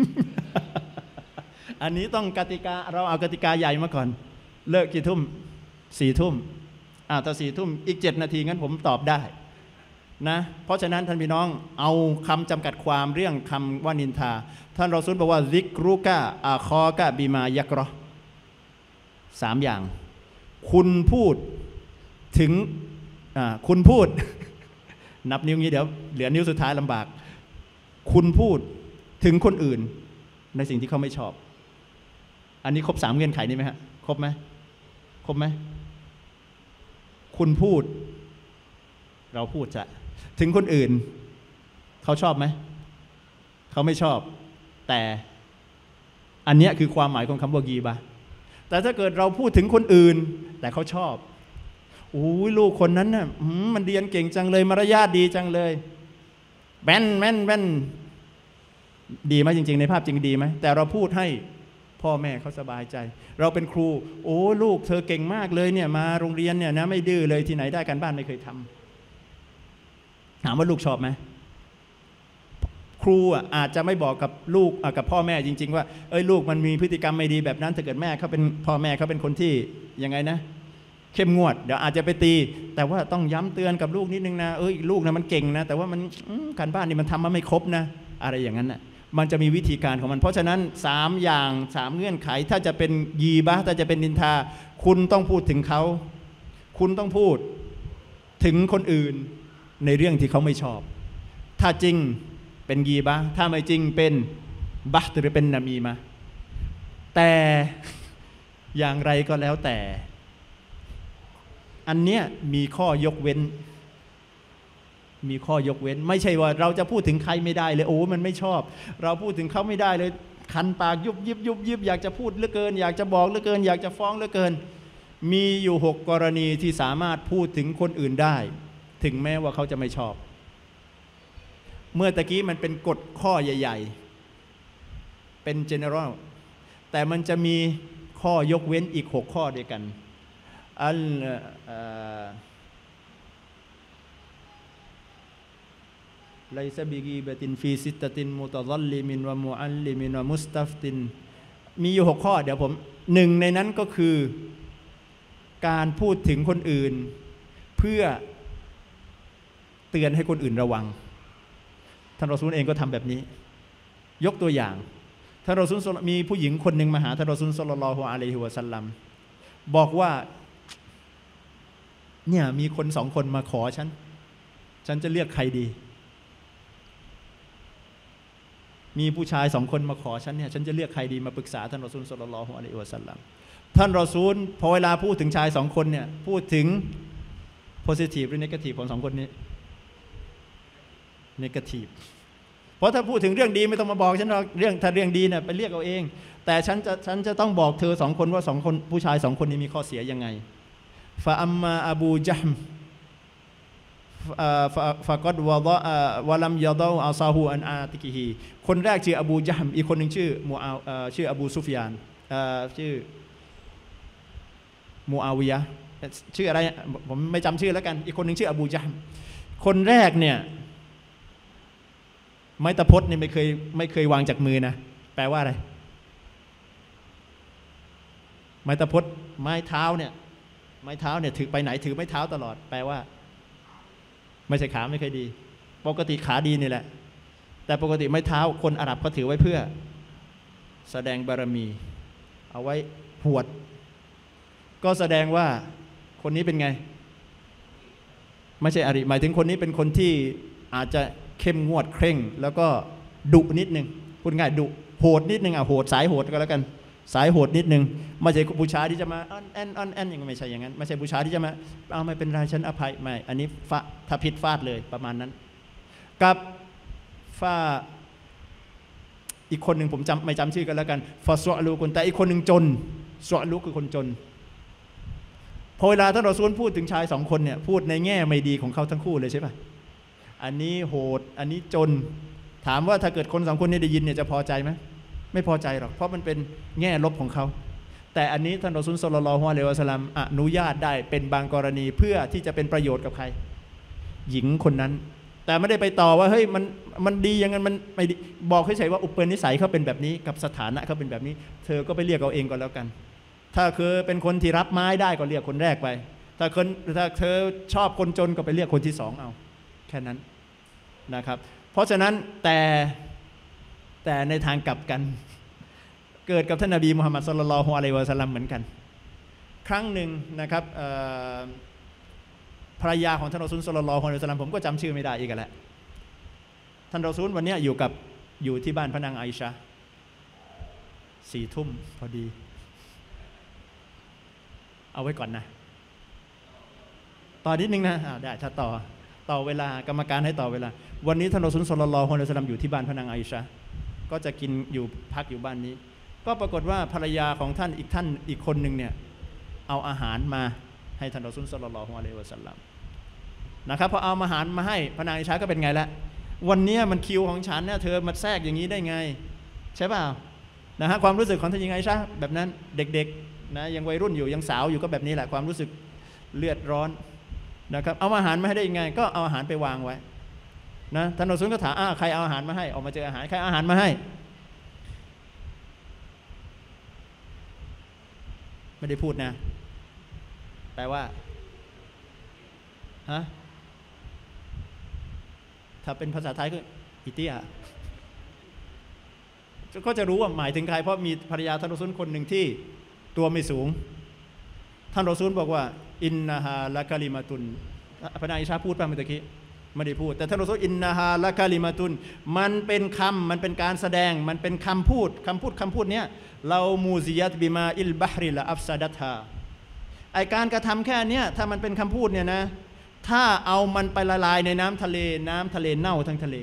อันนี้ต้องกติกาเราเอากติกาใหญ่มาก่อนเลิกกี่ทุ่มสี่ทุ่มอ่าถ้าสี่ทุ่มอีกเจ็ดนาทีงั้นผมตอบได้นะเพราะฉะนั้นท่านพี่น้องเอาคำจำกัดความเรื่องคำว่านินทาท่านรอซูลบอกว่าซิกรุกะอาคอกะบิมายักรอสามอย่างคุณพูดถึงอ่าคุณพูด นับนิ้วงี้เดี๋ยวเหลือนิ้วสุดท้ายลำบากคุณพูดถึงคนอื่นในสิ่งที่เขาไม่ชอบอันนี้ครบสามเงื่อนไขนี้ไหมฮะครบไหมครบไหมคุณพูดเราพูดจะถึงคนอื่นเขาชอบไหมเขาไม่ชอบแต่อันนี้คือความหมายของคำว่ากีบะห์แต่ถ้าเกิดเราพูดถึงคนอื่นแต่เขาชอบโอ้ยลูกคนนั้นน่ะมันเรียนเก่งจังเลยมารยาทดีจังเลยแบนแม่นแบนดีไหมจริงๆในภาพจริงดีไหมแต่เราพูดให้พ่อแม่เขาสบายใจเราเป็นครูโอ้ลูกเธอเก่งมากเลยเนี่ยมาโรงเรียนเนี่ยนะไม่ดื้อเลยที่ไหนได้การบ้านไม่เคยทำถามว่าลูกชอบไหมครูอ่ะอาจจะไม่บอกกับลูกกับพ่อแม่จริงๆว่าเอ้ยลูกมันมีพฤติกรรมไม่ดีแบบนั้นถ้าเกิดแม่เขาเป็นพ่อแม่เขาเป็นคนที่ยังไงนะเข้มงวดเดี๋ยวอาจจะไปตีแต่ว่าต้องย้ำเตือนกับลูกนิดนึงนะเอ้ยลูกนะมันเก่งนะแต่ว่ามันการบ้านนี่มันทำมาไม่ครบนะอะไรอย่างนั้นน่ะมันจะมีวิธีการของมันเพราะฉะนั้นสามอย่างสามเงื่อนไขถ้าจะเป็นยีบะห์ถ้าจะเป็นนินทาคุณต้องพูดถึงเขาคุณต้องพูดถึงคนอื่นในเรื่องที่เขาไม่ชอบถ้าจริงเป็นยีบะห์ถ้าไม่จริงเป็นบะห์หรือเป็นนามีมะแต่อย่างไรก็แล้วแต่อันเนี้ยมีข้อยกเว้นมีข้อยกเว้นไม่ใช่ว่าเราจะพูดถึงใครไม่ได้เลยโอ้มันไม่ชอบเราพูดถึงเขาไม่ได้เลยคันปากยุบยิบยุบยิบอยากจะพูดเหลือเกินอยากจะบอกเหลือเกินอยากจะฟ้องเหลือเกินมีอยู่หกกรณีที่สามารถพูดถึงคนอื่นได้ถึงแม้ว่าเขาจะไม่ชอบเมื่อตะกี้มันเป็นกฎข้อใหญ่ๆเป็น general แต่มันจะมีข้อยกเว้นอีกหกข้อด้วยกันอัลไลซะบิกีบะตินฟีซิตตะตินมุตะซัลลิมินวะมุอัลลิมินวะมุสตัฟตินมีอยู่หกข้อเดี๋ยวผมหนึ่งในนั้นก็คือการพูดถึงคนอื่นเพื่อเตือนให้คนอื่นระวังท่านรอซูลเองก็ทำแบบนี้ยกตัวอย่างท่านรอซูลมีผู้หญิงคนหนึ่งมาหาท่านรอซูลศ็อลลัลลอฮุอะลัยฮิวะซัลลัมบอกว่าเนี่ยมีคนสองคนมาขอฉันฉันจะเลือกใครดีมีผู้ชายสองคนมาขอฉันเนี่ยฉันจะเลือกใครดีมาปรึกษาท่านรอซูลศ็อลลัลลอฮุอะลัยฮิวะซัลลัมท่านรอซูลพอเวลาพูดถึงชายสองคนเนี่ยพูดถึง positive หรือ negative ของสองคนนี้ negative เพราะถ้าพูดถึงเรื่องดีไม่ต้องมาบอกฉันหรอกเรื่องถ้าเรื่องดีเนี่ยไปเรียกเอาเองแต่ฉันจะฉันจะต้องบอกเธอสองคนว่าสองคนผู้ชายสองคนนี้มีข้อเสียยังไงฟาอัมมาอบูจัมฟากอดวะดะวะลัมยะดออัลซาฮูอันอาติกิฮีคนแรกชื่ออบูจัมอีกคนหนึ่งชื่อมูอาชื่ออบูซุฟยานชื่อมูอาวิยะชื่ออะไรผมไม่จำชื่อแล้วกันอีกคนหนึ่งชื่ออบูจัมคนแรกเนี่ยไม้ตะพดนี่ไม่เคยไม่เคยวางจากมือนะแปลว่าอะไรไม้ตะพดไม้เท้าเนี่ยไม้เท้าเนี่ยถือไปไหนถือไม้เท้าตลอดแปลว่าไม่ใช่ขาไม่เคยดีปกติขาดีนี่แหละแต่ปกติไม้เท้าคนอาหรับเขาถือไว้เพื่อแสดงบารมีเอาไว้หวดก็แสดงว่าคนนี้เป็นไงไม่ใช่อริหมายถึงคนนี้เป็นคนที่อาจจะเข้มงวดเคร่งแล้วก็ดุนิดนึงพูดง่ายดุโหดนิดนึงอ่ะโหดสายโหดก็แล้วกันสายโหดนิดนึงไม่ใช่ผู้ชายที่จะมาอันแอนอันแอนอย่างไม่ใช่อย่างนั้นไม่ใช่ผู้ชายที่จะมาเอาไม่เป็นไรฉันอภัยไม่อันนี้ฟาถ้าผิดฟาดเลยประมาณนั้นกับฟาอีกคนหนึ่งผมจำไม่จำชื่อกันแล้วกันฟาสวลูคนแต่อีกคนหนึ่งจนสวลูคือคนจนพอเวลาท่านรอซูลพูดถึงชายสองคนเนี่ยพูดในแง่ไม่ดีของเขาทั้งคู่เลยใช่ป่ะอันนี้โหดอันนี้จนถามว่าถ้าเกิดคนสองคนนี้ได้ยินเนี่ยจะพอใจไหมไม่พอใจหรอกเพราะมันเป็นแง่ลบของเขาแต่อันนี้ท่านรอซูลศ็อลลัลลอฮุอะลัยฮิวะซัลลัมอนุญาตได้เป็นบางกรณีเพื่อที่จะเป็นประโยชน์กับใครหญิงคนนั้นแต่ไม่ได้ไปต่อว่าเฮ้ยมันมันดีอย่างนั้นมันไม่บอกเฉยๆว่าอุปนิสัยเขาเป็นแบบนี้กับสถานะเขาเป็นแบบนี้เธอก็ไปเรียกเอาเองก่อนแล้วกันถ้าคือเป็นคนที่รับไม้ได้ก็เรียกคนแรกไปถ้าคนถ้าเธอชอบคนจนก็ไปเรียกคนที่สองเอาแค่นั้นนะครับเพราะฉะนั้นแต่แต่ในทางกลับกันเกิดกับท่านนบีมุฮัมมัดศ็อลลัลลอฮุอะลัยฮิวะซัลลัมเหมือนกันครั้งหนึ่งนะครับภรรยาของท่านรอซูลศ็อลลัลลอฮุอะลัยฮิวะซัลลัมผมก็จำชื่อไม่ได้อีกแล้วท่านรอซูลวันนี้อยู่กับอยู่ที่บ้านพระนางไอชาสี่ทุ่มพอดีเอาไว้ก่อนนะต่อนิดนึงนะได้ถ้าต่อต่อเวลากรรมการให้ต่อเวลาวันนี้ท่านรอซูลศ็อลลัลลอฮุอะลัยฮิวะซัลลัมอยู่ที่บ้านพระนางไอชาก็จะกินอยู่พักอยู่บ้านนี้ก็ปรากฏว่าภรรยาของท่านอีกท่านอีกคนหนึ่งเนี่ยเอาอาหารมาให้ท่านรอซูลศ็อลลัลลอฮุอะลัยฮิวะซัลลัมนะครับพอเอาอาหารมาให้พระนางไอชาก็เป็นไงละวันนี้มันคิวของฉันเนี่ยเธอมาแทรกอย่างนี้ได้ไงใช่เปล่านะฮะความรู้สึกของท่านหญิงไอชาแบบนั้นเด็กๆนะยังวัยรุ่นอยู่ยังสาวอยู่ก็แบบนี้แหละความรู้สึกเลือดร้อนนะครับเอาอาหารมาให้ได้ยังไงก็เอาอาหารไปวางไว้นะท่านรอซูลก็ถามอ้าใครเอาอาหารมาให้ออกมาเจออาหารใครเอาอาหารมาให้ไม่ได้พูดนะแปลว่าฮะถ้าเป็นภาษาไทยก็อิเตียก็จะรู้ว่าหมายถึงใครเพราะมีภรรยาท่านรอซูลคนหนึ่งที่ตัวไม่สูงท่านรอซูลบอกว่าอินนาฮาละกะลิมาตุนพระนางอิชาพูดป่ะเมื่อกี้ไม่ได้พูดแต่ท่านรอซูลอินนาฮาละกะลิมาตุนมันเป็นคำมันเป็นการแสดงมันเป็นคำพูดคำพูดคำพูดเนี้ยเรามูซิยัตบิมาอิลบะฮริละอัฟซาดัตฮาไอการกระทำแค่นี้ถ้ามันเป็นคำพูดเนี่ยนะถ้าเอามันไปละลายในน้ำทะเลน้ำทะเลเน่าทั้งทะเล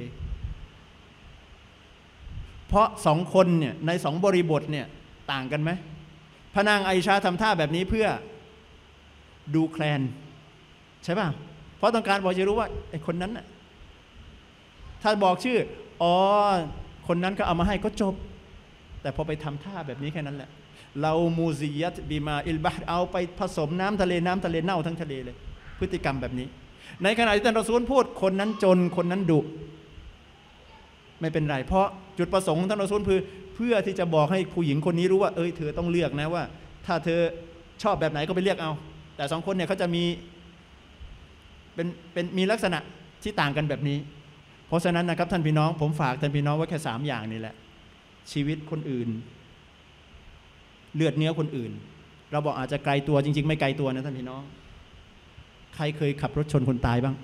เพราะสองคนเนี่ยในสองบริบทเนี่ยต่างกันไหมพระนางไอชาทำท่าแบบนี้เพื่อดูแคลนใช่ป่ะเพราะต้องการบอกจะรู้ว่าไอคนนั้นน่ะถ้าบอกชื่ออ๋อคนนั้นก็เอามาให้ก็จบแต่พอไปทำท่าแบบนี้แค่นั้นแหละเรามูซิยัตบิมาอิลบะห์เอาไปผสมน้ำทะเลน้ำทะเลเน่าทั้งทะเลเลยพฤติกรรมแบบนี้ในขณะที่ท่านรอซูลพูดคนนั้นจนคนนั้นดุไม่เป็นไรเพราะจุดประสงค์ของท่านรอซูลคือเพื่อที่จะบอกให้ผู้หญิงคนนี้รู้ว่าเอ้ยเธอต้องเลือกนะว่าถ้าเธอชอบแบบไหนก็ไปเลือกเอาแต่สองคนเนี่ยเขาจะมีเป็นเป็นมีลักษณะที่ต่างกันแบบนี้เพราะฉะนั้นนะครับท่านพี่น้องผมฝากท่านพี่น้องไว้แค่สามอย่างนี่แหละชีวิตคนอื่นเลือดเนื้อคนอื่นเราบอกอาจจะไกลตัวจริงๆไม่ไกลตัวนะท่านพี่น้องใครเคยขับรถชนคนตายบ้าง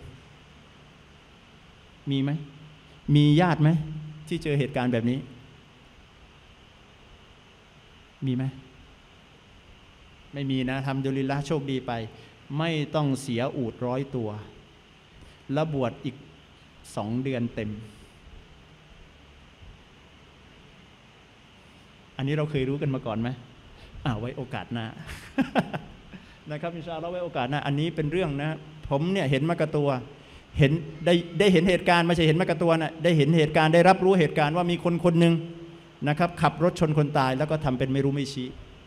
มีไหมมีญาติไหมที่เจอเหตุการณ์แบบนี้มีไหมไม่มีนะทำดุลิลละห์โชคดีไปไม่ต้องเสียอูฐร้อยตัวแล้วบวชอีกสองเดือนเต็มอันนี้เราเคยรู้กันมาก่อนไหมอ่าไว้โอกาสหน้า นะครับอินชาอัลลอฮ์ไว้โอกาสหน้าอันนี้เป็นเรื่องนะผมเนี่ยเห็นมากระตัวเห็นได้ได้เห็นเหตุการณ์ไม่ใช่เห็นมากระตัวนะได้เห็นเหตุการณ์ได้รับรู้เหตุการณ์ว่ามีคนคนหนึ่งนะครับขับรถชนคนตายแล้วก็ทำเป็นไม่รู้ไม่ชี้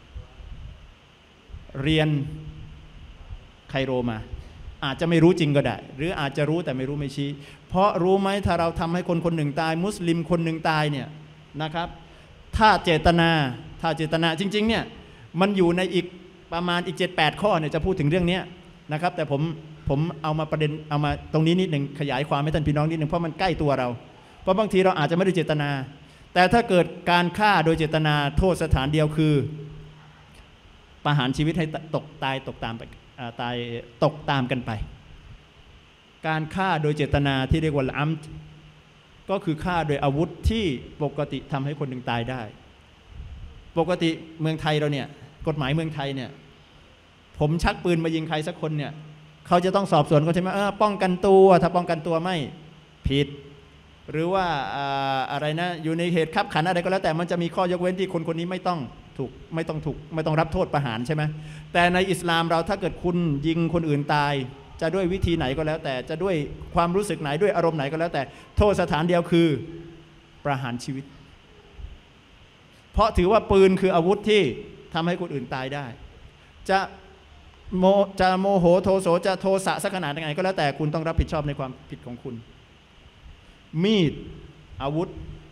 เรียนไคโรมาอาจจะไม่รู้จริงก็ได้หรืออาจจะรู้แต่ไม่รู้ไม่ชี้เพราะรู้ไหมถ้าเราทำให้คนคนหนึ่งตายมุสลิมคนหนึ่งตายเนี่ยนะครับถ้าเจตนาถ้าเจตนาจริงๆเนี่ยมันอยู่ในอีกประมาณอีก เจ็ดแปด ข้อเนี่ยจะพูดถึงเรื่องนี้นะครับแต่ผมผมเอามาประเด็นเอามาตรงนี้นิดหนึ่งขยายความให้ท่านพี่น้องนิดหนึ่งเพราะมันใกล้ตัวเราเพราะบางทีเราอาจจะไม่ได้เจตนาแต่ถ้าเกิดการฆ่าโดยเจตนาโทษสถานเดียวคือประหารชีวิตให้ตกตายตกตามไปตายตกตามกันไปการฆ่าโดยเจตนาที่เรียกว่าอัมต์ก็คือฆ่าโดยอาวุธที่ปกติทำให้คนหนึ่งตายได้ปกติเมืองไทยเราเนี่ยกฎหมายเมืองไทยเนี่ยผมชักปืนมายิงใครสักคนเนี่ยเขาจะต้องสอบสวนเขาใช่ไหมเออป้องกันตัวถ้าป้องกันตัวไม่ผิดหรือว่าอะไรนะอยู่ในเหตุขับขันอะไรก็แล้วแต่มันจะมีข้อยกเว้นที่คนคนนี้ไม่ต้องถูกไม่ต้องถูกไม่ต้องรับโทษประหารใช่ไหมแต่ในอิสลามเราถ้าเกิดคุณยิงคนอื่นตายจะด้วยวิธีไหนก็แล้วแต่จะด้วยความรู้สึกไหนด้วยอารมณ์ไหนก็แล้วแต่โทษสถานเดียวคือประหารชีวิตเพราะถือว่าปืนคืออาวุธที่ทำให้คนอื่นตายได้จะโมจะโมโหโทโสจะโทสะสักขนาดไหนก็แล้วแต่คุณต้องรับผิดชอบในความผิดของคุณมีดอาวุธ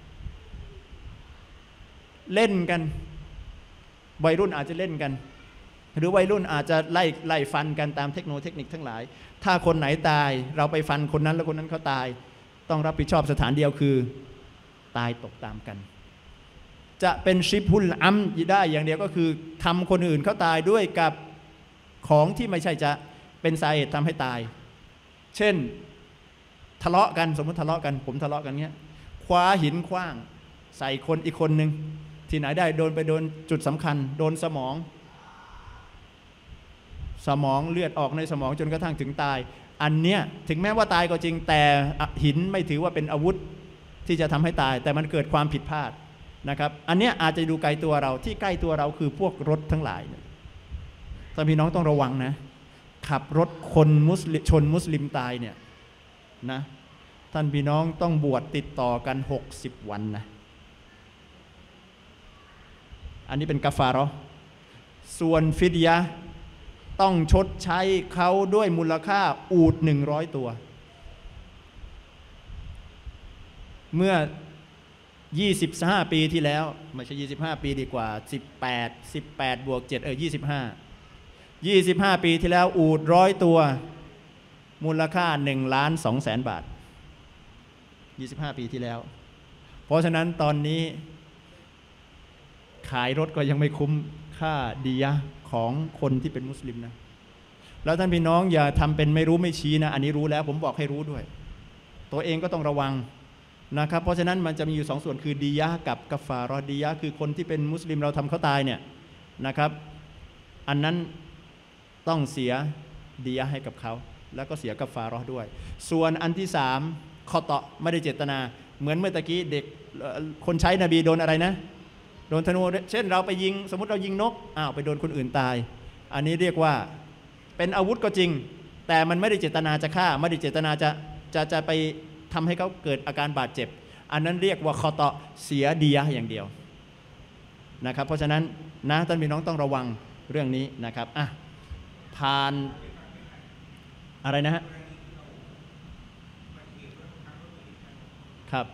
เล่นกันวัยรุ่นอาจจะเล่นกันหรือวัยรุ่นอาจจะไล่ไล่ฟันกันตามเทคโนโลยีเทคนิคทั้งหลายถ้าคนไหนตายเราไปฟันคนนั้นแล้วคนนั้นเขาตายต้องรับผิดชอบสถานเดียวคือตายตกตามกันจะเป็นชิบุลอัมได้อย่างเดียวก็คือทำคนอื่นเขาตายด้วยกับของที่ไม่ใช่จะเป็นสาเหตุทำให้ตายเช่นทะเลาะกันสมมติทะเลาะกันผมทะเลาะกันเงี้ยคว้าหินขว้างใส่คนอีกคนหนึ่งที่ไหนได้โดนไปโดนจุดสำคัญโดนสมองสมองเลือดออกในสมองจนกระทั่งถึงตายอันเนี้ยถึงแม้ว่าตายก็จริงแต่หินไม่ถือว่าเป็นอาวุธที่จะทำให้ตายแต่มันเกิดความผิดพลาดนะครับอันเนี้ยอาจจะดูไกลตัวเราที่ใกล้ตัวเราคือพวกรถทั้งหลายท่านพี่น้องต้องระวังนะขับรถคนมุสลิมชนมุสลิมตายเนี่ยนะท่านพี่น้องต้องบวชติดต่อกันหกสิบวันนะอันนี้เป็นกาฟาเราะห์ส่วนฟิดยะห์ต้องชดใช้เขาด้วยมูลค่าอูฐหนึ่งร้อยตัวเมื่อยี่สิบห้าปีที่แล้วไม่ใช่ยี่สิบห้าปีดีกว่าสิบแปด สิบแปดบวกเจ็ดเออยี่สิบห้า ยี่สิบห้าปีที่แล้วอูฐร้อยตัวมูลค่าหนึ่งล้านสองแสนบาทยี่สิบห้าปีที่แล้วเพราะฉะนั้นตอนนี้ขายรถก็ยังไม่คุ้มค่าดียะห์ของคนที่เป็นมุสลิมนะแล้วท่านพี่น้องอย่าทำเป็นไม่รู้ไม่ชี้นะอันนี้รู้แล้วผมบอกให้รู้ด้วยตัวเองก็ต้องระวังนะครับเพราะฉะนั้นมันจะมีอยู่สองส่วนคือดียะห์กับกัฟฟารอดียะห์คือคนที่เป็นมุสลิมเราทำเขาตายเนี่ยนะครับอันนั้นต้องเสียดียะห์ให้กับเขาแล้วก็เสียกัฟฟารอด้วยส่วนอันที่สามคอตอไม่ได้เจตนาเหมือนเมื่อตะกี้เด็กคนใช้นบีโดนอะไรนะโดนธนูเช่นเราไปยิงสมมติเรายิงนกอ้าวไปโดนคนอื่นตายอันนี้เรียกว่าเป็นอาวุธก็จริงแต่มันไม่ได้เจตนาจะฆ่าไม่ได้เจตนาจะจะจะไปทำให้เขาเกิดอาการบาดเจ็บอันนั้นเรียกว่าคอตอเสียดียะห์อย่างเดียวนะครับเพราะฉะนั้นนะท่านพี่น้องต้องระวังเรื่องนี้นะครับอ่ะผ่านอะไรนะฮะครับ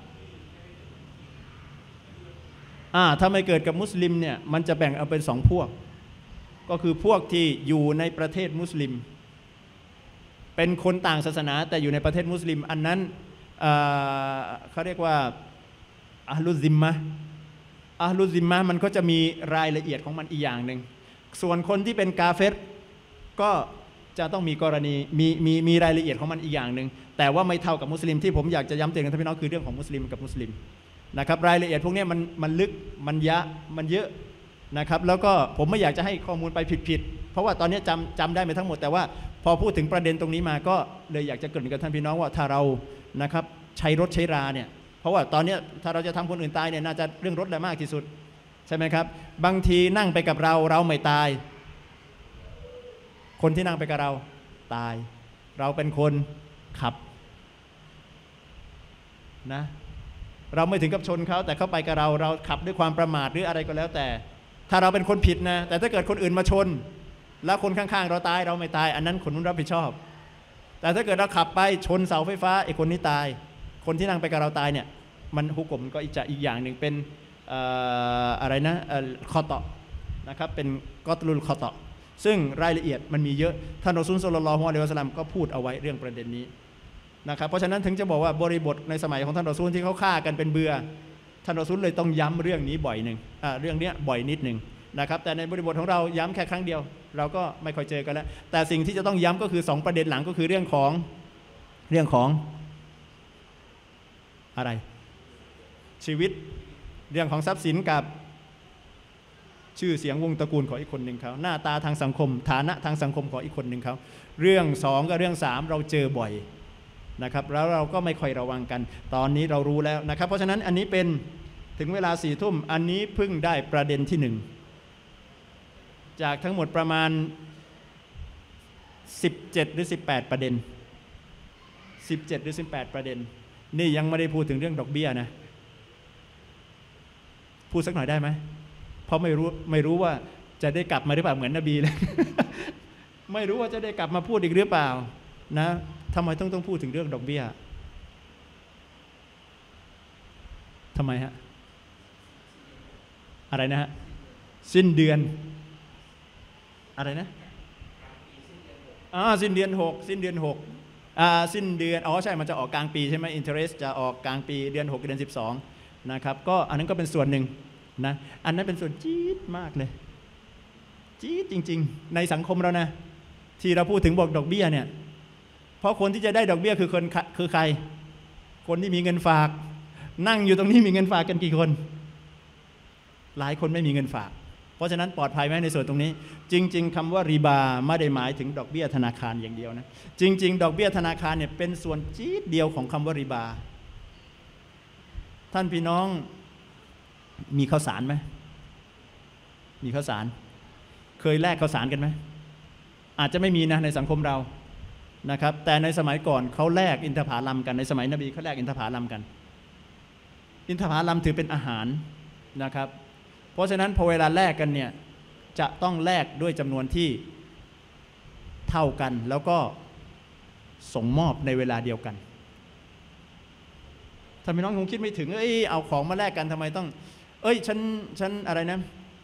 อ่าถ้าไม่เกิดกับมุสลิมเนี่ยมันจะแบ่งเอาเป็นสองพวกก็คือพวกที่อยู่ในประเทศมุสลิมเป็นคนต่างศาสนาแต่อยู่ในประเทศมุสลิมอันนั้นเขาเรียกว่าอะห์ลุซิมมะห์อะห์ลุซิมมะห์มันก็จะมีรายละเอียดของมันอีกอย่างหนึ่งส่วนคนที่เป็นกาเฟรก็จะต้องมีกรณีมีมีมีรายละเอียดของมันอีกอย่างหนึ่งแต่ว่าไม่เท่ากับมุสลิมที่ผมอยากจะย้ำเตือนท่านพี่น้องคือเรื่องของมุสลิมกับมุสลิมนะครับรายละเอียดพวกนี้มันมันลึกมันยะมันเยอะนะครับแล้วก็ผมไม่อยากจะให้ข้อมูลไปผิดๆเพราะว่าตอนนี้จำจำได้ไม่ทั้งหมดแต่ว่าพอพูดถึงประเด็นตรงนี้มาก็เลยอยากจะเกริ่นกับท่านพี่น้องว่าถ้าเรานะครับใช้รถใช้ราเนี่ยเพราะว่าตอนนี้ถ้าเราจะทำคนอื่นตายเนี่ยน่าจะเรื่องรถแหละมากที่สุดใช่ไหมครับบางทีนั่งไปกับเราเราไม่ตายคนที่นั่งไปกับเราตายเราเป็นคนขับนะเราไม่ถึงกับชนเขาแต่เขาไปกับเราเราขับด้วยความประมาทหรืออะไรก็แล้วแต่ถ้าเราเป็นคนผิดนะแต่ถ้าเกิดคนอื่นมาชนแล้วคนข้างๆเราตายเราไม่ตายอันนั้นคนนู้นรับผิดชอบแต่ถ้าเกิดเราขับไปชนเสาไฟฟ้าไอ้คนนี้ตายคนที่นั่งไปกับเราตายเนี่ยมันฮุกมก็อีกจะอีกอย่างหนึ่งเป็นอะไรนะคอตอนะครับเป็นกอตลุลคอตอซึ่งรายละเอียดมันมีเยอะท่านรอซูลศ็อลลัลลอฮุอะลัยฮิวะซัลลัมก็พูดเอาไว้เรื่องประเด็นนี้นะครับเพราะฉะนั้นถึงจะบอกว่าบริบทในสมัยของท่านรอซูลที่เขาฆ่ากันเป็นเบื่อท่านรอซูลเลยต้องย้ำเรื่องนี้บ่อยหนึ่งเรื่องนี้บ่อยนิดหนึ่งนะครับแต่ในบริบทของเราย้ำแค่ครั้งเดียวเราก็ไม่ค่อยเจอกันแล้วแต่สิ่งที่จะต้องย้ำก็คือสองประเด็นหลังก็คือเรื่องของเรื่องของอะไรชีวิตเรื่องของทรัพย์สินกับชื่อเสียงวงตระกูลของอีกคนหนึ่งเขาหน้าตาทางสังคมฐานะทางสังคมของอีกคนหนึ่งเขาเรื่องสองกับเรื่องสามเราเจอบ่อยนะครับแล้วเราก็ไม่ค่อยระวังกันตอนนี้เรารู้แล้วนะครับเพราะฉะนั้นอันนี้เป็นถึงเวลาสี่ทุ่มอันนี้เพิ่งได้ประเด็นที่หนึ่งจากทั้งหมดประมาณสิบเจ็ดหรือสิบแปดประเด็นสิบเจ็ดหรือสิบแปดประเด็นนี่ยังไม่ได้พูดถึงเรื่องดอกเบี้ยนะพูดสักหน่อยได้ไหมเพราะไม่รู้ไม่รู้ว่าจะได้กลับมาหรือเปล่าเหมือนนบีเลย ไม่รู้ว่าจะได้กลับมาพูดอีกหรือเปล่านะทำไมต้องต้องพูดถึงเรื่องดอกเบี้ยทำไมฮะอะไรนะฮะสิ้นเดือนอะไรนะอ่าสิ้นเดือนหกสิ้นเดือนหกอ่าสิ้นเดือนอ๋อใช่มันจะออกกลางปีใช่ไหม interest จะออกกลางปีเดือนหกเดือนสิบสองนะครับก็อันนั้นก็เป็นส่วนหนึ่งนะอันนั้นเป็นส่วนจี๊ดมากเลยจี๊ดจริงๆในสังคมเรานะที่เราพูดถึงบอกดอกเบี้ยเนี่ยเพราะคนที่จะได้ดอกเบี้ยคือคนคือใครคนที่มีเงินฝากนั่งอยู่ตรงนี้มีเงินฝากกันกี่คนหลายคนไม่มีเงินฝากเพราะฉะนั้นปลอดภัยไหมในส่วนตรงนี้จริงๆคำว่าริบาไม่ได้หมายถึงดอกเบี้ยธนาคารอย่างเดียวนะจริงๆดอกเบี้ยธนาคารเนี่ยเป็นส่วนจี๊ดเดียวของคำว่าริบาท่านพี่น้องมีข้าวสารไหมมีข้าวสารเคยแลกข้าวสารกันไหมอาจจะไม่มีนะในสังคมเรานะครับแต่ในสมัยก่อนเขาแลกอินทผลัมกันในสมัยนบีเขาแลกอินทผลัมกันอินทผลัมถือเป็นอาหารนะครับเพราะฉะนั้นพอเวลาแลกกันเนี่ยจะต้องแลกด้วยจำนวนที่เท่ากันแล้วก็ส่งมอบในเวลาเดียวกันถ้าพี่น้องคงคิดไม่ถึงเอ้ยเอาของมาแลกกันทำไมต้องเอ้ยฉันฉันอะไรนะ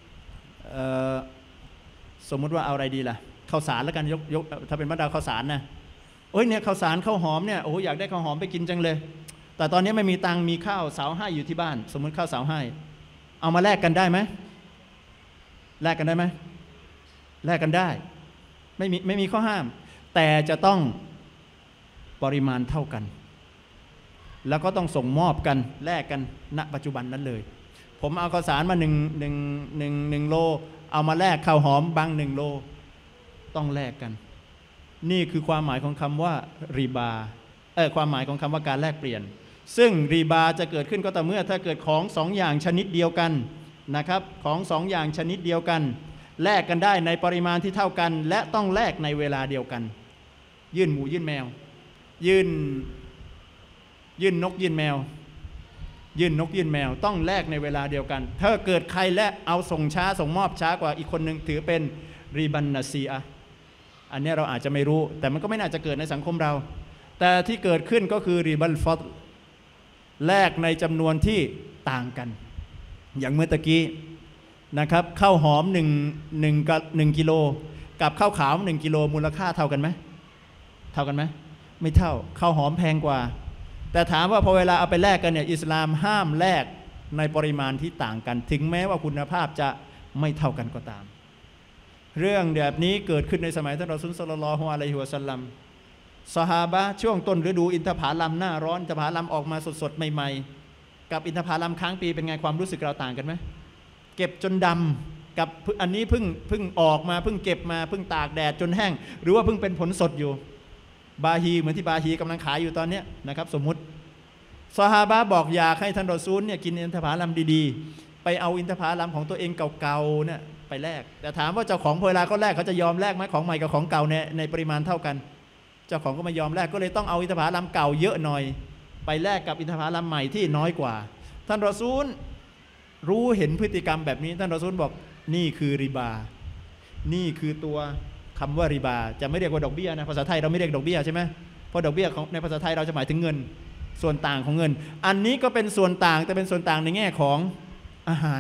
สมมุติว่าเอาอะไรดีล่ะข้าวสารแล้วกันยกยกถ้าเป็นบรรดาข้าวสารนะเอ้ยเนี่ยข้าวสารข้าวหอมเนี่ยโอ้อยากได้ข้าวหอมไปกินจังเลยแต่ตอนนี้ไม่มีตังค์มีข้าวเสาให้อยู่ที่บ้านสมมุติข้าวเสาให้เอามาแลกกันได้ไหมแลกกันได้ไหมแลกกันได้ไม่มีไม่มีข้อห้ามแต่จะต้องปริมาณเท่ากันแล้วก็ต้องส่งมอบกันแลกกันณปัจจุบันนั้นเลยผมเอาข้าวสารมาหนึ่งหนึ่งหนึ่งหนึ่งโลเอามาแลกข้าวหอมบางหนึ่งโลต้องแลกกันนี่คือความหมายของคำว่าริบาเออความหมายของคำว่าการแลกเปลี่ยนซึ่งริบาจะเกิดขึ้นก็ต่อเมื่อถ้าเกิดของสองอย่างชนิดเดียวกันนะครับของสองอย่างชนิดเดียวกันแลกกันได้ในปริมาณที่เท่ากันและต้องแลกในเวลาเดียวกันยื่นหมูยื่นแมวยื่นยื่นนกยื่นแมวยื่นนกยื่นแมวต้องแลกในเวลาเดียวกันถ้าเกิดใครแลกเอาส่งช้าส่งมอบช้ากว่าอีกคนหนึ่งถือเป็นรีบันนาซีอะอันนี้เราอาจจะไม่รู้แต่มันก็ไม่น่าจะเกิดในสังคมเราแต่ที่เกิดขึ้นก็คือรีบัลฟอดแลกในจำนวนที่ต่างกันอย่างเมื่อตะกี้นะครับข้าวหอมหนึ่งหนึ่งกับหนึ่งกิโลกับข้าวขาวหนึ่งกิโลมูลค่าเท่ากันไหมเท่ากันไหมไม่เท่าข้าวหอมแพงกว่าแต่ถามว่าพอเวลาเอาไปแลกกันเนี่ยอิสลามห้ามแลกในปริมาณที่ต่างกันถึงแม้ว่าคุณภาพจะไม่เท่ากันก็ตามเรื่องแบบนี้เกิดขึ้นในสมัยท่านรอซูล ศ็อลลัลลอฮุอะลัยฮิวะซัลลัมซอฮาบะห์ช่วงต้นฤดูอินทผลัมหน้าร้อนอินทผลัมออกมาสดๆใหม่ๆกับอินทผลัมค้างปีเป็นไงความรู้สึกเราต่างกันไหมเก็บจนดำกับอันนี้เพิ่งเพิ่งออกมาเพิ่งเก็บมาเพิ่งตากแดดจนแห้งหรือว่าเพิ่งเป็นผลสดอยู่บาฮีเหมือนที่บาฮีกำลังขายอยู่ตอนนี้นะครับสมมุติซอฮาบะห์บอกอยากให้ท่านรอซูลเนี่ยกินอินทผลัมดีๆไปเอาอินทผลัมของตัวเองเก่าๆเนี่ยไปแลกแต่ถามว่าเจ้าของเวลาเขาแลกเขาจะยอมแลกไหมของใหม่กับของเก่าในในปริมาณเท่ากันเจ้าของก็ไม่ยอมแลกก็เลยต้องเอาอินทผลัมเก่าเยอะหน่อยไปแลกกับอินทผลัมใหม่ที่น้อยกว่าท่านรอซูลรู้เห็นพฤติกรรมแบบนี้ท่านรอซูลบอกนี่คือริบานี่คือตัวคำว่าริบาจะไม่เรียกว่าดอกเบี้ยนะภาษาไทยเราไม่เรียกดอกเบี้ยใช่ไหมเพราะดอกเบี้ยของในภาษาไทยเราจะหมายถึงเงินส่วนต่างของเงินอันนี้ก็เป็นส่วนต่างแต่เป็นส่วนต่างในแง่ของอาหาร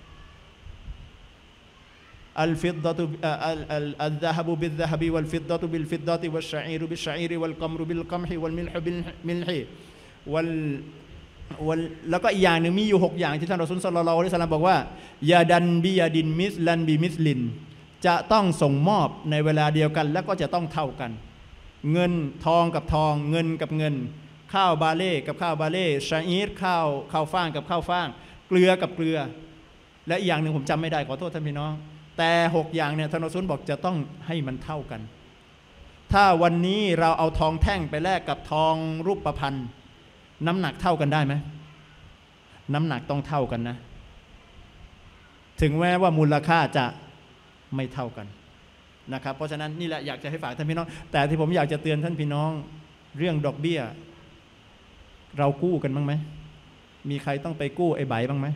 อัลฟิดดะตุอัลอัลอัลซะฮะบุบิลซะฮะบิวัลฟิดดะตุบิลฟิดดะติวัชชะอีรุบิชชะอีริวัลกัมรุบิลกัมฮิวัลมิลฮุบิลมิลฮิวัลวัลแล้วก็อีกอย่างหนึ่งมีอยู่หกอย่างที่ท่านรอซูล ศ็อลลัลลอฮุอะลัยฮิวะซัลลัมบอกว่ายาดันบิยาดินมิสลันบิมิสลินจะต้องส่งมอบในเวลาเดียวกันแล้วก็จะต้องเท่ากันเงินทองกับทองเงินกับเงินข้าวบาเล่กับข้าวบาเล่ชาอีรข้าวข้าวฟ่างกับข้าวฟ่างเกลือกับเกลือและอีกอย่างหนึ่งผมจำไม่ได้ขอโทษท่านพี่น้องแต่หกอย่างเนี่ยท่านรอซูลบอกจะต้องให้มันเท่ากันถ้าวันนี้เราเอาทองแท่งไปแลกกับทองรูปพรรณน้ำหนักเท่ากันได้ไหมน้ำหนักต้องเท่ากันนะถึงแม้ว่ามูลค่าจะไม่เท่ากันนะครับเพราะฉะนั้นนี่แหละอยากจะให้ฝากท่านพี่น้องแต่ที่ผมอยากจะเตือนท่านพี่น้องเรื่องดอกเบี้ยเรากู้กันบ้างไหมมีใครต้องไปกู้ไอ้ใบบ้างไหม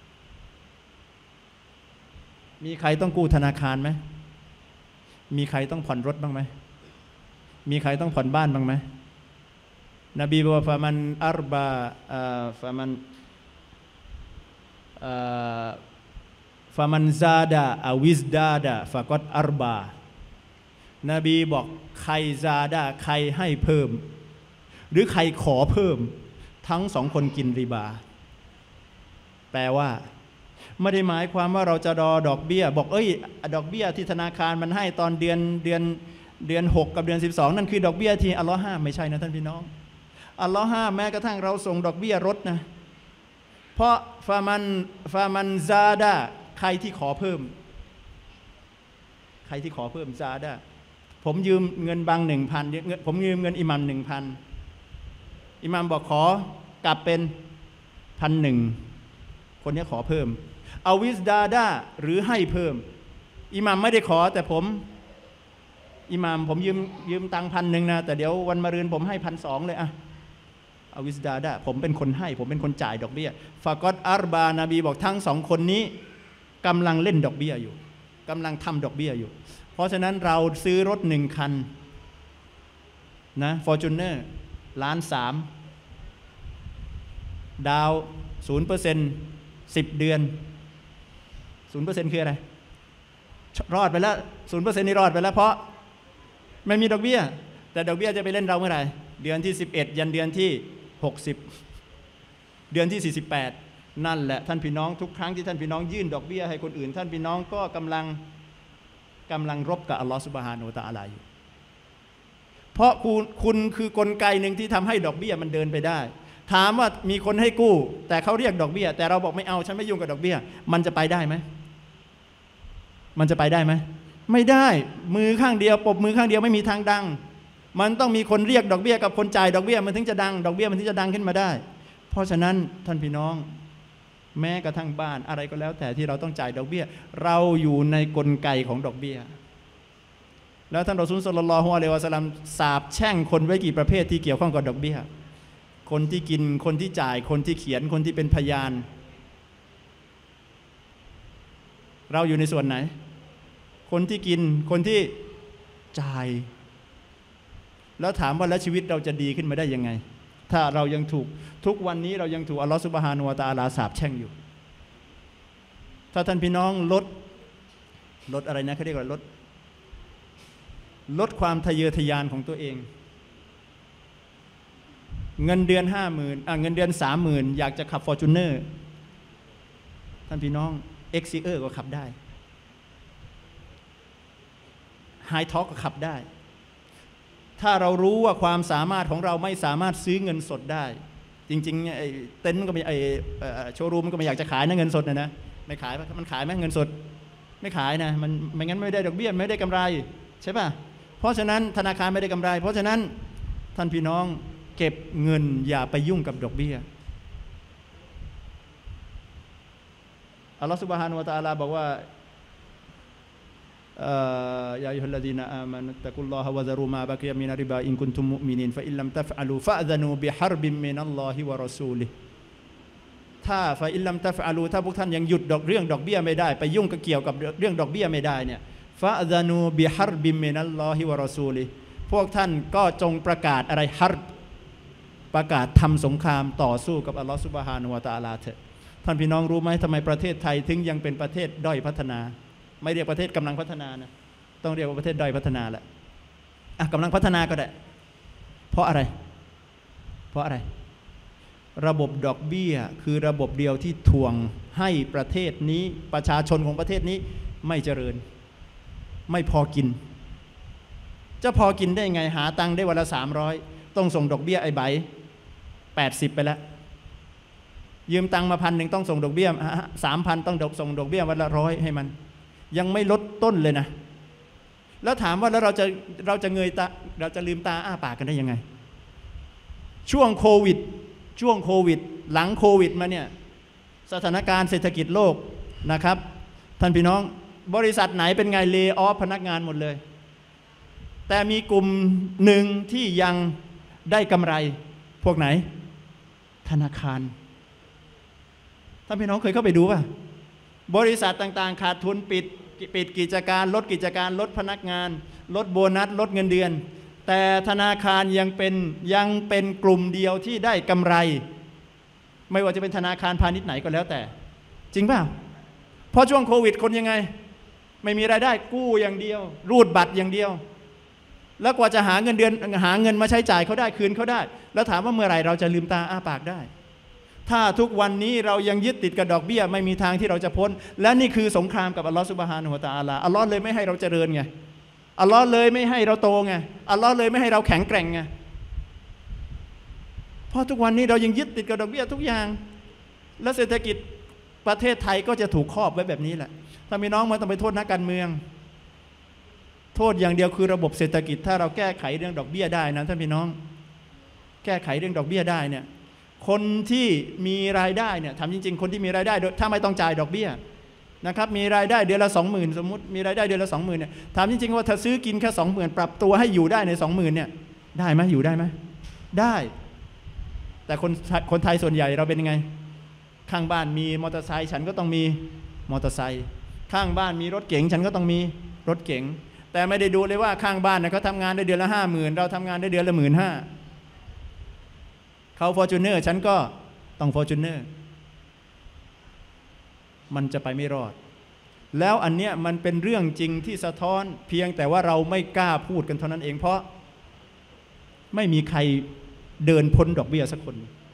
มีใครต้องกู้ธนาคารไหมมีใครต้องผ่อนรถบ้างไหมมีใครต้องผ่อนบ้านบ้างไหมนบีบอกว่าฟะมันอัรบะฟะมันฟะมันซาดะอวิสดาดะฟะกอดอัรบะนบีบอกใครซาดะใครให้เพิ่มหรือใครขอเพิ่มทั้งสองคนกินริบาแปลว่าไม่ได้หมายความว่าเราจะรอดอกเบี้ยบอกเอ้ยดอกเบี้ยที่ธนาคารมันให้ตอนเดือนเดือนเดือนหกกับเดือนสิบสองนั่นคือดอกเบี้ยที่อัลลอฮ์ห้ามไม่ใช่นะท่านพี่น้องอัลลอฮ์ห้ามแม้กระทั่งเราส่งดอกเบี้ยรถนะเพราะฟามันฟามันซาดะใครที่ขอเพิ่มใครที่ขอเพิ่มซาดะผมยืมเงินบางหนึ่งพันผมยืมเงินอิหมัมหนึ่งพันอิหมัมบอกขอกลับเป็นพันหนึ่งคนนี้ขอเพิ่มเอาวิสดาดาหรือให้เพิ่มอิหมัมไม่ได้ขอแต่ผมอิหมัมผมยืมยืมตังพันหนึ่งนะแต่เดี๋ยววันมะรืนผมให้พันสองเลยอะเอาวิสดาดาผมเป็นคนให้ผมเป็นคนจ่ายดอกเบี้ยฟากอดอัรบานบีบอกทั้งสองคนนี้กำลังเล่นดอกเบี้ยอยู่กำลังทำดอกเบี้ยอยู่เพราะฉะนั้นเราซื้อรถหนึ่งคันนะฟอร์จูเนอร์ล้านสามดาวศูนย์เปอร์เซ็นต์สิบเดือนศูนย์เปอร์เซ็นต์คืออะไรรอดไปแล้วศูนย์เปอร์เซ็นต์นี่รอดไปแล้วเพราะไม่มีดอกเบี้ยแต่ดอกเบี้ยจะไปเล่นเราเมื่อไหร่เดือนที่สิบเอ็ดยันเดือนที่หกสิบเดือนที่สี่สิบแปดนั่นแหละท่านพี่น้องทุกครั้งที่ท่านพี่น้องยื่นดอกเบี้ยให้คนอื่นท่านพี่น้องก็กำลังกำลังรบกับอัลลอฮฺซุบฮานะฮูวะตะอาลาอยู่เพราะคุณคุณคือกลไกหนึ่งที่ทำให้ดอกเบี้ยมันเดินไปได้ถามว่ามีคนให้กู้แต่เขาเรียกดอกเบี้ยแต่เราบอกไม่เอาฉันไม่ยุ่งกับดอกเบี้ยมันจะไปได้ไหมมันจะไปได้ไหมไม่ได้มือข้างเดียวปบมือข้างเดียวไม่มีทางดังมันต้องมีคนเรียกดอกเบี้ยกับคนจ่ายดอกเบี้ยมันถึงจะดังดอกเบี้ยมันถึงจะดังขึ้นมาได้เพราะฉะนั้นท่านพี่น้องแม้กระทั่งบ้านอะไรก็แล้วแต่ที่เราต้องจ่ายดอกเบี้ยเราอยู่ในกลไกของดอกเบี้ยแล้วท่านรอซูล ศ็อลลัลลอฮุอะลัยฮิวะซัลลัมสาปแช่งคนไว้กี่ประเภทที่เกี่ยวข้องกับดอกเบี้ยคนที่กินคนที่จ่ายคนที่เขียนคนที่เป็นพยานเราอยู่ในส่วนไหนคนที่กินคนที่จ่ายแล้วถามว่าแล้วชีวิตเราจะดีขึ้นมาได้ยังไงถ้าเรายังถูกทุกวันนี้เรายังถูกอัลลอฮฺซุบฮานะฮูวะตะอาลาสาปแช่งอยู่ถ้าท่านพี่น้องลดลดอะไรนะเขาเรียกว่าลดลดความทะเยอทะยานของตัวเองเงินเดือนห้าหมื่นอ่ะเงินเดือนสามหมื่นอยากจะขับฟอร์จูเนอร์ท่านพี่น้องเอ็กซิเออร์ก็ขับได้ไฮท็อกก็ขับได้ถ้าเรารู้ว่าความสามารถของเราไม่สามารถซื้อเงินสดได้จริงๆไอ้เต็นท์มันก็ไม่ไอ้โชว์รูมมันก็ไม่อยากจะขายนะเงินสดนะนะไม่ขายมันขายไหมเงินสดไม่ขายนะมันไม่งั้นไม่ได้ดอกเบี้ยไม่ได้กำไรใช่ป่ะเพราะฉะนั้นธนาคารไม่ได้กำไรเพราะฉะนั้นท่านพี่น้องเก็บเงินอย่าไปยุ่งกับดอกเบี้ยอัลลอฮฺซุบฮานะฮูวะตะอาลาบอกว่ายาอัยยุฮัลลซีนาอามานุตตะกุลลอฮะวะซะรูมาบะกิยะมินริบาอินกุนตุมมุมินีนฟะอินลัมตัฟอะลูฟะซะนูบิฮารบิมมินัลลอฮิวะรอซูลิฮิถ้าฟะอินลัมตัฟอะลูถ้าพวกท่านยังหยุดดอกเรื่องดอกเบี้ยไม่ได้ไปยุ่งกับเกี่ยวกับเรื่องดอกเบี้ยไม่ได้เนี่ยฟะซะนูบิฮารบิมมินัลลอฮิวะรอซูลิฮิพวกท่านก็จงประกาศอะไรฮัรบประกาศทำสงครามต่อสู้กับอัลลอฮฺซุบฮานะฮูวะตะอาลาเถอะท่านพี่น้องรู้ไหมทำไมประเทศไทยถึงยังเป็นประเทศด้อยพัฒนาไม่เรียกประเทศกำลังพัฒนานะต้องเรียกว่าประเทศด้อยพัฒนาแหละอ่ะกำลังพัฒนาก็ได้เพราะอะไรเพราะอะไรระบบดอกเบี้ยคือระบบเดียวที่ทวงให้ประเทศนี้ประชาชนของประเทศนี้ไม่เจริญไม่พอกินจะพอกินได้ไงหาตังค์ได้วันละสามร้อยต้องส่งดอกเบี้ยไอ้ใบแปดสิบไปแล้วยืมตังค์มาพันหนึ่งต้องส่งดอกเบี้ยสามพันต้องส่งดอกเบี้ยวันละร้อยให้มันยังไม่ลดต้นเลยนะแล้วถามว่าแล้วเราจะเราจะเงยตาเราจะลืมตาอ้าปากกันได้ยังไงช่วงโควิดช่วงโควิดหลังโควิดมาเนี่ยสถานการณ์เศรษฐกิจโลกนะครับท่านพี่น้องบริษัทไหนเป็นไงเลย์ออฟพนักงานหมดเลยแต่มีกลุ่มหนึ่งที่ยังได้กำไรพวกไหนธนาคารท่านพี่น้องเคยเข้าไปดูป่ะบริษัทต่างๆขาดทุนปิดปิดกิจการลดกิจการลดพนักงานลดโบนัสลดเงินเดือนแต่ธนาคารยังเป็นยังเป็นกลุ่มเดียวที่ได้กำไรไม่ว่าจะเป็นธนาคารพาณิชย์ไหนก็แล้วแต่จริงป่ะเพราะช่วงโควิดคนยังไงไม่มีรายได้กู้อย่างเดียวรูดบัตรอย่างเดียวแล้วกว่าจะหาเงินเดือนหาเงินมาใช้จ่ายเขาได้คืนเขาได้แล้วถามว่าเมื่อไหร่เราจะลืมตาอ้าปากได้ถ้าทุกวันนี้เรายังยึดติดกับดอกเบี้ยไม่มีทางที่เราจะพ้นและนี่คือสงครามกับอัลลอฮฺซุบฮานะฮูวะตะอาลาอัลลอฮ์เลยไม่ให้เราเจริญไงอัลลอฮ์เลยไม่ให้เราโตไงอัลลอฮ์เลยไม่ให้เราแข็งแกร่งไงเพราะทุกวันนี้เรายังยึดติดกับดอกเบี้ยทุกอย่างและเศรษฐกิจประเทศไทยก็จะถูกครอบไว้แบบนี้แหละถ้ามีน้องมันต้องไปโทษนักการเมืองโทษอย่างเดียวคือระบบเศรษฐกิจถ้าเราแก้ไขเรื่องดอกเบี้ยได้นะท่านพี่น้องแก้ไขเรื่องดอกเบี้ยได้เนี่ยคนที่มีรายได้เนี่ยทำจริงๆคนที่มีรายได้ถ้าไม่ต้องจ่ายดอกเบี้ยนะครับมีรายได้เดือนละสองหมื่นสมมติมีรายได้เดือนละสองหมื่นเนี่ยถามจริงๆว่าถ้าซื้อกินแค่สองหมื่นปรับตัวให้อยู่ได้ในสองหมื่นเนี่ยได้ไหมอยู่ได้ไหมได้แต่คนคนไทยส่วนใหญ่เราเป็นยังไงข้างบ้านมีมอเตอร์ไซค์ฉันก็ต้องมีมอเตอร์ไซค์ข้างบ้านมีรถเก๋งฉันก็ต้องมีรถเก๋งแต่ไม่ได้ดูเลยว่าข้างบ้านเนี่ยเขาทำงานได้เดือนละห้าหมื่นเราทำงานได้เดือนละหมื่นห้าเขาฟอร์จูเนอร์ฉันก็ต้องฟอร์จูเนอร์มันจะไปไม่รอดแล้วอันเนี้ยมันเป็นเรื่องจริงที่สะท้อนเพียงแต่ว่าเราไม่กล้าพูดกันเท่านั้นเองเพราะไม่มีใครเดินพ้นดอกเบี้ยสักคน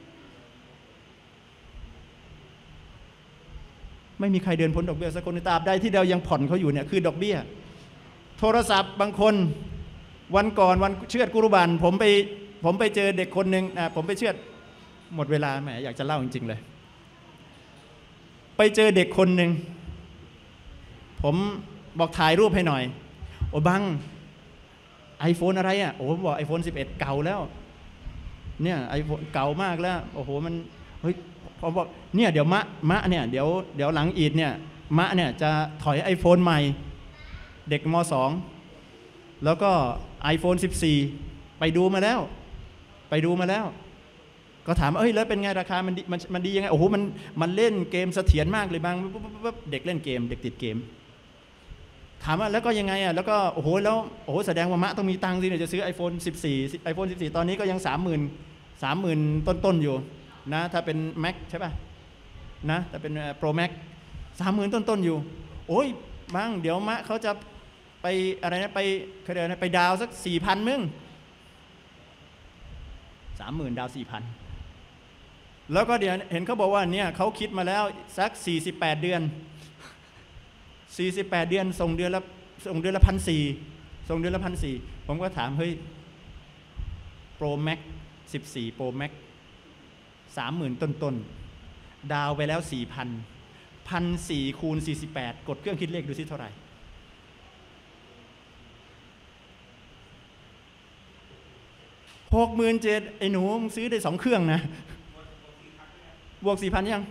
ไม่มีใครเดินพ้นดอกเบี้ยสักคนในตราบใดที่เรายังผ่อนเขาอยู่เนี่ยคือดอกเบี้ยโทรศัพท์บางคนวันก่อนวันเชือดกุรุบันผมไปผมไปเจอเด็กคนหนึ่งนะผมไปเชือดหมดเวลาแหมอยากจะเล่าจริงๆเลยไปเจอเด็กคนหนึ่งผมบอกถ่ายรูปให้หน่อยโอ้บังไอโฟนอะไรอ่ะโอ้ผมบอกไอโฟนสิบเอ็ดเก่าแล้วเนี่ยไอโฟนเก่ามากแล้วโอ้โหมันเฮ้ยผมบอกเนี่ยเดี๋ยวมะมะเนี่ยเดี๋ยวเดี๋ยวหลังอีดเนี่ยมะเนี่ยจะถอยไอโฟนใหม่เด็กม.สองแล้วก็ ไอโฟนสิบสี่ ไปดูมาแล้วไปดูมาแล้วก็ถามเอ้ยแล้วเป็นไงราคามันมันมันดียังไงโอ้โหมันมันเล่นเกมเสถียรมากเลยบางเด็กเล่นเกมเด็กติดเกมถามว่าแล้วก็ยังไงอ่ะแล้วก็โอ้โหแล้วโอ้โหแสดงว่ามะต้องมีตังค์สิเนี่ยจะซื้อ ไอโฟน สิบสี่ ไอโฟน สิบสี่ ตอนนี้ก็ยัง สามหมื่น สามหมื่น ต้นๆอยู่นะถ้าเป็น Mac ใช่ป่ะนะแต่เป็น Pro Max สามหมื่น ต้นๆอยู่โอ้ยมั้งเดี๋ยวมะเขาจะไปอะไรนะไปเขาเรียกนะไปดาวสัก สี่พัน มึง สามหมื่น ดาว สี่พัน แล้วก็เดี๋ยวเห็นเขาบอกว่าเนี่ยเขาคิดมาแล้วสักสี่สิบแปดเดือนสี่สิบแปดเดือนส่งเดือนละส่งเดือนละ หนึ่งพันสี่ร้อย ส่งเดือนละ หนึ่งพันสี่ร้อย ผมก็ถามเฮ้ย Pro Max สิบสี่ Pro Max สามหมื่น ต้นๆดาวไปแล้ว สี่พัน หนึ่งพันสี่ร้อย คูณ สี่สิบแปด กดเครื่องคิดเลขดูสิเท่าไหร่หกหมื่นเจ็ดไอ้หนูมึงซื้อได้สองเครื่องนะบวก สี่พัน ยัง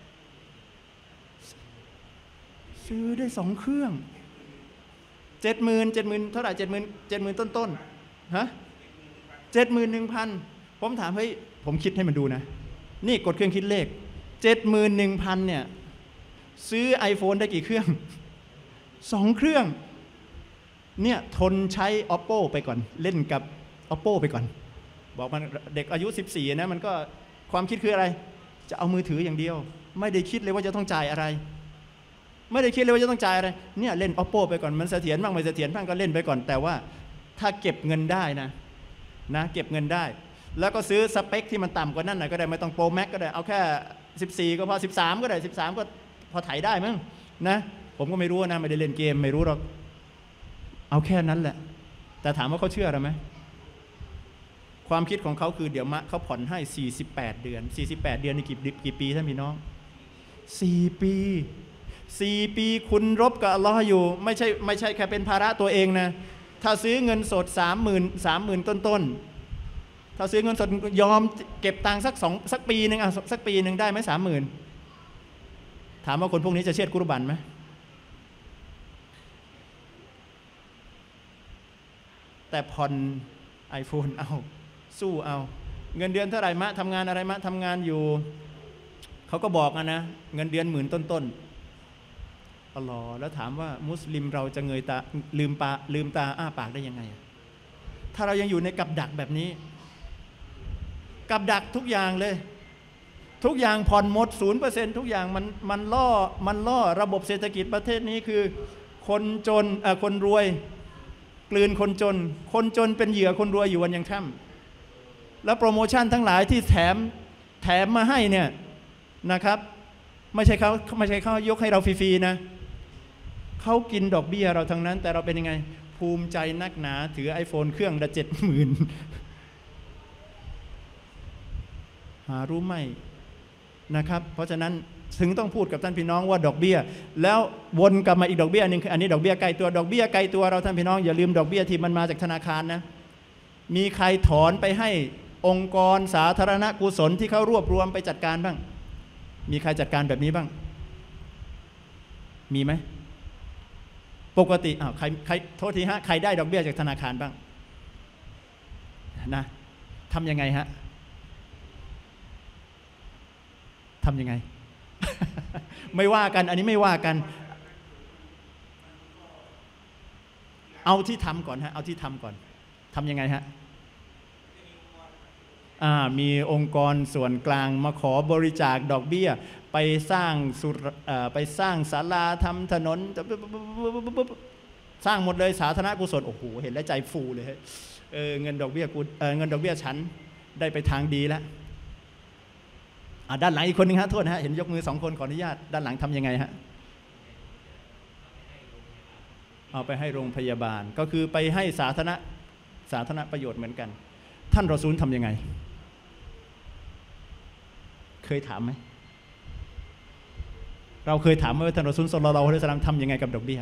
ซื้อได้สองเครื่อง เจ็ดหมื่น เจ็ดหมื่น เท่าไหร่ เจ็ดหมื่น เจ็ดหมื่น ต้นๆฮะ เจ็ดหมื่นหนึ่งพัน ผมถามเฮ้ยผมคิดให้มันดูนะนี่กดเครื่องคิดเลข เจ็ดหมื่นหนึ่งพัน เนี่ยซื้อ iPhone ได้กี่เครื่องสองเครื่องเนี่ยทนใช้ Oppo ไปก่อนเล่นกับ Oppo ไปก่อนบอกมันเด็กอายุสิบสี่นะมันก็ความคิดคืออะไรจะเอามือถืออย่างเดียวไม่ได้คิดเลยว่าจะต้องจ่ายอะไรไม่ได้คิดเลยว่าจะต้องจ่ายอะไรเนี่ยเล่น Oppo ไปก่อนมันเสถียรบ้างไม่เสถียรบ้างก็เล่นไปก่อนแต่ว่าถ้าเก็บเงินได้นะนะเก็บเงินได้แล้วก็ซื้อสเปคที่มันต่ำกว่านั้นหน่อยก็ได้ไม่ต้อง Pro Max ก็ได้เอาแค่สิบสี่ก็พอสิบสามก็ได้สิบสามก็พอถ่ายได้มั้งนะผมก็ไม่รู้นะไม่ได้เล่นเกมไม่รู้หรอกเอาแค่นั้นแหละแต่ถามว่าเขาเชื่อหรือไหมความคิดของเขาคือเดี๋ยวมะเขาผ่อนให้สี่สิบแปดเดือนสี่สิบแปดเดือนนี่กี่กี่ปีท่านพี่น้องสี่ปีสี่ปีคุณรบกับอัลลอฮ์อยู่ไม่ใช่ไม่ใช่แค่เป็นภาระตัวเองนะถ้าซื้อเงินสด สามหมื่น สามหมื่น ต้นๆถ้าซื้อเงินสดยอมเก็บตังค์สักสองสักปีนึงอ่ะสักปีนึงได้ไหม สามหมื่น ถามว่าคนพวกนี้จะเช็ดกุรบันไหมแต่ผ่อน iPhone เอาสู้เอาเงินเดือนเท่าไหร่มะทำงานอะไรมะทำงานอยู่เขาก็บอกนะเงินเดือนหมื่นต้นๆอัลลอฮ์แล้วถามว่ามุสลิมเราจะเงยตาลืมปาลืมตาอ้าปากได้ยังไงถ้าเรายังอยู่ในกับดักแบบนี้กับดักทุกอย่างเลยทุกอย่างผ่อนหมด ศูนย์เปอร์เซ็นต์ ทุกอย่างมันมันล่อมันล่อระบบเศรษฐกิจประเทศนี้คือคนจนเอ่อคนรวยกลืนคนจนคนจนเป็นเหยื่อคนรวยอยู่วันยังค่ำแล้วโปรโมชั่นทั้งหลายที่แถมแถมมาให้เนี่ยนะครับไม่ใช่เขาไม่ใช่เขายกให้เราฟรีๆนะเขากินดอกเบี้ยเราทั้งนั้นแต่เราเป็นยังไงภูมิใจนักหนาถือ iPhone เครื่องละเจ็ดหมื่นหารู้ไหมนะครับเพราะฉะนั้นถึงต้องพูดกับท่านพี่น้องว่าดอกเบี้ยแล้ววนกลับมาอีกดอกเบี้ยนึงคืออันนี้ดอกเบี้ยไกลตัวดอกเบี้ยไกลตัวเราท่านพี่น้องอย่าลืมดอกเบี้ยที่มันมาจากธนาคารนะมีใครถอนไปให้องค์กรสาธารณกุศลที่เขารวบรวมไปจัดการบ้างมีใครจัดการแบบนี้บ้างมีไหมปกติอ้าวใครใครโทษทีฮะใครได้ดอกเบี้ยจากธนาคารบ้างนะทำยังไงฮะทำยังไง ไม่ว่ากันอันนี้ไม่ว่ากันเอาที่ทำก่อนฮะเอาที่ทำก่อนทำยังไงฮะมีองค์กรส่วนกลางมาขอบริจาคดอกเบี้ยไปสร้างสุรไปสร้างศาลาทำถนนสร้างหมดเลยสาธารณกุศลโอ้โหเห็นแล้วใจฟูเลยเออเงินดอกเบี้ยกูเออเงินดอกเบี้ยฉันได้ไปทางดีแล้วด้านหลังอีกคนนึงฮะโทษนะฮะเห็นยกมือสองคนขออนุญาตด้านหลังทำยังไงฮะเอาไปให้โรงพยาบาลก็คือไปให้สาธารณะสาธารณประโยชน์เหมือนกันท่านรอซูลทำยังไงเคยถามไหมเราเคยถามว่าท่านรอซูลศ็อลลัลลอฮุอะลัยฮิวะซัลลัมทำยังไงกับดอกเบี้ย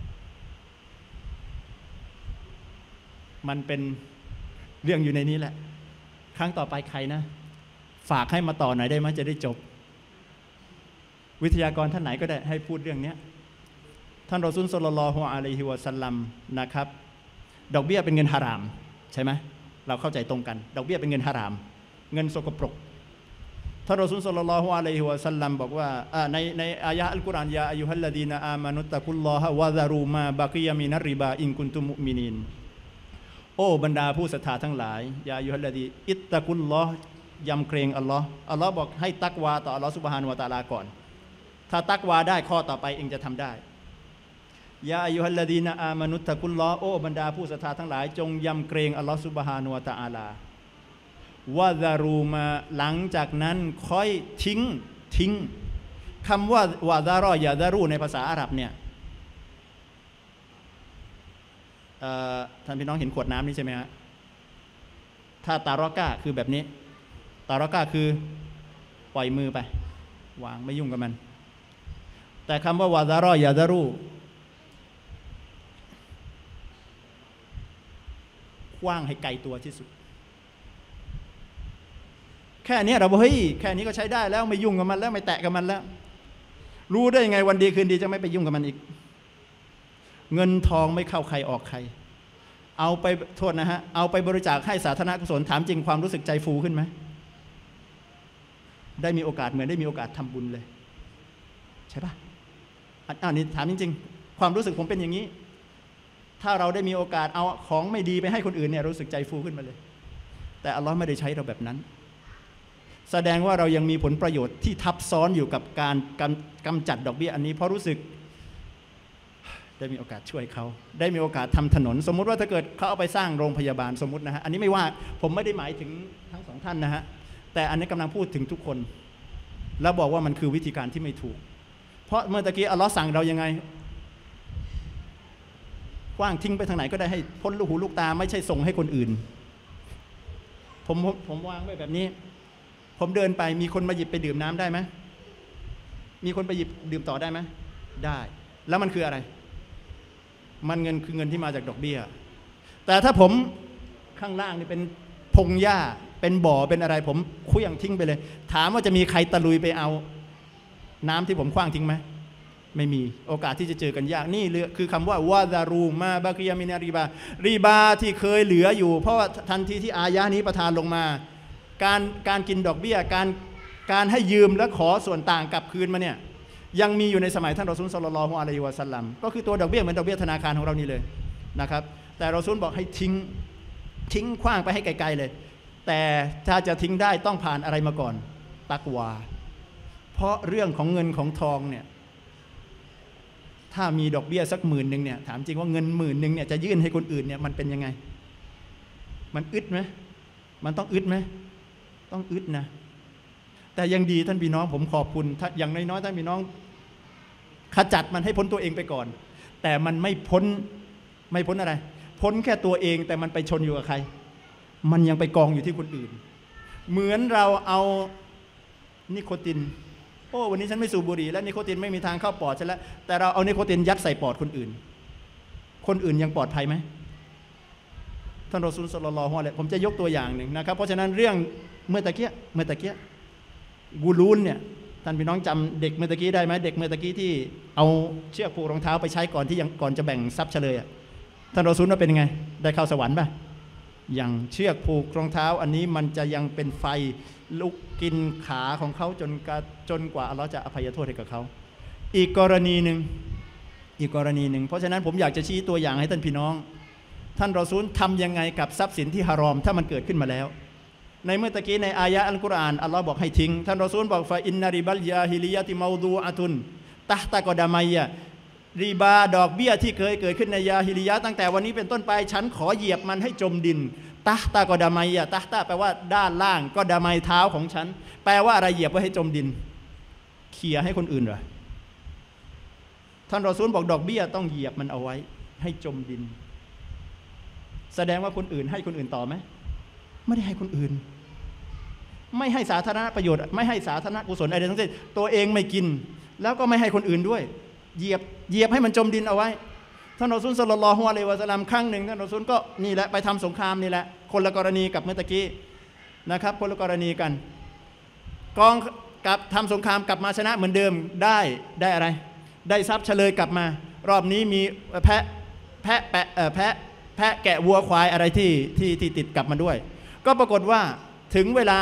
มันเป็นเรื่องอยู่ในนี้แหละครั้งต่อไปใครนะฝากให้มาต่อหน่อยได้ไหมจะได้จบวิทยากรท่านไหนก็ได้ให้พูดเรื่องนี้ท่านรอซูลศ็อลลัลลอฮุอะลัยฮิวะซัลลัมนะครับดอกเบี้ยเป็นเงินฮารามใช่ไหมเราเข้าใจตรงกันดอกเบี้ยเป็นเงินฮารามเงินสกปรกท่านรอซูลศ็อลลัลลอฮุอะลัยฮิวะซัลลัมบอกว่าในในอายะห์อัลกุรอานยาอัยยูฮัลลดีนอามานุตตะกุลลอฮะวะซะรูมาบะกียะมินัรริบาอินกุนตุมุมินีนโอ้บรรดาผู้ศรัทธาทั้งหลายยาอัยยูฮัลลดีอิตตะกุลลอฮ์ยำเกรงอัลลอฮ์อัลลอฮ์บอกให้ตักวาต่ออัลลอฮ์ซุบฮานะฮูวะตะอาลาก่อนถ้าตักวาได้ข้อต่อไปเองจะทำได้ยาอัยยูฮัลลดีนอามานุตตะกุลลอฮ์โอ้บรรดาผู้ศรัทธาทั้งหลายจงยำเกรงอัลลอฮ์ซุบฮานะฮูวะตะอาลาวะซารูมาหลังจากนั้นค่อยทิ้งทิ้งคำว่าวะซารอยาซารูในภาษาอาหรับเนี่ยท่านพี่น้องเห็นขวดน้ำนี่ใช่ไหมฮะถ้าตารอก้าคือแบบนี้ตารอก้าคือปล่อยมือไปวางไม่ยุ่งกับมันแต่คำว่าวะซารอยาซารูกว้างให้ไกลตัวที่สุดแค่นี้เราบอกเฮ้ยแค่นี้ก็ใช้ได้แล้วไม่ยุ่งกับมันแล้วไม่แตะกับมันแล้วรู้ได้ยังไงวันดีคืนดีจะไม่ไปยุ่งกับมันอีกเงินทองไม่เข้าใครออกใครเอาไปโทษนะฮะเอาไปบริจาคให้สาธารณกุศลถามจริงความรู้สึกใจฟูขึ้นไหมได้มีโอกาสเหมือนได้มีโอกาสทำบุญเลยใช่ปะอ่านี่ถามจริงๆความรู้สึกผมเป็นอย่างนี้ถ้าเราได้มีโอกาสเอาของไม่ดีไปให้คนอื่นเนี่ยรู้สึกใจฟูขึ้นมาเลยแต่อัลลอฮ์ไม่ได้ใช้เราแบบนั้นแสดงว่าเรายังมีผลประโยชน์ที่ทับซ้อนอยู่กับการกำจัดดอกเบี้ยอันนี้เพราะรู้สึกได้มีโอกาสช่วยเขาได้มีโอกาสทำถนนสมมุติว่าถ้าเกิดเขาเอาไปสร้างโรงพยาบาลสมมุตินะฮะอันนี้ไม่ว่าผมไม่ได้หมายถึงทั้งสองท่านนะฮะแต่อันนี้กำลังพูดถึงทุกคนแล้วบอกว่ามันคือวิธีการที่ไม่ถูกเพราะเมื่อตะกี้อัลลอฮ์สั่งเรายังไงกว้างทิ้งไปทางไหนก็ได้ให้พ้นลูกหูลูกตาไม่ใช่ส่งให้คนอื่นผมผมวางไว้แบบนี้ผมเดินไปมีคนมาหยิบไปดื่มน้ำได้ไหมมีคนไปหยิบดื่มต่อได้ไหมได้แล้วมันคืออะไรมันเงินคือเงินที่มาจากดอกเบี้ยแต่ถ้าผมข้างล่างนี่เป็นพงหญ้าเป็นบ่อเป็นอะไรผมเคลื่องทิ้งไปเลยถามว่าจะมีใครตะลุยไปเอาน้ำที่ผมคว้างทิ้งไหมไม่มีโอกาสที่จะเจอกันยากนี่คือคำว่าวะซารูมาบะกียะมินัรริบาริบาที่เคยเหลืออยู่เพราะว่าทันทีที่อายะนี้ประทานลงมาการการกินดอกเบี้ยการการให้ยืมและขอส่วนต่างกลับคืนมาเนี่ยยังมีอยู่ในสมัยท่านรอซูลศ็อลลัลลอฮุอะลัยฮิวะซัลลัมก็คือตัวดอกเบี้ยเหมือนดอกเบี้ยธนาคารของเรานี่เลยนะครับแต่รอซูลบอกให้ทิ้งทิ้งขว้างไปให้ไกลๆเลยแต่ถ้าจะทิ้งได้ต้องผ่านอะไรมาก่อนตักวาเพราะเรื่องของเงินของทองเนี่ยถ้ามีดอกเบี้ยสักหมื่นหนึ่งเนี่ยถามจริงว่าเงินหมื่นหนึ่งเนี่ยจะยื่นให้คนอื่นเนี่ยมันเป็นยังไงมันอึดไหมมันต้องอึดไหมต้องอึดนะแต่ยังดีท่านพี่น้องผมขอบคุณถ้าอย่างน้อยๆท่านพี่น้องขจัดมันให้พ้นตัวเองไปก่อนแต่มันไม่พ้นไม่พ้นอะไรพ้นแค่ตัวเองแต่มันไปชนอยู่กับใครมันยังไปกองอยู่ที่คนอื่นเหมือนเราเอานิโคตินโอ้วันนี้ฉันไม่สูบบุหรี่แล้วนิโคตินไม่มีทางเข้าปอดฉันแล้วแต่เราเอานิโคตินยัดใส่ปอดคนอื่นคนอื่นยังปลอดภัยไหมท่านรอซูลศ็อลลัลลอฮุอะลัยฮิวะซัลลัมผมจะยกตัวอย่างหนึ่งนะครับเพราะฉะนั้นเรื่องเมื่อตะเกียเมื่อตะเกียกูรูนเนี่ยท่านพี่น้องจำเด็กเมื่อตะกี้ได้ไหมเด็กเมื่อตะกี้ที่เอาเชือกผูกรองเท้าไปใช้ก่อนที่ยังก่อนจะแบ่งทรัพย์เฉลยท่านรอซูลว่าเป็นยังไงได้เข้าสวรรค์ป่ะยังเชือกผูกรองเท้าอันนี้มันจะยังเป็นไฟลุกกินขาของเขาจนจนกว่าอัลเลาะห์จะอภัยโทษให้กับเขาอีกกรณีหนึ่งอีกกรณีหนึ่งเพราะฉะนั้นผมอยากจะชี้ตัวอย่างให้ท่านพี่น้องท่านรอซูลทำยังไงกับทรัพย์สินที่ฮารอมถ้ามันเกิดขึ้นมาแล้วในเมื่อตะกี้ในอายะอัลกุรอานอัลลอฮ์บอกให้ทิ้งท่านรอซูลบอกฟาอินนาริบัลยาฮิลิยะติมาวดูอะตุนตะตะกอดามัยยะริบาดอกเบี้ยที่เคยเกิดขึ้นในยาฮิลิยะตั้งแต่วันนี้เป็นต้นไปฉันขอเหยียบมันให้จมดินตะตะกอดามัยยะตะตะแปลว่าด้านล่างก็ดามัยเท้าของฉันแปลว่าอะไรเหยียบไว้ให้จมดินเขี่ยให้คนอื่นเหรอท่านรอซูลบอกดอกเบี้ยต้องเหยียบมันเอาไว้ให้จมดินแสดงว่าคนอื่นให้คนอื่นต่อไหมไม่ได้ให้คนอื่นไม่ให้สาธารณประโยชน์ไม่ให้สาธารณกุศลอะไรทั้งสิ้นตัวเองไม่กินแล้วก็ไม่ให้คนอื่นด้วยเหยียบเหยียบให้มันจมดินเอาไว้ท่านรอซูลศ็อลลัลลอฮุอะลัยฮิวะซัลลัมครั้งหนึ่งท่านรอซูลก็นี่แหละไปทำสงครามนี่แหละคนละกรณีกับเมื่อตะกี้นะครับคนละกรณีกันกองกับทำสงครามกลับมาชนะเหมือนเดิมได้ได้อะไรได้ทรัพย์เฉลยกลับมารอบนี้มีแพะแพะแปะแพะแพะแกะวัวควายอะไรที่ที่ที่ติดกลับมาด้วยก็ปรากฏว่าถึงเวลา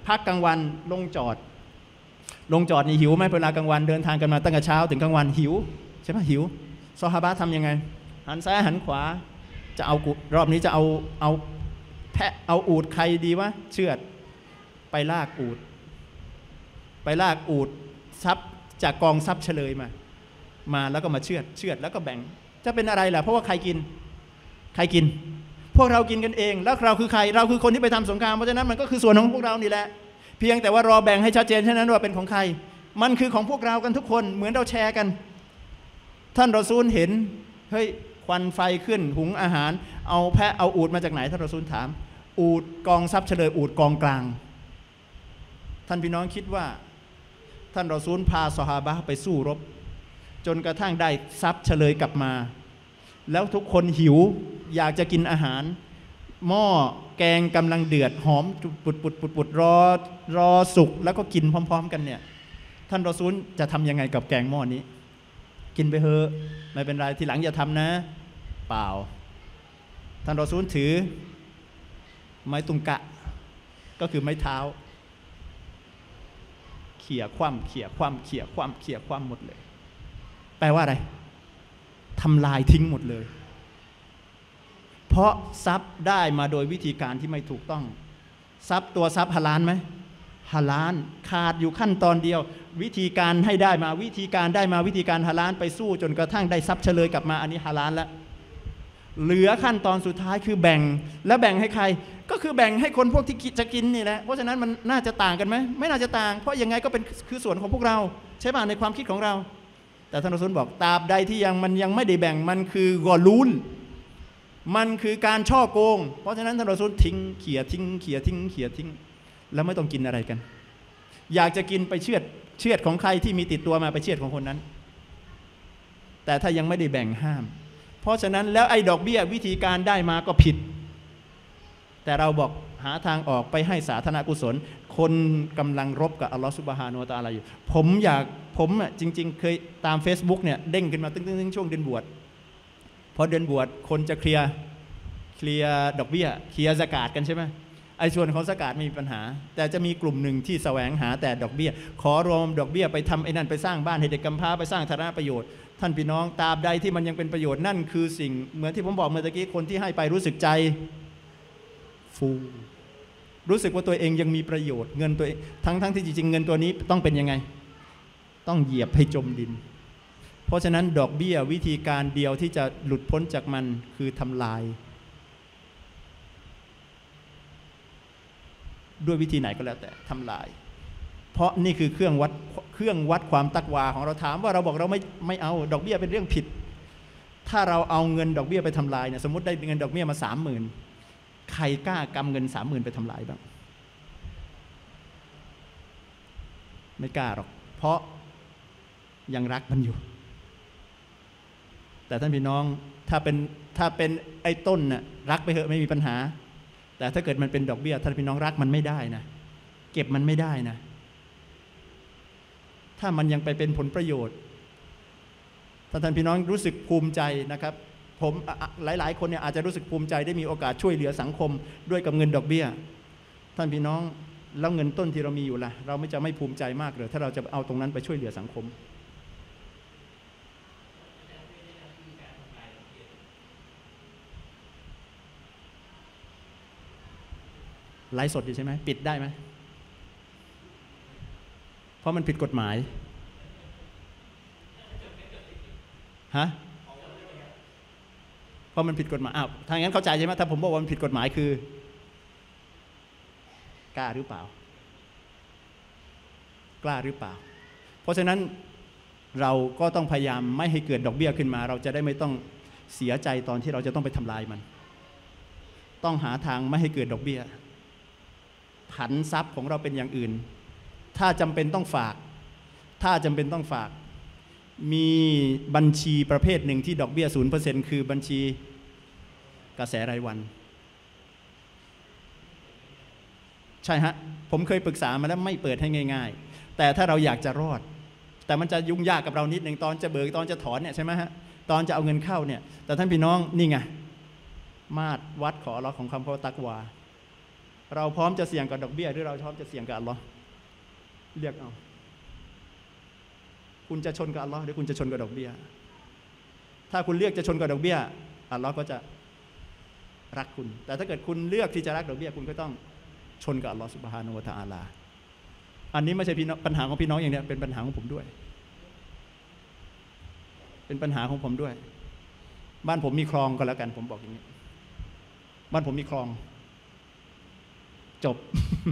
พักกลางวันลงจอดลงจอดนี่หิวไหมเวลากลางวันเดินทางกันมาตั้งแต่เช้าถึงกลางวันหิวใช่ไหมหิวซอฮาบะห์ทำยังไงหันซ้ายหันขวาจะเอารอบนี้จะเอาเอาแพะเอาอูฐใครดีวะเชือดไปลากอูฐไปลากอูฐทรัพย์จากกองทรัพย์เฉลยมามาแล้วก็มาเชือดเชือดแล้วก็แบ่งจะเป็นอะไรล่ะเพราะว่าใครกินใครกินพวกเรากินกันเองแล้วเราคือใครเราคือคนที่ไปทำสงครามเพราะฉะนั้นมันก็คือส่วนของพวกเรานี่แหละเพียงแต่ว่ารอแบ่งให้ชัดเจนเท่านั้นว่าเป็นของใครมันคือของพวกเรากันทุกคนเหมือนเราแชร์กันท่านรอซูลเห็นเฮ้ยควันไฟขึ้นหุงอาหารเอาแพะเอาอูฐมาจากไหนท่านรอซูลถามอูฐกองทรัพย์เฉลยอูฐกองกลางท่านพี่น้องคิดว่าท่านรอซูลพาซอฮาบะห์ไปสู้รบจนกระทั่งได้ทรัพย์เฉลยกลับมาแล้วทุกคนหิวอยากจะกินอาหารหม้อแกงกำลังเดือดหอมปุดปุดปุดปุดรอรอสุกแล้วก็กินพร้อมๆกันเนี่ยท่านรอซูลจะทำยังไงกับแกงหม้อนี้กินไปเถอะไม่เป็นไรทีหลังอย่าทำนะเปล่าท่านรอซูลถือไม้ตุงกะก็คือไม้เท้าเขี่ยคว่ำเขี่ยคว่ำเขี่ยคว่ำเขี่ยคว่ำหมดเลยแปลว่าอะไรทำลายทิ้งหมดเลยเพราะทรัพย์ได้มาโดยวิธีการที่ไม่ถูกต้องทรัพย์ตัวทรัพย์ฮาลาลไหมฮาลาลขาดอยู่ขั้นตอนเดียววิธีการให้ได้มาวิธีการได้มาวิธีการฮาลาลไปสู้จนกระทั่งได้ทรัพย์เฉลยกลับมาอันนี้ฮาลาลแล้วเหลือขั้นตอนสุดท้ายคือแบ่งแล้วแบ่งให้ใครก็คือแบ่งให้คนพวกที่จะกินนี่แหละเพราะฉะนั้นมันน่าจะต่างกันไหมไม่น่าจะต่างเพราะยังไงก็เป็นคือส่วนของพวกเราใช่ป่ะในความคิดของเราแต่ท่านรอซูลบอกตราบใดที่ยังมันยังไม่ได้แบ่งมันคือกอลูลมันคือการช่อโกงเพราะฉะนั้นท่านรอซูลทิ้งเขี่ยทิ้งเขี่ยทิ้งเขี่ยทิ้งแล้วไม่ต้องกินอะไรกันอยากจะกินไปเชือดเชือดของใครที่มีติดตัวมาไปเชือดของคนนั้นแต่ถ้ายังไม่ได้แบ่งห้ามเพราะฉะนั้นแล้วไอ้ดอกเบี้ยวิธีการได้มาก็ผิดแต่เราบอกหาทางออกไปให้สาธารณกุศลคนกำลังรบกับอัลลอฮฺซุบฮานะฮูวะตะอาลาอยู่ผมอยากผมอ่ะจริงๆเคยตาม Facebook เนี่ยเด้งขึ้นมาตึ้งๆช่วงเดือนบวชพอเดือนบวชคนจะเคลียร์เคลียร์ดอกเบี้ยเคลียร์ซะกาตกันใช่ไหมไอ้ส่วนของซะกาตไม่มีปัญหาแต่จะมีกลุ่มหนึ่งที่แสวงหาแต่ดอกเบี้ยขอรวมดอกเบี้ยไปทำไอ้นั่นไปสร้างบ้านให้เด็กกำพร้าไปสร้างสาธารณประโยชน์ท่านพี่น้องตราบใดที่มันยังเป็นประโยชน์นั่นคือสิ่งเหมือนที่ผมบอกเมื่อกี้คนที่ให้ไปรู้สึกใจฟูรู้สึกว่าตัวเองยังมีประโยชน์เงินตัวเองทั้งทั้งที่จริงๆเงินตัวนี้ต้องเป็นยังไงต้องเหยียบให้จมดินเพราะฉะนั้นดอกเบี้ยวิธีการเดียวที่จะหลุดพ้นจากมันคือทำลายด้วยวิธีไหนก็แล้วแต่ทำลายเพราะนี่คือเครื่องวัดเครื่องวัดความตักวาของเราถามว่าเราบอกเราไม่ไม่เอาดอกเบี้ยเป็นเรื่องผิดถ้าเราเอาเงินดอกเบี้ยไปทำลายเนี่ยสมมติได้เงินดอกเบี้ยมาสามหมื่นใครกล้ากำเงินสามหมื่นไปทำลายบ้างไม่กล้าหรอกเพราะยังรักมันอยู่แต่ท่านพี่น้องถ้าเป็นถ้าเป็นไอ้ต้นน่ะรักไปเถอะไม่มีปัญหาแต่ถ้าเกิดมันเป็นดอกเบี้ยท่านพี่น้องรักมันไม่ได้นะเก็บมันไม่ได้นะถ้ามันยังไปเป็นผลประโยชน์ถ้าท่านพี่น้องรู้สึกภูมิใจนะครับผมหลายๆคนเนี่ยอาจจะรู้สึกภูมิใจได้มีโอกาสช่วยเหลือสังคมด้วยกับเงินดอกเบี้ยท่านพี่น้องแล้วเงินต้นที่เรามีอยู่ล่ะเราไม่จะไม่ภูมิใจมากเลยถ้าเราจะเอาตรงนั้นไปช่วยเหลือสังคมไลฟ์สดอยู่ใช่ไหมปิดได้ไหมเพราะมันผิดกฎหมายฮะเพราะมันผิดกฎหมายอ้าวทางนั้นเข้าใจใช่ไหมถ้าผมบอกว่ามันผิดกฎหมายคือกล้าหรือเปล่ากล้าหรือเปล่าเพราะฉะนั้นเราก็ต้องพยายามไม่ให้เกิดดอกเบี้ยขึ้นมาเราจะได้ไม่ต้องเสียใจตอนที่เราจะต้องไปทำลายมันต้องหาทางไม่ให้เกิดดอกเบี้ยผันทรัพย์ของเราเป็นอย่างอื่นถ้าจำเป็นต้องฝากถ้าจำเป็นต้องฝากมีบัญชีประเภทหนึ่งที่ดอกเบี้ย ศูนย์เปอร์เซ็นต์ คือบัญชีกระแสรายวันใช่ฮะผมเคยปรึกษามาแล้วไม่เปิดให้ง่ายๆแต่ถ้าเราอยากจะรอดแต่มันจะยุ่งยากกับเรานิดหนึ่งตอนจะเบิกตอนจะถอนเนี่ยใช่ไหมฮะตอนจะเอาเงินเข้าเนี่ยแต่ท่านพี่น้องนี่ไงมาตรวัดขอเราของคำพอตักวาเราพร้อมจะเสี่ยงกับดอกเบี้ยหรือเราพร้อมจะเสี่ยงกับอัลลอฮ์เลือกเอาคุณจะชนกับอัลลอฮ์หรือคุณจะชนกับดอกเบี้ยถ้าคุณเลือกจะชนกับดอกเบี้ยอัลลอฮ์ก็จะรักคุณแต่ถ้าเกิดคุณเลือกที่จะรักดอกเบี้ยคุณก็ต้องชนกับอัลลอฮ์ซุบฮานะฮูวะตะอาลาอันนี้ไม่ใช่ปัญหาของพี่น้องอย่างเดียวเป็นปัญหาของผมด้วยเป็นปัญหาของผมด้วยบ้านผมมีคลองก็แล้วกันผมบอกอย่างนี้บ้านผมมีคลองจบ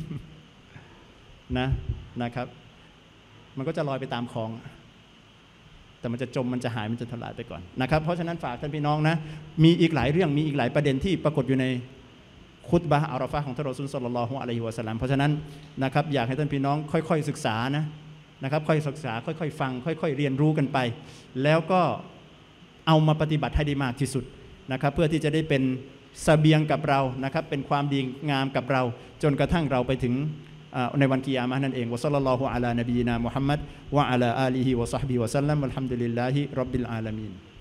นะนะครับมันก็จะลอยไปตามคลองแต่มันจะจมมันจะหายมันจะทลายไปก่อนนะครับเพราะฉะนั้นฝากท่านพี่น้องนะมีอีกหลายเรื่องมีอีกหลายประเด็นที่ปรากฏอยู่ในคุตบะห์อาราฟะห์ของท่านรอซูลศ็อลลัลลอฮุอะลัยฮิวะซัลลัมเพราะฉะนั้นนะครับอยากให้ท่านพี่น้องค่อยๆศึกษานะนะครับค่อยศึกษาค่อยๆฟังค่อยๆเรียนรู้กันไปแล้วก็เอามาปฏิบัติให้ได้มากที่สุดนะครับเพื่อที่จะได้เป็นเสบียงกับเรานะครับเป็นความดีงามกับเราจนกระทั่งเราไปถึงในวันกิยามะห์นั่นเองวะศ็อลลัลลอฮุอะลานบีนามุฮัมมัดวะอะลาอาลีฮิวะศอฮบิฮิวะซัลลัมวัลฮัมดุลิลลาฮิร็อบบิลอาลามีน